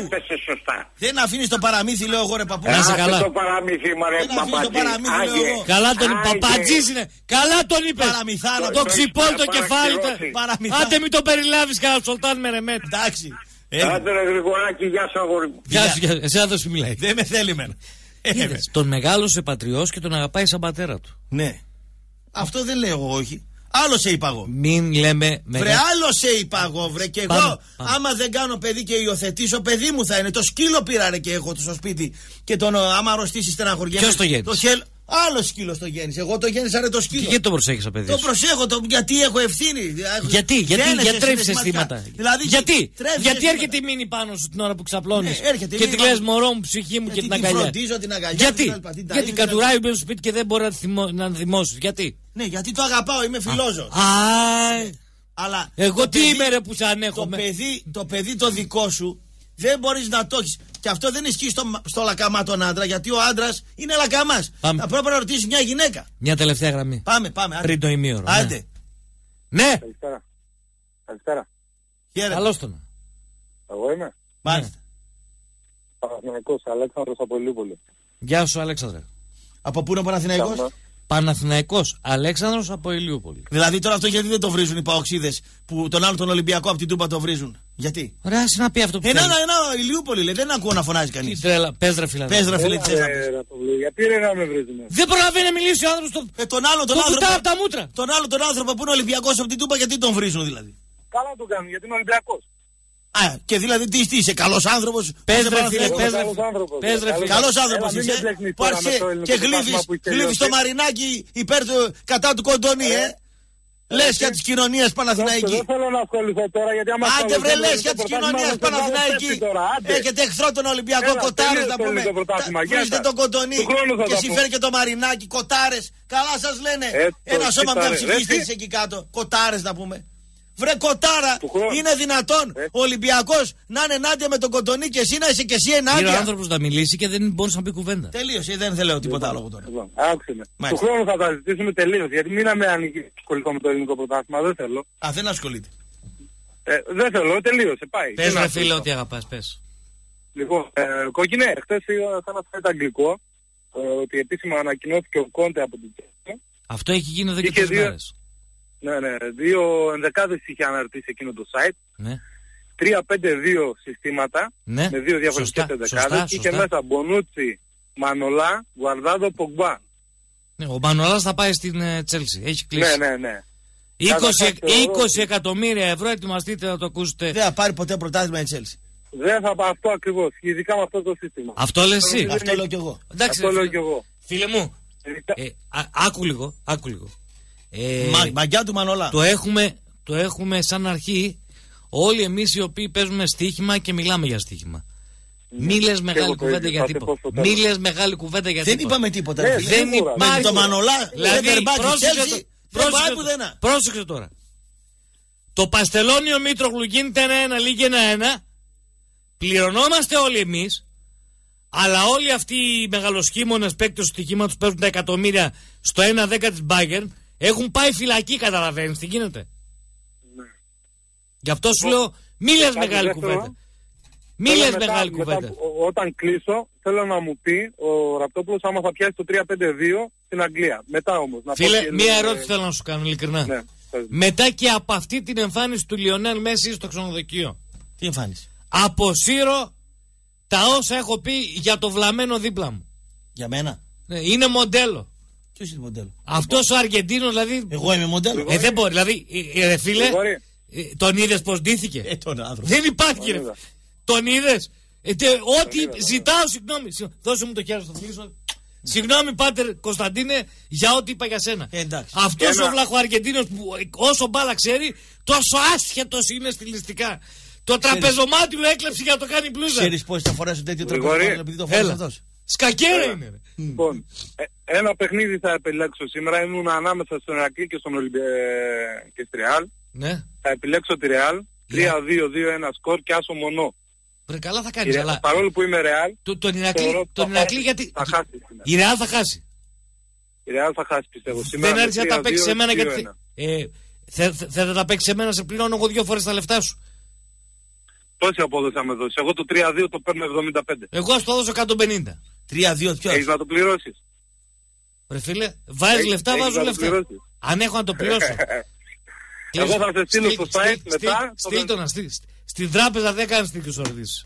Δεν αφήνεις το παραμύθι, λέω εγώ ρε παππού. Να σε καλά. Το παραμύθι, μα ρε παπατζή. Καλά τον είπε, παπατζής είναι. Καλά τον είπε. Το ξυπόλ το κεφάλι. Άντε μην το περιλάβεις κανένα σολτάν με ρεμέτ. Εντάξει. Άντε ρε Γρηγοράκη, γεια σου αγόρι μου. Γεια σου, εσύ δεν σου μιλάει. Δεν με θέλει εμένα. Τον μεγάλωσε πατριός και τον αγαπάει σαν πατέρα του. Ναι. Αυτό δεν λέω εγώ, όχι. Άλλο σε είπα εγώ. Μην λέμε. Βρε, άλλο σε είπα εγώ, βρε. Και εγώ, άμα δεν κάνω παιδί και υιοθετήσω, παιδί μου θα είναι. Το σκύλο πήραρε και έχω στο σπίτι. Και τον άμα αρρωστήσει στεναχωριέμαι. Ποιος το γέννησε? Άλλο σκύλο το γέννησε. Εγώ το γέννησα ρε το σκύλο. Και γιατί το προσέχεις σαν παιδί? Το προσέχω γιατί έχω ευθύνη. Γιατί τρέφεις αισθήματα. Δηλαδή, γιατί έρχεται η μήνυ πάνω σου την ώρα που ξαπλώνεις και τη λες μωρό μου, ψυχή μου και την αγκαλιά? Φροντίζω την αγκαλιά. Γιατί κατουράει μπαίνει στο σπίτι και δεν μπορεί να θυμώσεις? Γιατί? Ναι, γιατί το αγαπάω, είμαι φιλόζωος. Αλλά εγώ τι είμαι ρε που σε ανέχομαι? Το παιδί το δικό σου δεν μπορείς να το έχεις. Και αυτό δεν ισχύει στο λακαμά τον άντρα, γιατί ο άντρας είναι λακαμάς. Θα πρέπει να ρωτήσεις μια γυναίκα. Μια τελευταία γραμμή. Πάμε. Πριν το ημίωρο. Άντε. Ναι. Καλησπέρα. Καλώς τον. Εγώ είμαι. Μάλιστα. Παναθηναϊκός, Αλέξανδρος από Ηλιούπολη. Γεια σου Αλέξανδρε. Από πού είναι ο Παναθηναϊκός? Παναθηναϊκός Αλέξανδρος από Ηλιούπολη. Δηλαδή τώρα αυτό γιατί δεν το βρίζουν οι παοξίδες που τον άλλο τον Ολυμπιακό από την Τούμπα το βρίζουν? Γιατί? Ωραία, να πει αυτό που θέλει. Ηλιούπολη λέει, δεν ακούω να φωνάζει κανείς. Τι τρέλα, πες ρε φίλε. Πες ρε φίλε, τι θες να πεις. Γιατί ρε να με βρίζουμε. Δεν προλαβαίνει να μιλήσει ο άνθρωπος. Τον άλλο τον άνθρωπο. Από τα μούτρα. Τον άνθρωπο που είναι Ολυμπιακός από την Τούπα, γιατί τον βρίζουν δηλαδή. Καλά τον κάνουν, γιατί είναι Ολυμπιακός. Και δηλαδή τι είσαι, καλός άνθρωπος. Πες ρε φίλε, καλός άνθρωπος είσαι. Που άρχισε και γλύφεις το Μαρινάκι υπέρ κατά του Κοντονή, Λες για τις κοινωνίες Παναθηναϊκή. Δεν θέλω να ασχοληθώ τώρα γιατί άμα άντε βρε λες για τις κοινωνίες Παναθηναϊκή. Έχετε εχθρό τον Ολυμπιακό, κοτάρες να πούμε. Βρίζετε τον Κοντονή και συμφέρει και το Μαρινάκι, κοτάρες. Καλά σας λένε. Ένα σώμα μια ψηφίστης εκεί κάτω. Κοτάρες να πούμε. Βρε κοτάρα, είναι δυνατόν ο Ολυμπιακός να είναι ενάντια με τον Κοντονή και εσύ να είσαι και εσύ ενάντια. Ήρθε ο άνθρωπος να μιλήσει και δεν μπορούσε να πει κουβέντα. Τελείωσε, δεν θέλω τίποτα άλλο τώρα. Άκουσε με. Του χρόνου θα τα ζητήσουμε τελείως. Γιατί μην με ασχοληθώ με το ελληνικό πρωτάθλημα, δεν θέλω. Δεν ασχολείται. Δεν θέλω, τελείωσε, πάει. Πες ρε φίλε ότι αγαπάς, πες. Λοιπόν, κόκκινε, χθες είδα σαν ένα site αγγλικό ότι επίσημα ανακοινώθηκε ο Κόντε από την Τσέλσι. Αυτό έχει γίνει εδώ και 3 μέρες. Ναι, 2 ενδεκάδες είχε αναρτήσει εκείνο το site. Ναι. 3-5-2 συστήματα, ναι. Με 2 διαφορετικές ενδεκάδες. Είχε μέσα Μπονούτσι, Μανολά, Γουαρδάδο, Πογκμπά. Ναι, ο Μανολάς θα πάει στην Τσέλσι. Έχει κλείσει. Ναι. 20 εκατομμύρια ευρώ, ετοιμαστείτε να το ακούσετε. Δεν θα πάρει ποτέ πρωτάθλημα η Τσέλσι. Δεν θα πάρει αυτό ακριβώς, ειδικά με αυτό το σύστημα. Αυτό λες εσύ. Αυτό λέω κι εγώ. Εντάξει, αυτό λέω κι εγώ. Φίλε μου, άκου λίγο. Μαγκιά του Μανολά. Το έχουμε σαν αρχή όλοι εμείς οι οποίοι παίζουμε στοίχημα και μιλάμε για στοίχημα. Μη λες μεγάλη κουβέντα για τίποτα. Δεν είπαμε τίποτα. Δεν υπάρχει. Το Μανολά, πρόσεξε τώρα. Το Παστελώνιο Μήτρογλου γίνεται 1-1, λίγη 1-1. Πληρωνόμαστε όλοι εμείς. Αλλά όλοι αυτοί οι μεγαλοσχήμονες παίκτες του στοιχήματος παίζουν τα εκατομμύρια στο 1/10 της Bayern. Έχουν πάει φυλακή, καταλαβαίνεις τι γίνεται. Ναι. Γι' αυτό σου λέω μη λες μεγάλη κουβέντα. Μη λες μεγάλη κουβέντα. Όταν κλείσω θέλω να μου πει ο Ραπτόπουλος άμα θα πιάσει το 3-5-2 στην Αγγλία. Μετά όμως. Φίλε, μία ερώτηση θέλω να σου κάνω ειλικρινά. Ναι, μετά και από αυτή την εμφάνιση του Λιονέλ Μέση στο ξενοδοχείο. Τι εμφάνιση? Αποσύρω τα όσα έχω πει για το βλαμμένο δίπλα μου. Για μένα? Ναι, είναι μοντέλο. Ποιος είναι μοντέλο? Αυτός ο Αργεντίνος δηλαδή. Εγώ είμαι μοντέλο. Δεν μπορεί. Δηλαδή, ρε φίλε, τον είδες πως ντύθηκε? Τον άνθρωπο. Δεν υπάρχει, ρε. Τον είδες? Ό,τι ζητάω, συγγνώμη. Δώσε μου το χέρι στο κλείσω. Συγγνώμη, Πάτερ Κωνσταντίνε, για ό,τι είπα για σένα. Αυτός ο βλαχοαργεντίνος που όσο μπάλα ξέρει, τόσο άσχετος είναι στιλιστικά. Το τραπεζομάτι μου έκλεψε για να το κάνει μπλούζα. Ξέρεις πώς θα φορέσει τέτοιο τραπεζομάτι επειδή το φορέσει αυτός? Σκακέρα είναι. Λοιπόν, ένα παιχνίδι θα επιλέξω σήμερα. Ήμουν ανάμεσα στον Ηρακλή και και στη Ρεάλ. Ναι. Θα επιλέξω τη Ρεάλ. 3-2-2-1 σκορ και άσο μονό. Βρε, καλά θα κάνεις, αλλά... Παρόλο που είμαι Ρεάλ... Τον Ηρακλή γιατί... Θα χάσει. Η Ρεάλ θα χάσει. Η Ρεάλ θα χάσει, πιστεύω. Δεν άρχισε να τα παίξει σε μένα γιατί... Θα τα παίξει σε μένα, σε πληρώνω εγώ 2 φορές τα λεφτά σου. Τόση απόδοση θα με δώσει. Εγώ το 3-2 το παίρνω 75. Εγώ ας το δώσω 150. 3-2 ποιος? Έχεις να το πληρώσεις? Ρε φίλε, βάζεις λεφτά, βάζω λεφτά. Αν έχω να το πληρώσω. Εγώ θα σε στείλω στο site μετά. Στείλ το να στείλεις. Στην τράπεζα δεν κάνεις τέτοιους ορδίσεις.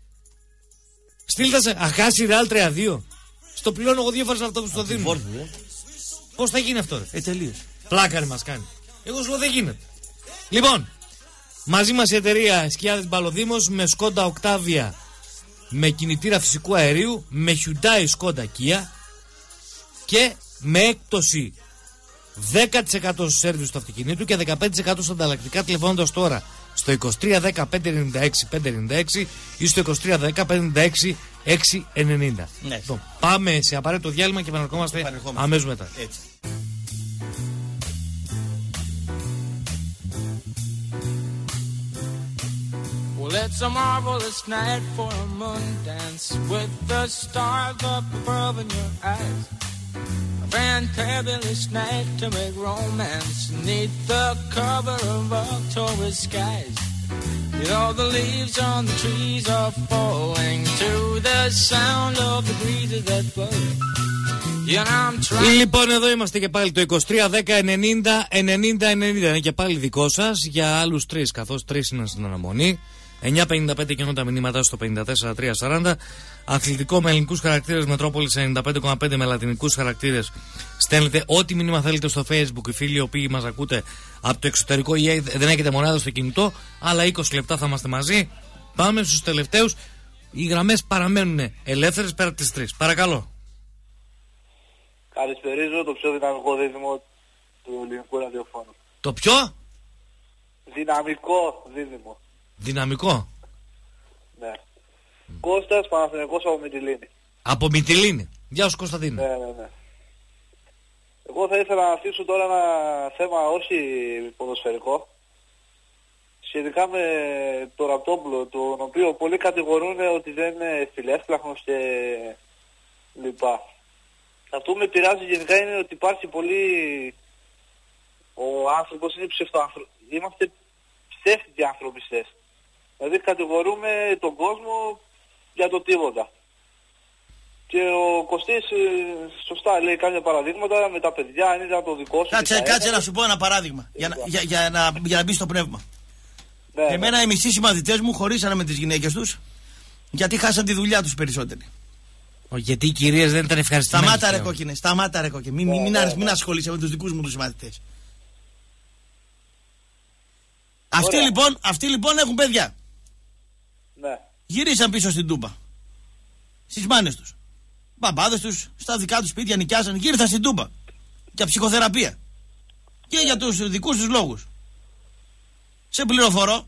Στείλτε σε. Αχάσει η Ρεάλ 3-2. Στο πληρώνω εγώ 2 φορές αυτό που στο δίνω. Πώς θα γίνει αυτό, ρε? Τελείως. Πλάκαρη μας κάνει. Εγώ σου λέω δεν γίνεται. Λοιπόν, μαζί μας η εταιρεία Σκιάδης Μπαλοδήμος με Σκόντα Οκτάβια με κινητήρα φυσικού αερίου, με Hyundai Σκόντα Kia και με έκπτωση 10% στο σέρβις του αυτοκινήτου και 15% στα ανταλλακτικά, τηλεφωνώντας τώρα στο 2310 596 596 ή στο 2310 596 690. Ναι. Πάμε σε απαραίτητο διάλειμμα και επαναρχόμαστε αμέσως μετά. Έτσι. Well, it's a marvelous night for a moon dance with the stars up above in your eyes. A fantabulous night to make romance neath the cover of October skies. You know the leaves on the trees are falling to the sound of the breezes that blow. Λοιπόν, εδώ είμαστε και πάλι το 2310 90 90 90. Είναι και πάλι δικό σας για άλλους 3, καθώς 3 είναι στην αναμονή. 9.55 και τα μηνύματά στο 54.340. Αθλητικό με ελληνικούς χαρακτήρες Μετρόπολης 95,5 με λατινικούς χαρακτήρες. Στέλνετε ό,τι μήνυμα θέλετε στο Facebook. Οι φίλοι οι οποίοι μας ακούτε από το εξωτερικό ή δεν έχετε μονάδα στο κινητό, άλλα 20 λεπτά θα είμαστε μαζί. Πάμε στους τελευταίους. Οι γραμμές παραμένουν ελεύθερες πέρα από τις 3. Παρακαλώ. Καλησπερίζω το πιο δυναμικό δίδυμο του ελληνικού ραδιοφώνου. Το πιο? Δυναμικό δίδυμο. Δυναμικό. Ναι. Κώστας Παναθηναϊκός από Μυτιλήνη. Από Μυτιλήνη. Γεια σου Κωνσταντίνε. Ναι. Εγώ θα ήθελα να αφήσω τώρα ένα θέμα όχι ποδοσφαιρικό. Σχετικά με το Ραπτόπουλο, τον οποίο πολλοί κατηγορούν ότι δεν είναι φιλεύθλαχνος και λοιπά. Αυτό που με πειράζει γενικά είναι ότι υπάρχει πολύ... Ο άνθρωπος είναι ψευτοάνθρωπος. Είμαστε ψεύτικοι ανθρωπιστές. Δηλαδή κατηγορούμε τον κόσμο για το τίποτα. Και ο Κωστής σωστά λέει κάποια παραδείγματα με τα παιδιά, αν ήταν το δικό σου... Κάτσε να σου πω ένα παράδειγμα, για να μπει στο πνεύμα. Ναι, εμένα οι μισοί συμμαθητές μου χωρίσανε με τις γυναίκες τους, γιατί χάσαν τη δουλειά τους περισσότεροι. Γιατί οι κυρίες δεν ήταν ευχαριστημένες. Σταμάτα ρε κόκκινε, μην ασχολείσαι με τους δικούς μου τους συμμαθητές. Αυτοί λοιπόν έχουν παιδιά. Ναι. Γυρίσαν πίσω στην Τούμπα. Στις μάνες τους. Μπαμπάδες τους, στα δικά τους σπίτια νοικιάσαν. Γύρισαν στην Τούμπα. Για ψυχοθεραπεία. Και για τους δικούς τους λόγους. Σε πληροφορώ.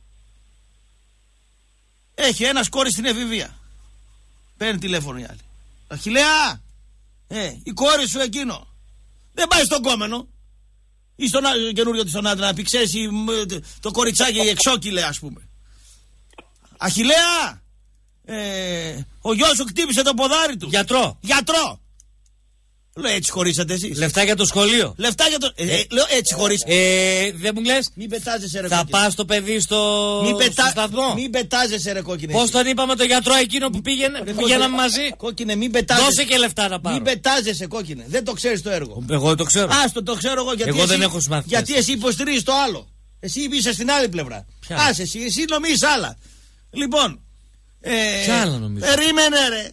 Έχει ένας κόρη στην εφηβεία. Παίρνει τηλέφωνο η άλλη. Αχιλλέα, η κόρη σου εκείνο δεν πάει στον κόμενο ή στον καινούριο της τον άντρα να πει, ξέρεις, το κοριτσάκι εξόκυλε, ας πούμε. Αχιλλέα, ο γιος σου χτύπησε το ποδάρι του. Γιατρό. Λέω, έτσι χωρίσατε εσείς? Λεφτά για το σχολείο. Λεφτά για το... λέω, έτσι χωρίσατε. Δεν μου λες. Μην πετάζεσαι ρε θα κόκκινε. Πας το παιδί στο σταθμό. Μην πετάζεσαι ρε κόκκινε. Πώς τον είπαμε το γιατρό εκείνο που πήγαιναμε μαζί? Κόκκινε, μην πετάζεσαι. Δώσε και λεφτά να πάρω. Μην πετάζεσαι κόκκινε. Δεν το ξέρεις το έργο. Εγώ το ξέρω. Άστο, το ξέρω εγώ, γιατί εγώ δεν έχω συμμαθητές. Γιατί εσύ υποστηρίζεις το άλλο. Εσύ είσαι στην άλλη πλευρά. Άσε εσύ νομίζεις άλλα. Λοιπόν. Ποια άλλα νομίζεις? Περίμενε ρε.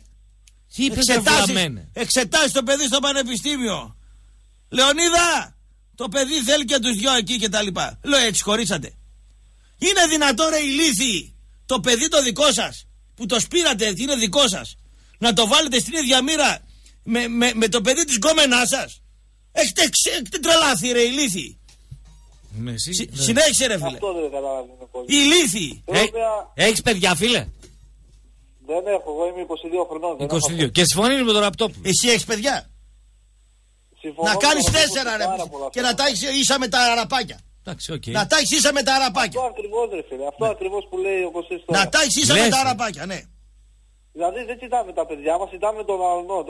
Εξετάσεις το παιδί στο πανεπιστήμιο. Λεωνίδα, το παιδί θέλει και τους δυο εκεί και τα λοιπά. Λέω, έτσι χωρίσατε? Είναι δυνατόν ρε ηλίθιοι, το παιδί το δικό σας που το σπήρατε, είναι δικό σας, να το βάλετε στην ίδια μοίρα με το παιδί της γκόμενάς σας? Έχετε τρελάθει ρε ηλίθιοι. Συνέχισε ρε φίλε. Αυτό δεν καταλαβαίνω. Ηλίθιοι. Έχεις παιδιά φίλε? Δεν έχω, εγώ είμαι 22 χρονών. 22. Και συμφωνείς με τον Ραπτόπουλο? Εσύ έχεις παιδιά? Συμφωνώ, να κάνεις 4 ρε και να τα έχεις ίσα με τα αραπάκια. Εντάξει, okay. Να τα έχεις ίσα με τα αραπάκια. Αυτό ακριβώς ρε φίλε, αυτό ακριβώς που λέει ο Κωστής τώρα. Να τα έχεις ίσα με τα αραπάκια, ναι. Δηλαδή δεν κοιτάμε τα παιδιά μας, κοιτάμε τον αλλονό.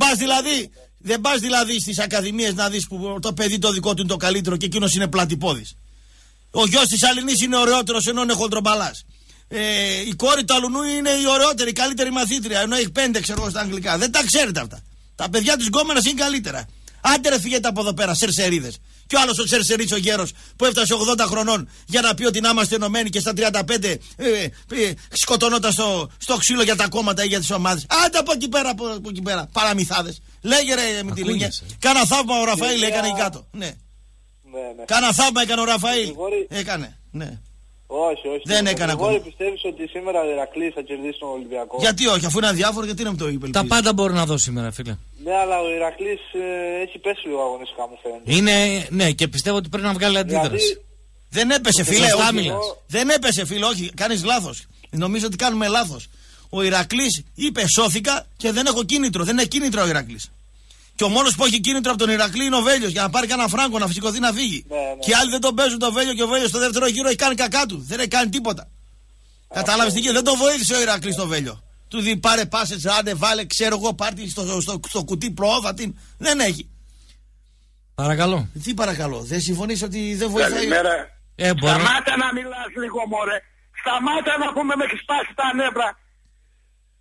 Δεν πας δηλαδή στις ακαδημίες να δεις που το παιδί το δικό του είναι το καλύτερο και εκείνος είναι πλατυπόδης. Ο γιος της Αλληνής είναι ωραιότερος ενώ είναι χοντρομπαλάς. Η κόρη του Αλουνού είναι η ωραιότερη, η καλύτερη μαθήτρια, ενώ έχει 5 ξέρω στα αγγλικά. Δεν τα ξέρετε αυτά. Τα παιδιά της γκόμενας είναι καλύτερα. Άντε ρε φύγετε από εδώ πέρα, σερσερίδες. Κι ο άλλος ο Σερσερίς ο γέρος που έφτασε 80 χρονών για να πει ότι να είμαστε ενωμένοι και στα 35 σκοτωνόταν στο ξύλο για τα κόμματα ή για τις ομάδες. Άντε από εκεί πέρα, παραμυθάδες. Λέγε ρε Μυτιλήνια. Κάνα θαύμα ο Ραφαήλ έκανε εκεί κάτω. Ναι. Κάνα θαύμα έκανε ο Ραφαήλ. Έκανε, ναι. Όχι. Δεν έκανα ακόμα. Εγώ πιστεύεις ότι σήμερα ο Ηρακλής θα κερδίσει τον Ολυμπιακό? Γιατί όχι, αφού είναι αδιάφορο, γιατί να μου το είπε? Τα πάντα μπορεί να δώσει σήμερα, φίλε. Ναι, αλλά ο Ηρακλής έχει πέσει λίγο αγωνιστικά, μου φαίνεται. Ναι, και πιστεύω ότι πρέπει να βγάλει αντίδραση. Δηλαδή, δεν έπεσε, φίλε. Δεν έπεσε, φίλε, όχι. Κάνεις λάθος. Νομίζω ότι κάνουμε λάθος. Ο Ηρακλής είπε σώθηκα και δεν έχω κίνητρο. Δεν έχει κίνητρο ο Ηρακλής. Και ο μόνος που έχει κίνητρο από τον Ηρακλή είναι ο Βέλιος για να πάρει κανένα φράγκο, να φυσικωθεί να φύγει. Ναι. Και οι άλλοι δεν τον παίζουν το Βέλιο και ο Βέλιος στο δεύτερο γύρο έχει κάνει κακά του. Δεν έχει κάνει τίποτα. Κατάλαβες τι? Δεν τον βοήθησε ο Ηρακλής το Βέλιο. Του δει πάρε πάσες, άντε βάλε, ξέρω εγώ, πάρτι στο κουτί προόβατη. Δεν έχει. Παρακαλώ. Τι παρακαλώ, δεν συμφωνείς ότι δεν βοηθάει? Καλημέρα. Σταμάτα να μιλάς λίγο μωρέ. Σταμάτα να πούμε με έχει σπάσει τα νεύρα.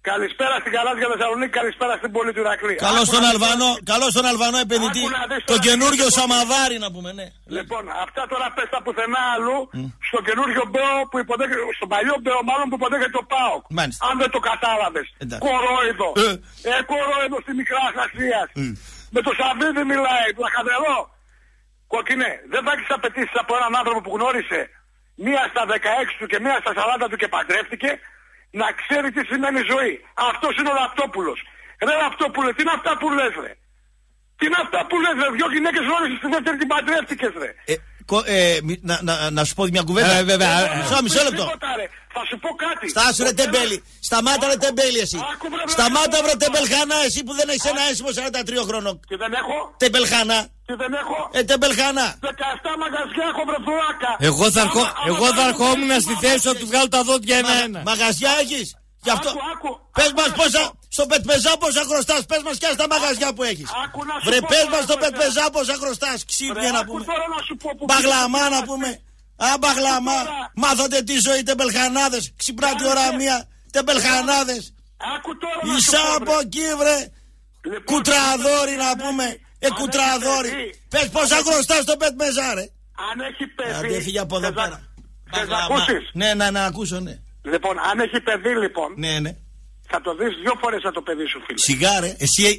Καλησπέρα στην Γαλάζια Θεσσαλονίκη, καλησπέρα στην πόλη του Ηρακλή. Καλώς τον Αλβανό επενδυτή. Το καινούριο Σαμαδάρι να πούμε, ναι. Λοιπόν, αυτά τώρα πες τα πουθενά αλλού, στο καινούριο Μπέο που υποδέχεται, στον παλιό Μπέο μάλλον που υποδέχεται το ΠΑΟΚ. Αν δεν το κατάλαβες. Κορόιδο. Κορόιδο στη Μικρά Αστίας. Με το Σαββίδι μιλάει, του Αχαδερό. Κόκκινε, δεν θα έχεις απαιτήσεις από έναν άνθρωπο που γνώρισε μία στα 16 του και μία στα 40 του και παντρεύτηκε, να ξέρει τι σημαίνει ζωή. Αυτός είναι ο Ραπτόπουλος. Ρε Ραπτόπουλε, τι είναι αυτά που λες ρε? Τι είναι αυτά που λες ρε? Δυο γυναίκες γνώρισες στη δεύτερη την παντρεύτηκες ρε. Να σου πω μια κουβέντα. Βέβαια. Μισό λεπτό. Θα σου πω κάτι. Στάσου ρε τεμπέλη. Σταμάτα ρε τεμπέλη εσύ. Σταμάτα βρε τεμπελχανά εσύ που δεν έχεις ένα αίσθημα 43 χρονών. Και δεν έχω. Τεμπελχανά. Και δεν έχω. Τεμπελχανά. 17 μαγαζιά έχω βρε φλάκα. Εγώ θα ερχόμουν στη θέση να του βγάλω τα δόντια ένα-ένα. Μαγαζιά έχεις. Γι' αυτό. Πες μας πόσα. Στο Πετπεζά πόσα χρωστάς. Πες μας και στα μαγαζιά που έχεις. Βρε πες μας στο Πετπεζά πόσα χρωστάς. Ξύπνια να πούμε. Μπαγλαμά να πούμε. Μπαγλαμά. Μάθατε τη ζωή τεμπελχανάδες. Ξυπνάτε ώρα μία. Τεμπελχανάδες. Είσαι από εκεί βρε. Κουτραδόρι να πούμε. Κουτραδόρι. Πες πόσα χρωστάς στο Πετπεζά ρε. Αν έχει παιδί. Άντε φύγε από εδώ πέρα. Ναι, να ακούσω, ναι. Λοιπόν, αν έχει παιδί λοιπόν. Ναι. Θα το δεις 2 φορές από το παιδί σου, φίλε. Σιγάρε,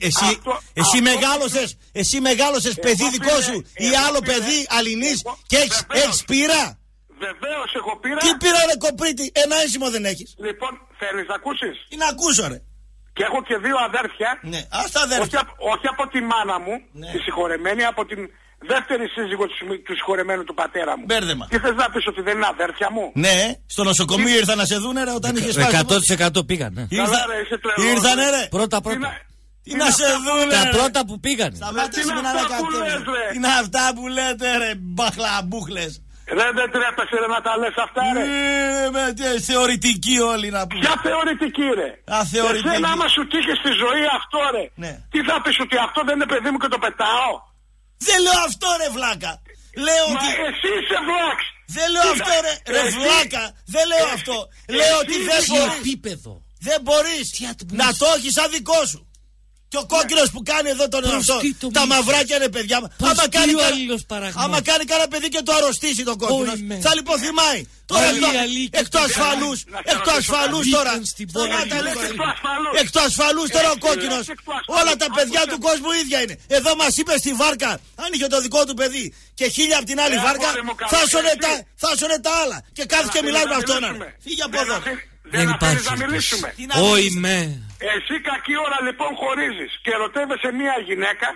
εσύ μεγάλωσες παιδί δικό σου ή άλλο παιδί αλληνής και έχεις πείρα. Βεβαίως έχω πείρα. Τι πείρα ρε κοπρίτη, ένα αίσθημο δεν έχεις. Λοιπόν, θέλεις να ακούσεις? Τι να ακούσω ρε. Και έχω και 2 αδέρφια. Ναι, ας τα αδέρφια. Όχι από τη μάνα μου, τη συγχωρεμένη, από την δεύτερη σύζυγο του συγχωρεμένου του πατέρα μου. Μπέρδεμα. Τι θες να πεις, ότι δεν είναι αδέρφια μου? Ναι, στο νοσοκομείο ήρθαν να σε δούνε ρε όταν είχες πάει. 100% πήγανε. Ήρθανε ρε. Πρώτα. Τι να σε δούνε. Τα πρώτα που πήγανε. Σταμάτα εσύ να ανακατεύεις. Τι είναι αυτά που λέτε ρε μπαχλαμπούχλες. Δεν τρέπεσαι ρε να τα λες αυτά ρε. Θεωρητική όλοι να πούμε. Ποια θεωρητική ρε. Αθεωρητική. Εσένα άμα σου τύχει στη ζωή αυτό ρε. Τι θα πεις, ότι αυτό δεν είναι παιδί μου και το πετάω? Δεν λέω αυτό ρε βλάκα. Λέω Μα ότι... εσύ είσαι βλάξ. Δεν λέω αυτό ρε βλάκα. Δεν λέω αυτό. Λέω ότι δεν μπορείς. Δεν μπορείς να το έχεις σαν δικό σου. Και ο κόκκινος που κάνει εδώ τον εαυτό. Τα μαυράκια είναι παιδιά. Άμα κάνει κανένα παιδί και το αρρωστήσει τον κόκκινο, θα λιποθυμάει. Τώρα εκ του ασφαλούς τώρα. Εκ του ασφαλούς τώρα ο κόκκινος. Όλα τα παιδιά του κόσμου ίδια είναι. Εδώ μας είπε στη βάρκα, αν είχε το δικό του παιδί και 1000 από την άλλη βάρκα, θα σωνε τα άλλα. Και κάθε και μιλάει με αυτόν. Φύγε από εδώ. Δεν υπάρχει. Όχι με. Εσύ κακή ώρα λοιπόν χωρίζεις και ερωτεύεσαι μια γυναίκα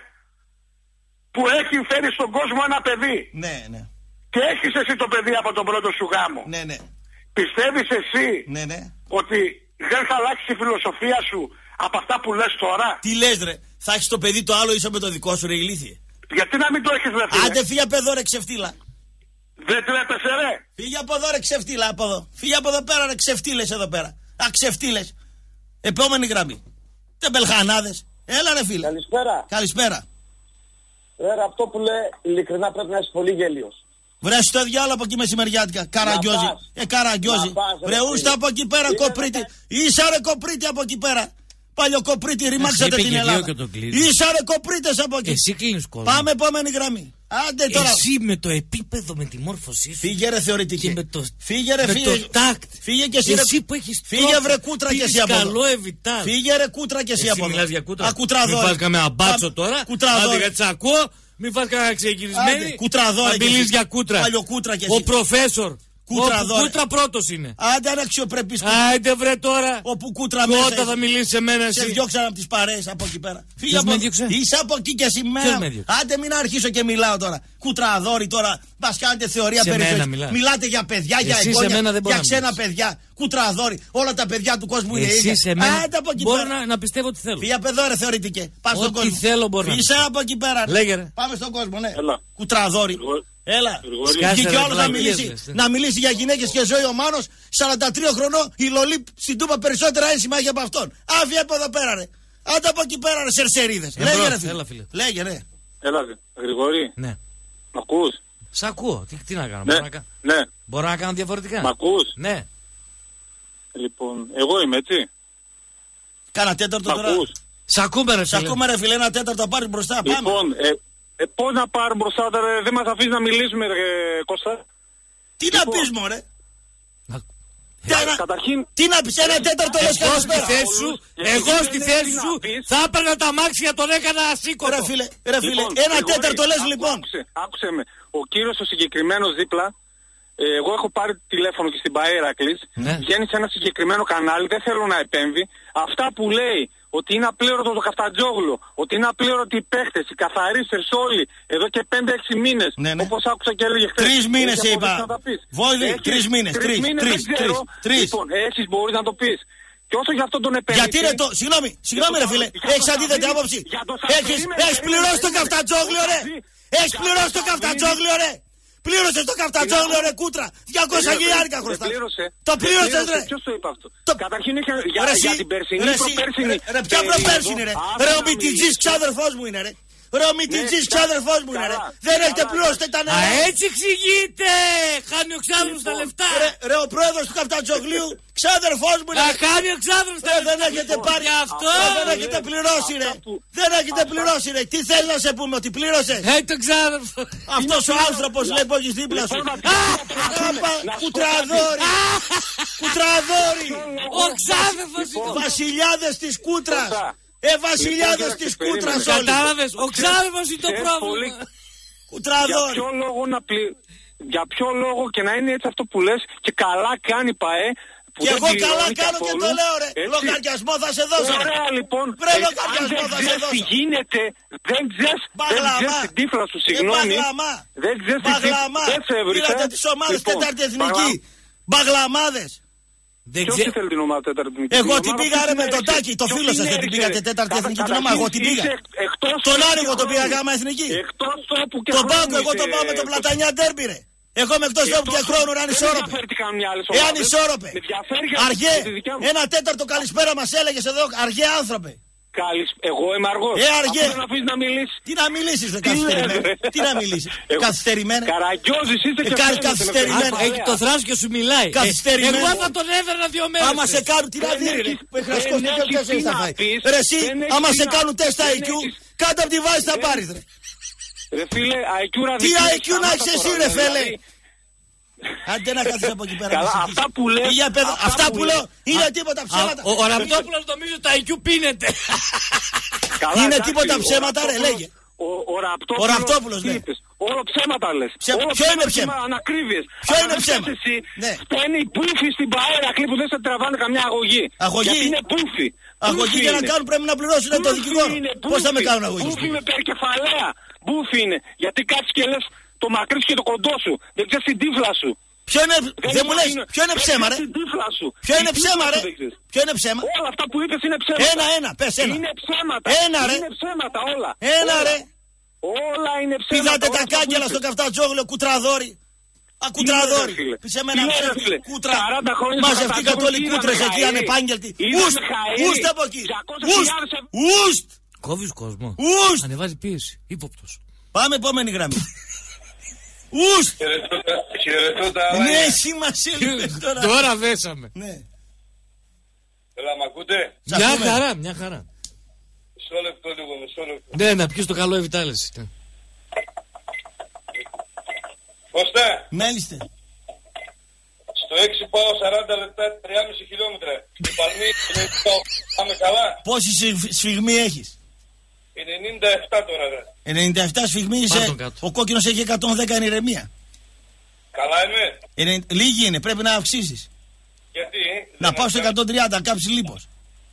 που έχει φέρει στον κόσμο ένα παιδί. Ναι. Και έχεις εσύ το παιδί από τον πρώτο σου γάμο. Ναι. Πιστεύεις εσύ ότι δεν θα αλλάξει η φιλοσοφία σου από αυτά που λες τώρα? Τι λες ρε, θα έχεις το παιδί το άλλο ίσα με το δικό σου ρε ηλίθιε. Γιατί να μην το έχεις ρε φίλε? Άντε φύγε από εδώ ρε ξεφτύλα. Δεν τρέπεσαι ρε. Φύγε από εδώ ρε ξεφτύλα από εδώ. Φύγε από εδώ πέρα ρε ξεφτύλες εδώ πέρα. Αξεφτύλες. Επόμενη γραμμή. Τεμπελχανάδες. Έλα ρε φίλε. Καλησπέρα. Ρε αυτό που λέει ειλικρινά πρέπει να είσαι πολύ γέλιος. Βρε στο διάλογο από εκεί μεσημεριάτικα. Καραγκιόζη. Καραγκιόζη. Βρε ούστα από εκεί πέρα κοπρίτη. Ίσα ρε κοπρίτη από εκεί πέρα. Παλιοκοπρίτη, ρημάξατε την Ελλάδα. Είσα ρε κοπρίτες από εκεί. Εσύ κλείνεις κόσμο. Πάμε επόμενη γραμμή. Άντε τώρα. Εσύ με το επίπεδο, με τη μόρφωσή σου. Φύγε ρε θεωρητική. Φύγε ρε φίλε. Φύγε και εσύ. Εσύ που έχεις φύγε βρε κούτρα και εσύ από εδώ. Καλό ευιτάλ. Φύγε ρε κούτρα και εσύ από εδώ. Μιλάς για κούτρα. Ακουτραδόρι. Μην φας καμία μπάτσο τώρα. Κουτραδόρι. Άντε γιατί σ' ακούω. Μην φας κανένα ξεκυρισμένη. Κουτραδόρι. Θα μιλείς για κούτρα. Παλιοκούτρα και εσύ. Ο προφέσορ. Κούτρα πρώτος είναι. Άντε αναξιοπρεπής κούτρα. Άντε βρε τώρα. Όπου κούτρα μέσα. Όταν θα μιλήσει σε μένα εσύ. Σε διώξαν από τις παρέες από εκεί πέρα. Φύγε από εκεί. Είσαι από εκεί και σήμερα. Άντε μην αρχίσω και μιλάω τώρα. Κουτραδόρι τώρα. Μας κάνετε θεωρία περιοχής. Μιλάτε για παιδιά, για εγγόνια, για ξένα παιδιά. Κουτραδόρι. Όλα τα παιδιά του κόσμου είναι ίδια. Άντε από εκεί πέρα. Μπορώ να πιστεύω ότι θέλω. Φύγε από εδώ ρε θεωρητικέ. Πας στον κόσμο. Τι θέλω μπορώ. Φύγε από εκεί πέρα. Πάμε στον κόσμο, ναι. Κουτραδόρι. Έλα, βγήκε και όλος να μιλήσει για γυναίκες και ζωή ο Μάνος, 43 χρονών, η Λολή στην Τούπα περισσότερα ένσημα έχει από αυτόν. Άφη από εδώ πέρα ρε. Άντε από εκεί πέρα ρε σερσερίδες. Λέγε ρε φίλε. Λέγε ρε. Έλα Γρηγόρη. Ναι. Μ' ακούς? Σ' ακούω. Τι να κάνω. Ναι. Μπορώ να κάνω διαφορετικά. Μ' ακούς? Ναι. Λοιπόν, εγώ είμαι έτσι. Κάνα τέταρτο τώρα. Σ' ακούμε ρε φίλε, ένα τέταρτο πάρει μπροστά. Λοιπόν, πώς να πάρουν μπροστά, δεν μας αφήσει να μιλήσουμε, Κώστα. Τι να πεις, μωρέ. Καταρχήν, τι να πεις, ένα τέταρτο λες καλησπέρα. Εγώ στη θέση σου θα έπαιρνα τα μάξια, τον έκανα ασήκωτο. Ρε φίλε, ένα τέταρτο λες λοιπόν. Άκουσε με, ο κύριος ο συγκεκριμένος δίπλα, εγώ έχω πάρει τηλέφωνο και στην Παέρακλης, βγαίνει σε ένα συγκεκριμένο κανάλι, δεν θέλω να επέμβει. Αυτά που λέει ότι είναι απλήρωτο το Καφτατζόγλου, ότι είναι απλήρωτοι οι παίχτες, οι καθαρίστες όλοι, εδώ και 5-6 μήνες, όπως άκουσα και έλεγε χθες. 3 μήνες είπα. Βόηδη, 3 μήνες. 3. Λοιπόν, εσείς μπορείς να το πεις. Και όσο για αυτό τον επέμβει. Γιατί ρε το. Συγγνώμη ρε φίλε, έχεις αντίθετη άποψη. Έχεις πληρώσει το Καφτατζόγλιο ρε. Έχεις πληρώσει το Καφτατζόγλιο ρε. Πλήρωσες το Καφτατζόγλιο ρε κούτρα. 200 χιλιάρικα χρωστά. Το πλήρωσες ρε. Ποιος το είπε αυτό. Καταρχήν για την περσινή προπέρσινη. Ρε ποια προπέρσινη ρε. Ρε ο Μητιτζής ξάδερφός μου είναι ρε. Ρε ο Μητιτζής ξάδερφός μου είναι ρε. Δεν έχετε πληρώσει τα νερά. Έτσι εξηγείται. Χάνει ο ξάδερφος τα λεφτά. Ρε ο πρόεδρος του Καφτατζόγλιου ξάδερφός μου είναι. Χάνει ο ξάδερφος τα λεφτά. Δεν έχετε πάρει αυτό. Δεν έχετε πληρώσει ρε. Δεν έχετε πληρώσει ρε. Τι θέλει να σε πούμε ότι πλήρωσες. Το ξάδερφο. Αυτός ο άνθρωπος λέει που έχεις δίπλα σου. Κουτραδόρι. Κουτραδόρι. Ο ξάδερφος. Βασιλιάδες της Κούτρας. Βασιλιάδες της Κούτρας όλοι. Κατάλαβες, ο ξάδερφος είναι το πρόβλημα. Κουτραδόρι. Για ποιο λόγο και να είναι έτσι αυτό που λες και καλά κάνει ΠΑΕ. Και εγώ καλά κάνω και το λέω ρε. Λογαριασμό θα σε δώσω. Ωραία λοιπόν. Βρε λογαριασμό θα σε δώσω. Τι γίνεται, δεν ξέρεις την τύφλα σου, συγγνώμη. Δεν ξέρεις την τύφλα. Δεν σε έβρισε. Πήρατε τις ομάδες τέταρτη εθνική. Μπαγλαμάδες. Ποιος ήθελε την ομάδα τέταρτη εθνική. Εγώ την πήγα ρε με τον Τάκη. Το φίλο σας δεν την πήγατε τέταρτη εθνική την ομάδα. Εγώ την πήγα. Τον Άρηγο τον πήγα γάμα εθνική. Τον Πάγκο εγώ τον πάω με τον Πλατανιά ντέρμπι ρε. Εγώ είμαι εκτός τόπου και χρόνου αν ισόρροπε. Εάν ισόρροπε. Αργέ, ένα τέταρτο καλησπέρα μας έλεγες εδώ, αργέ άνθρωπε. Εγώ είμαι αργός. Αργέ. Να αφήσεις να μιλήσεις. Τι να μιλήσεις δε καθυστερημένα. Τι να μιλήσεις. Καθυστερημένα. Καραγκιόζης είστε και καθυστερημένα. Έχει το θράσο και σου μιλάει. Καθυστερημένα. Εγώ θα τον έφερα 2 μέρες. Άμα σε κάνουν την αδύρη ρε. Που έχει ρασκώσει και τέσσερις θα φάει. Ρε εσύ, άμα σε κάνουν τεστ IQ, κάτω από τη βάση θα πάρεις ρε. Ρε φίλε, IQ τι IQ να έχεις εσύ ρε φέλε. Άντε να κάθεις από εκεί πέρα. Αυτά που λέω. Αυτά που λέω είναι τίποτα ψέματα. Ο Ραπτόπουλος νομίζω το IQ πίνεται. Είναι τίποτα ψέματα ρε λέγε. Ο Ραπτόπουλος ναι. Όλο ψέματα λες. Ποιο είναι ψέμα. Ανακρίβειες. Ποιο είναι ψέμα. Φταίνει οι μπούφοι στην Παέρακλη που δεν σε τραβάνε καμιά αγωγή. Αγωγή. Γιατί είναι μπούφοι. Αγωγή για να κάνουν πρέπει να πληρώσουν το δικηγόρο. Πώς θα με κάνουν αγωγή. Μπούφοι με περκεφαλαία. Μπούφοι είναι. Γιατί κάτσεις και λες το μακρύ και το κοντό σου. Δεν ξέρεις την τύφλα σου. Ποιο είναι, δεν μου λες, ποιο είναι ψέμα ρε. Ποιο είναι ψέμα ρε. Ποιο είναι ψέμα. Όλα αυτά που είπες είναι ψέματα. Ένα, πες ένα. Είναι ψέματα. Ένα ρε. Είναι ψέματα όλα. Ένα ρε. Όλα είναι ψέματα. Πηδάτε τα κάγκελα στο Καφτατζόγλιο, κουτραδόρι. Ακουτραδόρι. Πεις εμένα ψεύτη, κούτρα. Μαζευτήκατε όλοι οι κούτρες εκεί ανεπάγγελτοι. Ουστ από εκεί. Ουστ. Κόβεις κόσμο. Ανεβάζει πίεση. Ύποπτος. Πάμε επόμενη γραμμή. Ουστ! Χαιρετώτα. Ναι, εσύ μας έλειπες τώρα. Τώρα δέσαμε. Ναι. Έλα, μ' ακούτε. Μια χαρά, μια χαρά. Μισό λεπτό λίγο, μισό λεπτό. Ναι, να πιεις το καλό Εβιτάλες. Κώστα. Μέλιστε. Στο 6 πάω 40 λεπτά, 3,5 χιλιόμετρα. Στην Παλμή, πάμε καλά. Πόση σφιγμή έχεις? 97 τώρα ρε. 97 σφιγμή είσαι. Ο κόκκινος έχει 110 εν ηρεμία. Καλά είμαι. Λίγοι είναι, πρέπει να αυξήσεις. Γιατί? Να πάω στο 130, να κάψεις λίπος.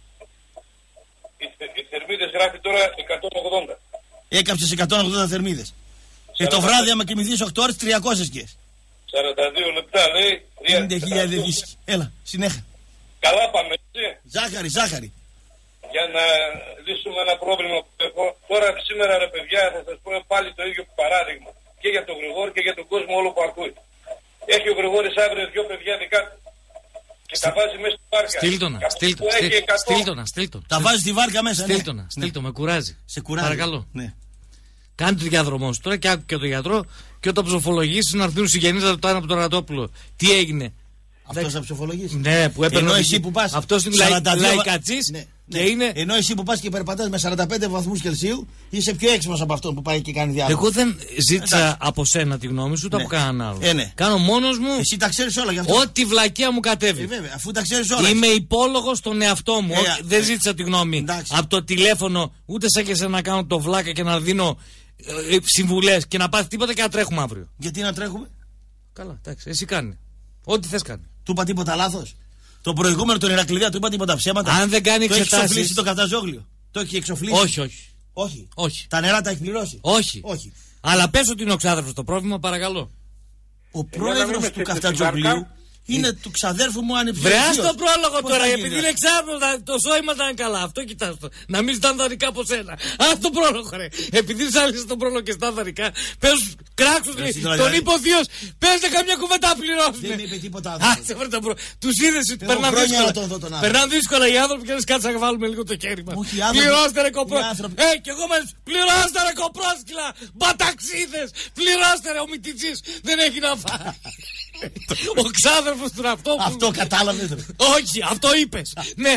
Οι θερμίδες γράφει τώρα 180. Έκαψες 180 θερμίδες. Το βράδυ άμα κοιμηθείς 8 ώρες 300 σκιές. 42 λεπτά λέει. 50.000 δίσκοι. Έλα, συνέχεια. Καλά πάμε έτσι. Ζάχαρη. Για να λύσουμε ένα πρόβλημα που έχω. Τώρα σήμερα ρε παιδιά θα σας πω πάλι το ίδιο παράδειγμα. Και για τον Γρηγόρη και για τον κόσμο όλο που ακούει. Έχει ο Γρηγόρης αύριο 2 παιδιά δικά του. Και τα βάζει μέσα στη βάρκα. Στείλτονα. Τα βάζει στη βάρκα μέσα. Στείλτονα, με κουράζει. Σε κουράζει. Παρακαλώ. Ναι. Κάνει το διαδρομό σου τώρα και άκου και τον γιατρό. Και όταν ψοφολογήσει να έρθουν συγγενείς να ρωτάνε από τον Ραπτόπουλο τι έγινε. Αυτός θα ψηφολογήσει. Ναι, που έπαιρνε. Ενώ εσύ που πας. Αυτός είναι λαϊκατσής. Ναι. Και είναι... Ενώ εσύ που πας και περπατάς με 45 βαθμούς Κελσίου, είσαι πιο έξυπνος από αυτόν που πάει και κάνει διάλογο. Εγώ δεν ζήτησα από σένα τη γνώμη σου, ούτε από κανέναν άλλο. Ναι. Κάνω μόνος μου. Εσύ τα ξέρεις όλα γι' αυτό. Ό,τι βλακεία μου κατέβει. Βέβαια, αφού τα ξέρεις όλα. Είμαι υπόλογος στον εαυτό μου. Δεν ζήτησα τη γνώμη από το τηλέφωνο, ούτε σαν και σε να κάνω το βλάκα και να δίνω συμβουλές και να πάθει τίποτα και να τρέχουμε αύριο. Γιατί να τρέχουμε? Καλά, εντάξει, εσύ κάνει. Ό,τι θες κάνει. Του είπα τίποτα λάθος? Το προηγούμενο τον Ηρακλειδία του είπα τίποτα ψέματα? Αν δεν κάνει εξετάσεις. Το έχει εξοφλήσει το Καφταζόγλιο? Το έχει εξοφλήσει? Όχι. Τα νερά τα έχει πληρώσει? Όχι. Αλλά πες ότι είναι ο ξάδερφος το πρόβλημα, παρακαλώ. Ο πρόεδρος του Καφταζόγλιου είναι του ξαδέρφου μου ανεψυχίος. Βρεάς το πρόλογο τώρα, επειδή είναι ξάδερφος, το σώμα ήταν καλά. Αυτό κοιτάς το. Να μην ζητάνε δανεικά από σένα. Ας το πρόλογο, ρε. Επειδή σ' άρεσε τον πρόλογο και στα δανεικά, πες κράξους, τον είπε ο θείος, πες καμιά κουβέντα πληρώσουν. Δεν είπε τίποτα. Τους είδες ότι περνάνε δύσκολα οι άνθρωποι και λες κάτσε να βάλουμε λίγο το χέρι μας. Πληρώστε ρε κοπρόσκυλα. Και εγώ μέσα, πληρώστε ρε κοπρόσκυλα. Μπαταξίδες, πληρώστε ρε, ο Μητιτσής δεν έχει να φάει. Ο ξάδερφος του Ραπτόπουλου. Αυτό κατάλαβες? Όχι, αυτό είπες. Ναι.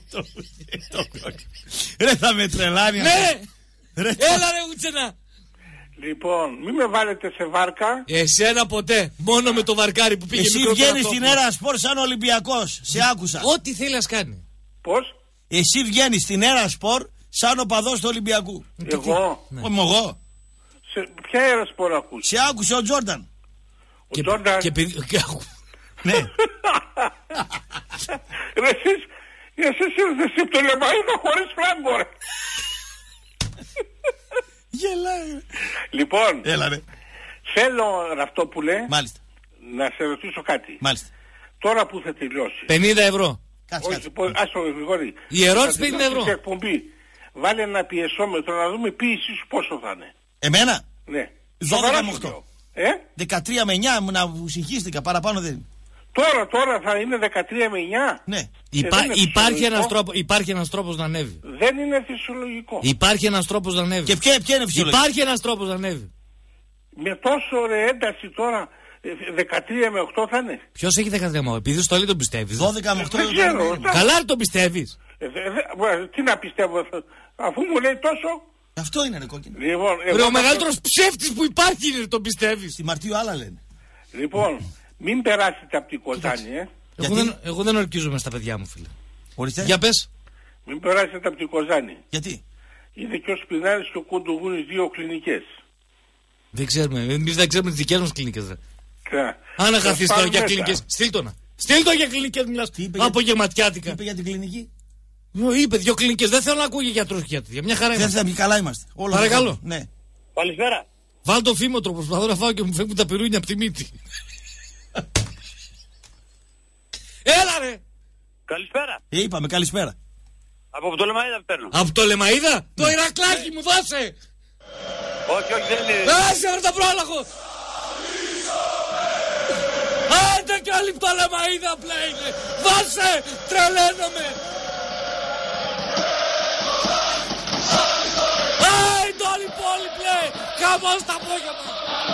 Ρε θα με τρελάνει. Ναι. Έλα ρε Ουτσενά. Λοιπόν, μην με βάλετε σε βάρκα. Εσένα ποτέ. Μόνο με το βαρκάρι που πήγε. Εσύ βγαίνεις στην Έρα Σπορ σαν Ολυμπιακός. Σε άκουσα. Ό,τι θέλει ας κάνει. Πώς? Εσύ βγαίνεις στην Έρα Σπορ σαν οπαδός του Ολυμπιακού. Εγώ? Εγώ. Ποια Έρα Σπορ ακούς? Σε άκουσε ο Τζόρνταν. Ο Τζόρνταν. Ναι. Ρε εσείς ήρθες από το Λεμαΐδα χωρίς φράγκο ρε. Γελάει. Λοιπόν, έλα ρε. Θέλω Ραπτόπουλε. Μάλιστα. Να σε ρωτήσω κάτι. Μάλιστα. Τώρα που θα τελειώσει 50 ευρώ. Όχι, άστο Γρηγόρη. Η ερώτηση 50 ευρώ. Εκπομπή. Βάλε ένα πιεσόμετρο να δούμε ποίηση σου πόσο θα είναι. Εμένα? Ναι. 12 με 8. 13 με 9 να συγχύστηκα, παραπάνω δεν είναι. Τώρα θα είναι 13 με 9. Ναι. Υπάρχει ένας τρόπος να ανέβει. Δεν είναι φυσιολογικό. Υπάρχει ένας τρόπος να ανέβει. Και ποια είναι φυσιολογικό? Υπάρχει ένας τρόπος να ανέβει. Με τόσο ωραία ένταση τώρα 13 με 8 θα είναι. Ποιος έχει 13 με 8? Επειδή στο λέει τον πιστεύεις. 12 με 8 δεν ξέρω. Καλά τον πιστεύεις. Τι να πιστεύω, αφού μου λέει τόσο. Αυτό είναι ρε κόκκινο. Λοιπόν, ο μεγαλύτερος ψεύτης που υπάρχει είναι, τον πιστεύεις. Στη Μαρτίου άλλα λένε. Λοιπόν, μην περάσετε από την Κοζάνη, Εγώ δεν ορκίζομαι στα παιδιά μου, φίλε. Ορίστε. Για πες. Μην περάσετε από την Κοζάνη. Γιατί? Είναι και ο Σπινάρης και ο Κοντογούνης 2 κλινικές. Δεν ξέρουμε, εμείς δεν ξέρουμε τις δικές μας κλινικές. Αν αγαθείς τώρα για κλινικές, στείλ το για κλινικές μιλάς, απογευματιάτικα. Τι είπε για την κλινική? Είπε 2 κλινικές, δεν θέλω να ακούγει για γιατρούς και γιατροί. Μια χαρά είμαστε. Δεν θα καλά είμαστε. Παρακαλώ. Ναι. Καλησπέρα. Βάλ το φήμοτρο, προσπαθώ να φάω και μου φεύγουν τα πυρούνια από τη μύτη. Έλα ρε! Καλησπέρα. Είπαμε καλησπέρα. Από το Λεμαΐδα παίρνω. Από το Λεμαΐδα? Το Ηρακλάκι μου δώσε! Όχι, δεν είναι. Άσε ρε το πρόλογο! Άντε κι όλοι από το Λεμαΐδα απλά είναι! Δώσε! Τρελαίνομαι! Άντε όλη η πόλη πλέον! Χαμός τα απόγευμα!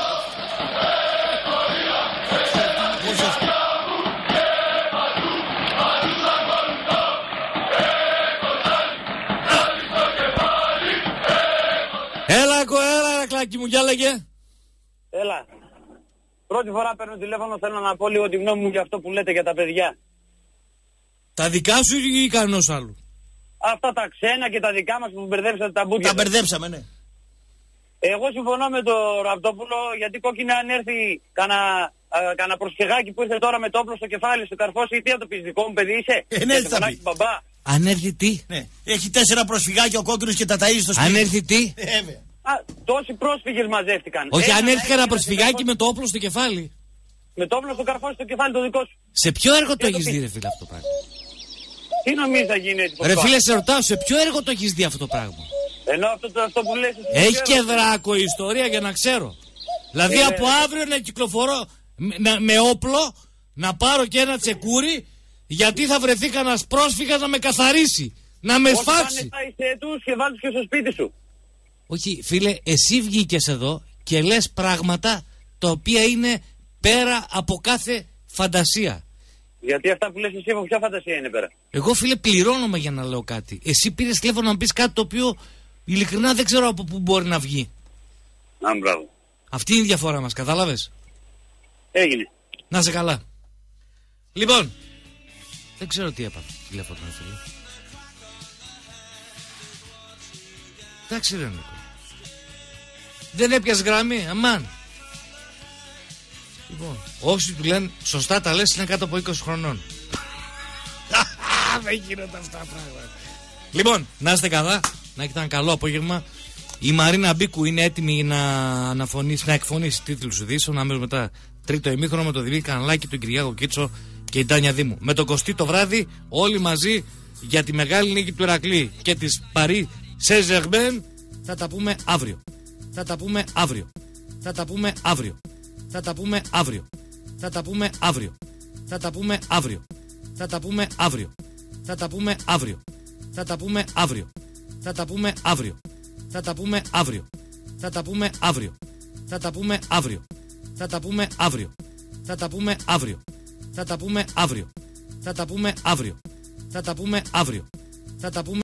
Έλα, Ρακλάκι μου, για λέγε. Έλα. Πρώτη φορά παίρνω τηλέφωνο, θέλω να πω λίγο τη γνώμη μου για αυτό που λέτε για τα παιδιά. Τα δικά σου ή κανένας άλλου? Αυτά τα ξένα και τα δικά μας που μπερδέψατε τα μπούτια. Τα μπερδέψαμε, ναι. Εγώ συμφωνώ με τον Ραπτόπουλο, γιατί κόκκινα αν έρθει κανένα προσφυγάκι που ήρθε τώρα με το όπλο στο κεφάλι σου καρφώσει, τι θα το πεις, δικό μου παιδί είσαι? Ναι, θα πει. Αν έρθει τι? Ναι. Έχει 4 προσφυγάκια ο κόκκινος και τα ταΐζει στο σπίτι. Αν έρθει τι? Τόσοι πρόσφυγες μαζεύτηκαν. Όχι, αν έρθει ένα προσφυγάκι με το όπλο στο κεφάλι. Με το όπλο στο καρφώσει στο κεφάλι το δικό σου. Σε ποιο έργο το έχεις δει, ρε φίλε, αυτό το πράγμα? Τι νομίζεις θα γίνει έτσι? Ρε φίλε, σε ρωτάω, σε ποιο έργο το έχεις δει αυτό το πράγμα? Ενώ αυτό που λες... Έχει και δράκο η ιστορία για να ξέρω. Δηλαδή από αύριο να κυκλοφορώ με όπλο, να πάρω και ένα τσεκούρι, γιατί θα βρεθεί κανένας πρόσφυγας να με καθαρίσει, να με σφάξει. Τους και βάλεις και στο σπίτι σου. Όχι φίλε, εσύ βγήκες εδώ και λες πράγματα τα οποία είναι πέρα από κάθε φαντασία. Γιατί αυτά που λες εσύ από ποια φαντασία είναι πέρα. Εγώ φίλε πληρώνομαι για να λέω κάτι. Εσύ πήρες τηλέφωνο να μου πεις κάτι το οποίο ειλικρινά δεν ξέρω από πού μπορεί να βγει. Μπράβο. Αυτή είναι η διαφορά μας, κατάλαβες. Έγινε. Να σε καλά. Λοιπόν, δεν ξέρω τι έπαθα τηλέφωνο φίλε. Εντάξει ρε Νίκο. Δεν έπιασε γραμμή, αμάν. Λοιπόν, όσοι του λένε σωστά τα λες είναι κάτω από 20 χρονών. Δεν γίνονται αυτά πράγματα. Λοιπόν, να είστε καλά, να έχετε ένα καλό απόγευμα. Η Μαρίνα Μπίκου είναι έτοιμη να εκφωνήσει τίτλους ειδήσεων. Αμέσως μετά τρίτο ημίχρονο με το Δημήτρη Καναλάκη, τον Κυριάκο Κίτσο και η Τάνια Δήμου. Με τον Κωστή το βράδυ, όλοι μαζί για τη μεγάλη νίκη του Ηρακλή και της Παρί Σεζερμέν. Θα τα πούμε αύριο. Θα τα πούμε αύριο. Θα τα πούμε αύριο. Θα τα πούμε αύριο. Θα τα πούμε αύριο. Θα τα πούμε αύριο. Θα τα πούμε αύριο. Θα τα πούμε αύριο. Θα τα πούμε αύριο. Θα τα πούμε αύριο. Θα τα πούμε αύριο. Θα τα πούμε αύριο. Θα τα πούμε αύριο. Θα τα πούμε αύριο. Θα τα πούμε αύριο. Θα τα πούμε αύριο. Θα τα πούμε αύριο. Θα τα πούμε αύριο. Θα τα πούμε